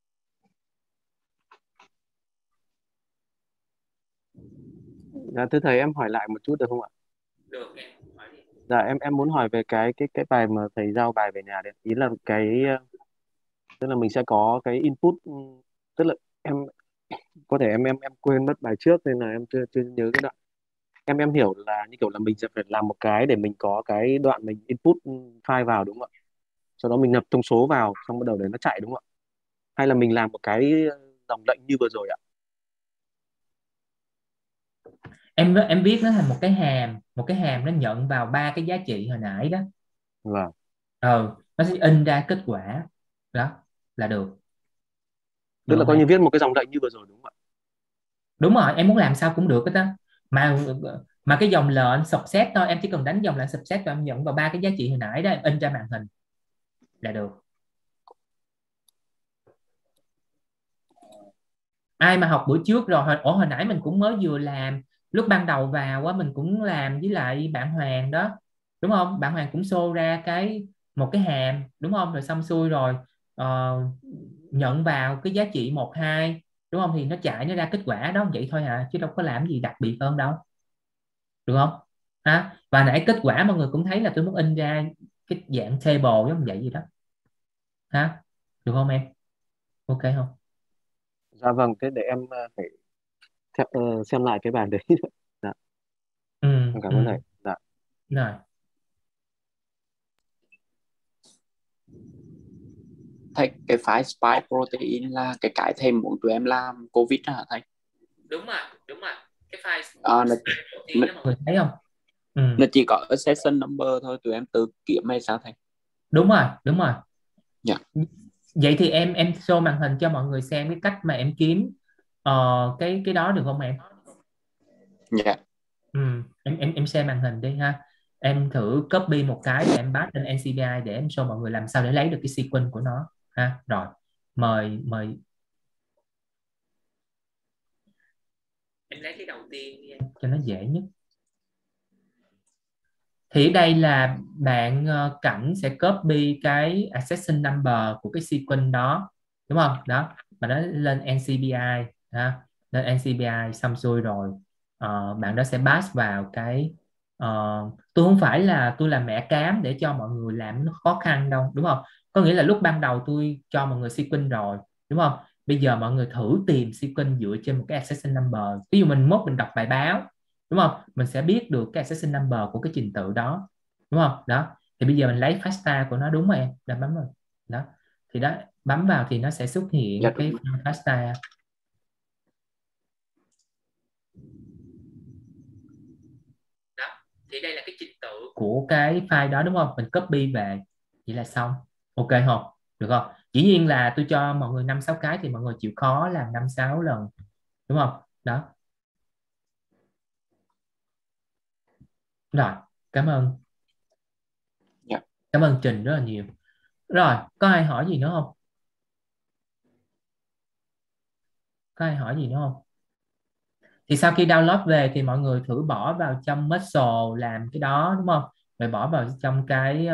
Dạ thưa thầy, em hỏi lại một chút được không ạ? Được em hỏi đi. Dạ em muốn hỏi về cái bài mà thầy giao bài về nhà đấy. Ý là tức là mình sẽ có cái input, tức là em có thể em quên mất bài trước nên là em chưa nhớ cái đoạn. Em hiểu là như kiểu là mình sẽ phải làm một cái để mình có cái đoạn mình input file vào đúng không ạ? Sau đó mình nhập thông số vào, xong bắt đầu để nó chạy đúng không ạ? Hay là mình làm một cái dòng lệnh như vừa rồi ạ? Em viết nó thành một cái hàm nó nhận vào 3 cái giá trị hồi nãy đó. Vâng. Nó sẽ in ra kết quả đó là được. Tức là coi như viết một cái dòng lệnh như vừa rồi đúng không ạ? Đúng rồi, em muốn làm sao cũng được hết đó. Mà cái dòng lệnh subset thôi, em chỉ cần đánh dòng lệnh subset và em nhận vào 3 cái giá trị hồi nãy đó, em in ra màn hình là được. Ai mà học bữa trước rồi, hồi nãy mình cũng mới vừa làm, lúc ban đầu vào mình cũng làm với lại bạn Hoàng đó, đúng không? Bạn Hoàng cũng show ra một cái hàm đúng không? Rồi xong xuôi rồi nhận vào cái giá trị 1, 2 đúng không? Thì nó chạy nó ra kết quả đó vậy thôi chứ đâu có làm gì đặc biệt hơn đâu, được không? Và nãy kết quả mọi người cũng thấy là tôi muốn in ra cái dạng table giống vậy gì đó được không em? Ok không? Dạ vâng, thế để em phải xem lại cái bài đấy. Dạ. Em cảm ơn thầy. Dạ. Rồi. thầy, cái file spike protein là cái thầy muốn tụi em làm COVID đó hả thầy? Đúng rồi, cái file nó protein đó mọi người thấy không? nó chỉ có accession number thôi, tụi em tự kiểm hay sao thầy? Đúng rồi. Dạ. Vậy thì em show màn hình cho mọi người xem cái cách mà em kiếm cái đó được không em? Dạ. Em share màn hình đi ha. Em thử copy một cái và em pass lên NCBI để em show mọi người làm sao để lấy được cái sequence của nó ha. Rồi, mời em lấy cái đầu tiên đi em, cho nó dễ nhất. Thì đây là bạn Cảnh sẽ copy cái accession number của cái sequence đó, đúng không? Đó, và nó lên NCBI ha. Lên NCBI xong xuôi rồi bạn đó sẽ pass vào cái tôi không phải là tôi làm mẹ cám để cho mọi người làm nó khó khăn đâu, đúng không? Có nghĩa là lúc ban đầu tôi cho mọi người sequence rồi, đúng không? Bây giờ mọi người thử tìm sequence dựa trên một cái accession number. Ví dụ mình đọc bài báo, đúng không? Mình sẽ biết được cái accession number của cái trình tự đó, đúng không? Đó, thì bây giờ mình lấy FASTA của nó, đúng rồi em, đã bấm rồi. Đó, thì đó, bấm vào thì nó sẽ xuất hiện cái FASTA. Đó, thì đây là cái trình tự của cái file đó, đúng không? Mình copy về, vậy là xong. Ok không? Được không? Dĩ nhiên là tôi cho mọi người 5-6 cái thì mọi người chịu khó làm 5-6 lần, đúng không? Đó. Rồi, cảm ơn. Cảm ơn Trình rất là nhiều. Rồi, có ai hỏi gì nữa không? Có ai hỏi gì nữa không? Thì sau khi download về thì mọi người thử bỏ vào trong Muscle làm cái đó, đúng không? Rồi bỏ vào trong cái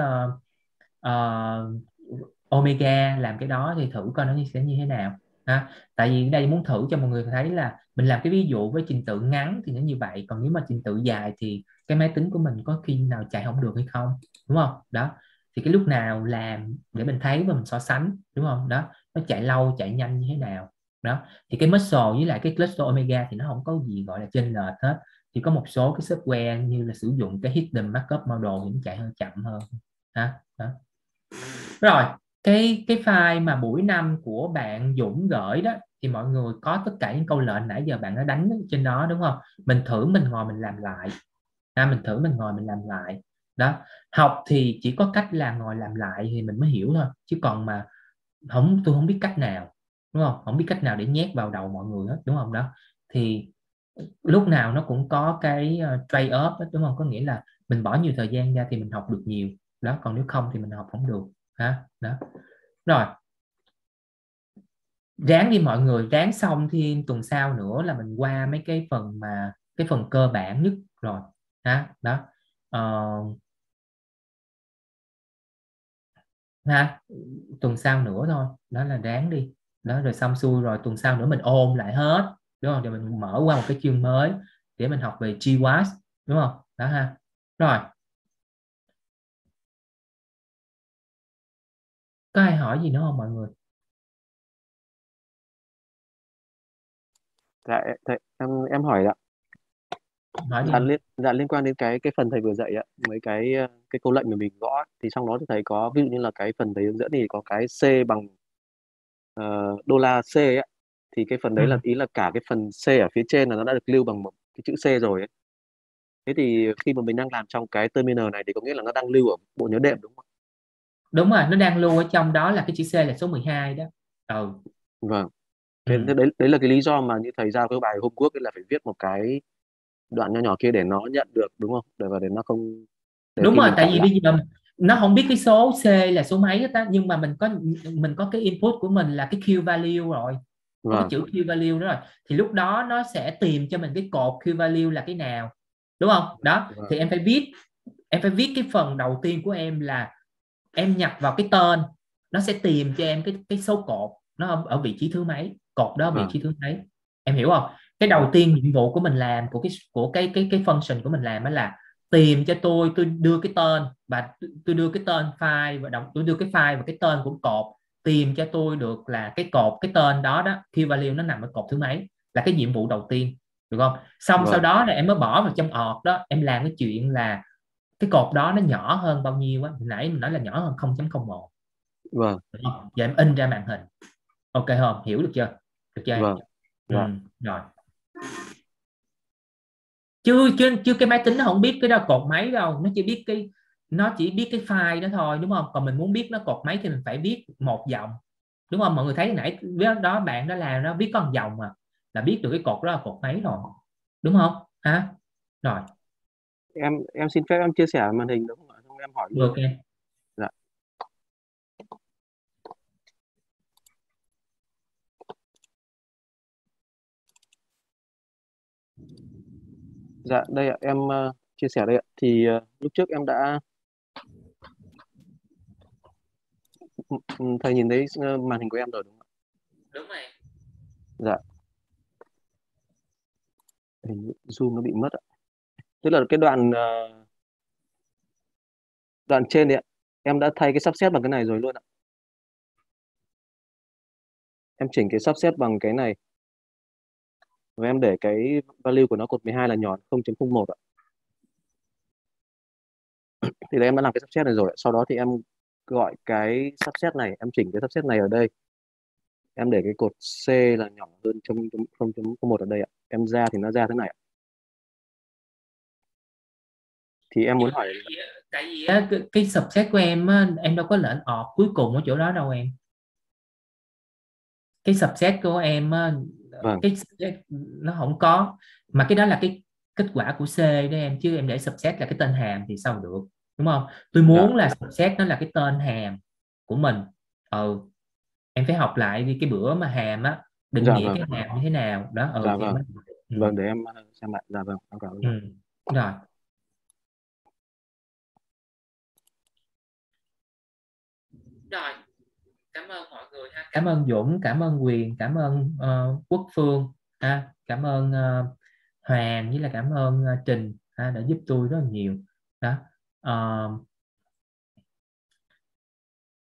Omega làm cái đó thì thử coi nó sẽ như thế nào ha. Tại vì đây muốn thử cho mọi người thấy là mình làm cái ví dụ với trình tự ngắn thì nó như vậy, còn nếu mà trình tự dài thì cái máy tính của mình có khi nào chạy không được hay không, đúng không? Đó, thì cái lúc nào làm để mình thấy và mình so sánh, đúng không? Đó, nó chạy lâu chạy nhanh như thế nào. Đó, thì cái Muscle với lại cái Cluster Omega thì nó không có gì gọi là chênh lệch hết, chỉ có một số cái software như là sử dụng cái hidden markup model thì nó chạy hơi chậm hơn ha. Đó. Rồi, cái file mà buổi 5 của bạn Dũng gửi đó thì mọi người có tất cả những câu lệnh nãy giờ bạn đã đánh trên đó, đúng không? Mình thử mình ngồi mình làm lại. Mình ngồi mình làm lại. Đó, học thì chỉ có cách là ngồi làm lại thì mình mới hiểu thôi, chứ còn mà tôi không biết cách nào, đúng không? Không biết cách nào để nhét vào đầu mọi người hết, đúng không? Đó, thì lúc nào nó cũng có cái trade off, đúng không? Có nghĩa là mình bỏ nhiều thời gian ra thì mình học được nhiều đó, còn nếu không thì mình học không được ha. Đó, rồi ráng đi mọi người, ráng xong thì tuần sau nữa là mình qua mấy cái phần mà cái phần cơ bản nhất rồi ha. Đó, ha, tuần sau nữa thôi, đó là ráng đi. Đó, rồi xong xuôi rồi tuần sau nữa mình ôn lại hết, đúng không? Rồi mình mở qua một cái chương mới để mình học về GWAS, đúng không? Đó ha. Rồi, có ai hỏi gì nữa không mọi người? Dạ, em hỏi ạ. Hỏi liên quan đến cái phần thầy vừa dạy ạ, mấy cái câu lệnh mà mình gõ thì trong đó thì thầy có ví dụ như là cái phần thầy hướng dẫn thì có cái C bằng $C ấy, thì cái phần đấy là ý là cả cái phần C ở phía trên là nó đã được lưu bằng một cái chữ C rồi ấy. Thế thì khi mà mình đang làm trong cái terminal này thì có nghĩa là nó đang lưu ở bộ nhớ đệm đúng không? Đúng rồi, nó đang lưu ở trong đó là cái chữ C là số 12 đó. Vâng. Thế đấy là cái lý do mà như thầy giao cái bài homework ấy là phải viết một cái đoạn nhỏ nhỏ kia để nó nhận được, đúng không? Để nó không đúng rồi, tại vì bây giờ nó không biết cái số C là số mấy hết á, nhưng mà mình có cái input của mình là cái Q value rồi, có cái chữ Q value đó rồi, thì lúc đó nó sẽ tìm cho mình cái cột Q value là cái nào, đúng không? Đó, thì em phải viết cái phần đầu tiên của em là em nhập vào cái tên, nó sẽ tìm cho em cái số cột nó ở vị trí thứ mấy, cột đó ở vị trí thứ mấy, em hiểu không? Cái đầu tiên nhiệm vụ của mình làm của cái function của mình làm đó là tìm cho tôi đưa cái tên và tôi đưa cái tên file và tôi đưa cái file và cái tên của cột, tìm cho tôi được là cái cột cái tên đó Q value nó nằm ở cột thứ mấy, là cái nhiệm vụ đầu tiên, được không? Xong sau đó là em mới bỏ vào trong ọt đó, em làm cái chuyện là cái cột đó nó nhỏ hơn bao nhiêu á, nãy mình nói là nhỏ hơn 0.01, Vâng, đúng không? Giờ em in ra màn hình, ok không, hiểu được chưa, được chưa em? vâng, dạ, Rồi chứ cái máy tính nó không biết cái đó cột máy đâu, nó chỉ biết cái file đó thôi, đúng không? Còn mình muốn biết nó cột máy thì mình phải biết một dòng, đúng không? Mọi người thấy nãy với đó bạn đó làm nó viết có một dòng mà là biết được cái cột đó là cột máy rồi, đúng không hả? Rồi em xin phép em chia sẻ màn hình đúng không ạ? Xong em hỏi luôn. ok. Dạ. Dạ, đây ạ, em chia sẻ đây ạ. Thì lúc trước em đã thầy nhìn thấy màn hình của em rồi đúng không ạ? Đúng rồi. Dạ. Hình như zoom nó bị mất ạ. Tức là cái đoạn trên đấy ạ. Em đã thay cái sắp xếp bằng cái này rồi luôn ạ. Em chỉnh cái sắp xếp bằng cái này. Và em để cái value của nó cột 12 là nhỏ 0.01 ạ. Thì là em đã làm cái sắp xếp này rồi ạ. Sau đó thì em gọi cái sắp xếp này, em chỉnh cái sắp xếp này ở đây. Em để cái cột C là nhỏ hơn 0.01 ở đây ạ. Em ra thì nó ra thế này ạ. Thì em muốn hỏi Tại vì cái subset của em á, em đâu có lệnh ọt cuối cùng ở chỗ đó đâu em. Cái subset của em á, vâng, cái subset nó không có, mà cái đó là cái kết quả của C đó em, chứ em để subset là cái tên hàm thì sao được, đúng không? Tôi muốn là subset nó là cái tên hàm của mình. Em phải học lại đi cái bữa mà hàm á, định dạ nghĩa vâng, cái hàm như thế nào đó. dạ Thì em vâng, mới... vâng, để em xem lại. Dạ vâng, em cảm ơn. Rồi. Rồi, cảm ơn mọi người ha. Cảm ơn Dũng, cảm ơn Quyền, cảm ơn Quốc Phương ha, cảm ơn Hoàng, với là cảm ơn Trình đã giúp tôi rất là nhiều đó.